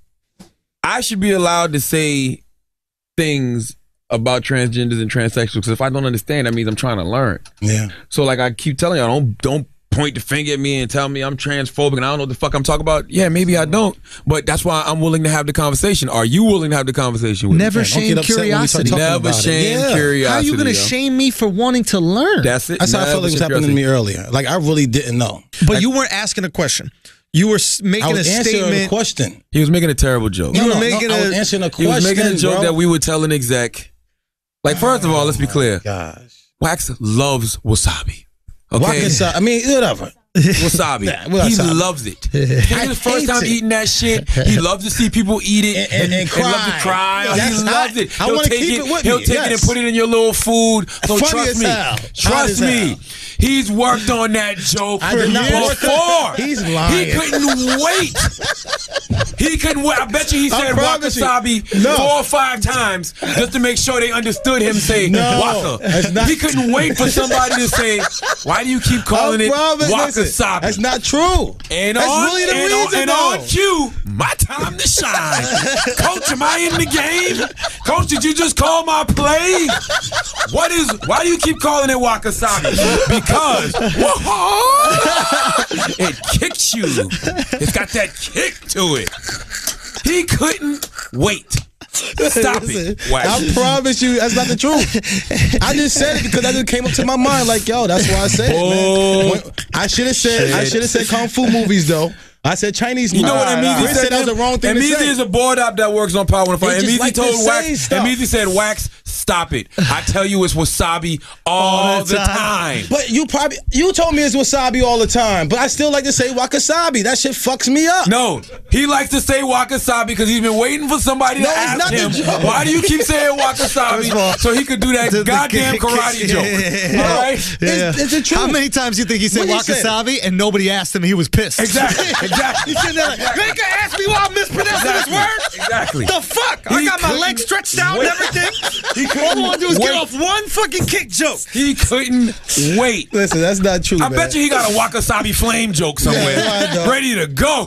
I should be allowed to say things about transgenders and transsexuals because if I don't understand, that means I'm trying to learn. Yeah. So like I keep telling y'all, don't don't point the finger at me and tell me I'm transphobic and I don't know what the fuck I'm talking about. Yeah, maybe I don't, but that's why I'm willing to have the conversation. Are you willing to have the conversation with Never me? Don't shame get upset when we start curiosity. talking Never about it. shame Yeah. curiosity. How are you going to yo. shame me for wanting to learn? That's it. That's how I Never felt like it was shame happening to me curiosity. earlier. Like I really didn't know. But you weren't asking a question. You were s- making I was a answering a statement. question. He was making a terrible joke. You No, were no, making no, I a- was answering a He question. was making a joke bro. that we would tell an exec. Like, first of all, let's be clear. Gosh. Wax loves wasabi. Okay. Wakasa- I mean, whatever. wasabi. Nah, well, he wasabi. loves it. It's I his first hate time it. eating that shit. He loves to see people eat it And- and- and and love to cry. cry. Oh, That's he loves hot. it. I He'll wanna take keep it. it with He'll me, take it yes. and put it in your little food. So Funny trust as me. hell. Hot Trust as me. hell. He's worked on that joke I for did not work before. on- He's lying. He couldn't wait. He couldn't wait. I bet you he I said promise you. wasabi No. four or five times just to make sure they understood him say No, waka. that's not- He couldn't wait for somebody to say, why do you keep calling I it promise, listen, wakasabi? that's not true. And that's on, really the and reason, on, and though. on cue, my time to shine. Coach, am I in the game? Coach, did you just call my play? What is, why do you keep calling it wakasabi? Because it kicks you. It's got that kick to it. He couldn't wait. Stop Listen, it. Wax. I promise you, that's not the truth. I just said it because that just came up to my mind. Like, yo, that's why I said it, man. When- I should have said, I should have said kung fu movies though. I said Chinese movies. You know what Amizi Chris said? said that was the wrong thing to Amizi say. is a board op that works on Power one oh five. They just Amizi like to told say Wax. stuff. Amizi said, Wax, stop it. I tell you it's wasabi all, All the the time. time. But you probably you told me it's wasabi all the time, but I still like to say wakasabi. That shit fucks me up. No, he likes to say wakasabi because he's been waiting for somebody No, to it's ask not the him, joke. why do you keep saying First of all, wakasabi so he could do that the- the goddamn kick- karate kick- joke. yeah, yeah, All right? Yeah. It's- it's the truth. How many times do you think he said What he said? wakasabi and nobody asked him? He was pissed. Exactly, exactly. He's sitting there like, you ain't gonna ask me why I'm mispronouncing Exactly. this word? Exactly. The fuck? I He got my couldn't legs stretched out wait. and everything. He All I want to do is wait. get off one fucking kick joke. He couldn't wait. Listen, that's not true. I man. bet you he got a wakasabi flame joke somewhere, Yeah, I know. ready to go.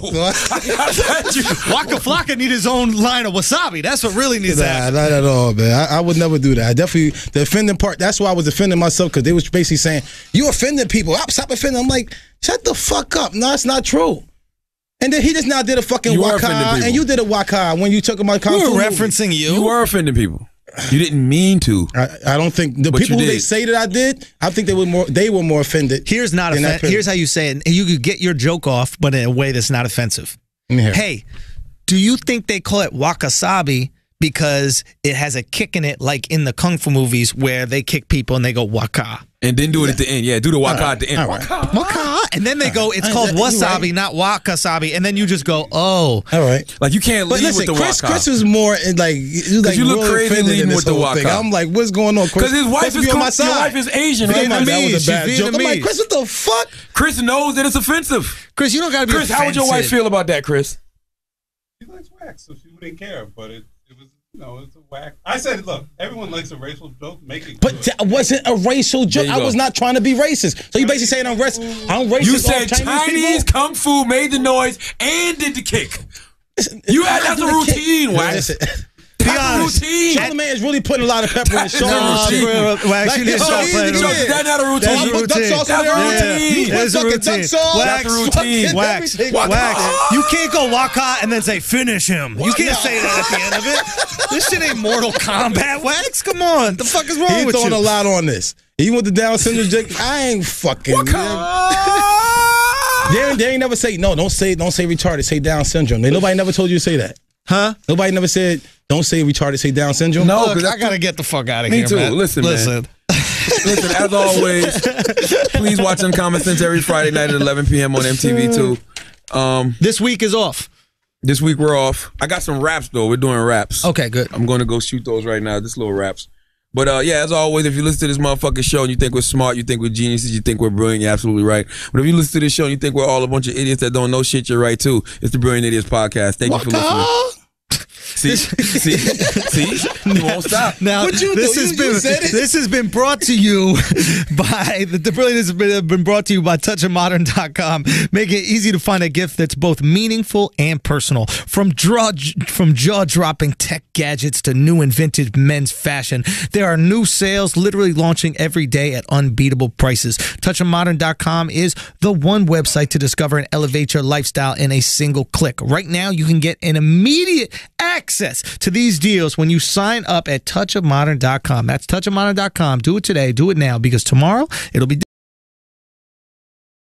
I bet you. Waka Flocka need his own line of wasabi. That's what really needs to Nah, happen. not at all, man. I, I would never do that. I definitely the offending part. That's why I was offending myself because they was basically saying you offending people. Stop, stop offending. I'm like, shut the fuck up. No, it's not true. And then he just now did a fucking You were waka, offending people. and you did a waka when you took about kung We fu were movie. referencing you. You were offending people. You didn't mean to. I, I don't think the But people you who they did. say that I did. I think they were more. They were more offended. Here's not in that offensive. period. Here's how you say it. You could get your joke off, but in a way that's not offensive. Let me hear it. Hey, do you think they call it wakasabi because it has a kick in it, like in the kung fu movies where they kick people and they go waka? And then do it at the end. Yeah, do the waka at the end. All right. Waka. Waka. And then they go, it's Uh, called that- you're wasabi, right. not wakasabi. And then you just go, oh. All right. Like you can't But lead listen, with the Chris, waka. Chris was more in, like, he was like you look really crazy offended leading in this with the whole waka. thing. I'm like, what's going on, Chris? Because his wife Supposed to is be on my com- your side. wife is Asian, I'm right? like, that was Vietnamese. a bad She's joke. I'm like, Vietnamese. Chris, what the fuck? Chris knows that it's offensive. Chris, you don't got to be Chris, how would your wife offensive. feel about that, Chris? She likes wax, so she wouldn't care. But it, it was, you know, it's a whack. I said, look, everyone likes a racial joke. Make it But good. that wasn't a racial joke. you I go. was not trying to be racist. So you basically saying I'm racist. I'm racist. You off said Chinese, Chinese people? kung fu made the noise and did the kick. You had that's a Do the kick. routine, Wax. Listen, That's a honest. routine. Charlamagne is really putting a lot of pepper in his That's shoulders. a routine. bro, Wax, you need to yo, stop easy playing to around. get. Is that not a routine? That's a Put duck routine. sauce in That's there. a Yeah. routine. You put There's a fucking routine. duck sauce. Wax. That's a routine. fucking Wax, everything. Waka. Wax, you can't go waka and then say finish him. You can't No. say that at the end of it. This shit ain't Mortal Kombat, Wax. Come on, the fuck is wrong He's with throwing you? a lot on this. He went to Down syndrome. Jake. I ain't fucking. They, they ain't never say no. Don't say don't say retarded. Say Down syndrome. They, nobody never told you to say that. Huh? Nobody never said don't say retarded. Say Down syndrome. No. Look, 'cause I that's gotta get the fuck out of Me here, too. man. Listen, man. listen. Listen, as always, please watch Uncommon Sense every Friday night at eleven p.m. on M T V two. Um, This week is off. this week we're off. I got some raps though. We're doing raps. Okay, good. I'm going to go shoot those right now. Just little raps. But uh, yeah, as always, if you listen to this motherfucking show and you think we're smart, you think we're geniuses, you think we're brilliant, you're absolutely right. But if you listen to this show and you think we're all a bunch of idiots that don't know shit, you're right too. It's the Brilliant Idiots Podcast. Thank you for listening. See, see, see, you won't stop. Now, What you this do? has You- been you said it. this has been brought to you by the, the Brilliant has been, been brought to you by touch of modern dot com. Make it easy to find a gift that's both meaningful and personal. From draw from jaw-dropping tech gadgets to new and vintage men's fashion, there are new sales literally launching every day at unbeatable prices. touch of modern dot com is the one website to discover and elevate your lifestyle in a single click. Right now, you can get an immediate access to these deals when you sign up at touch of modern dot com. That's touch of modern dot com. Do it today. Do it now, because tomorrow it'll be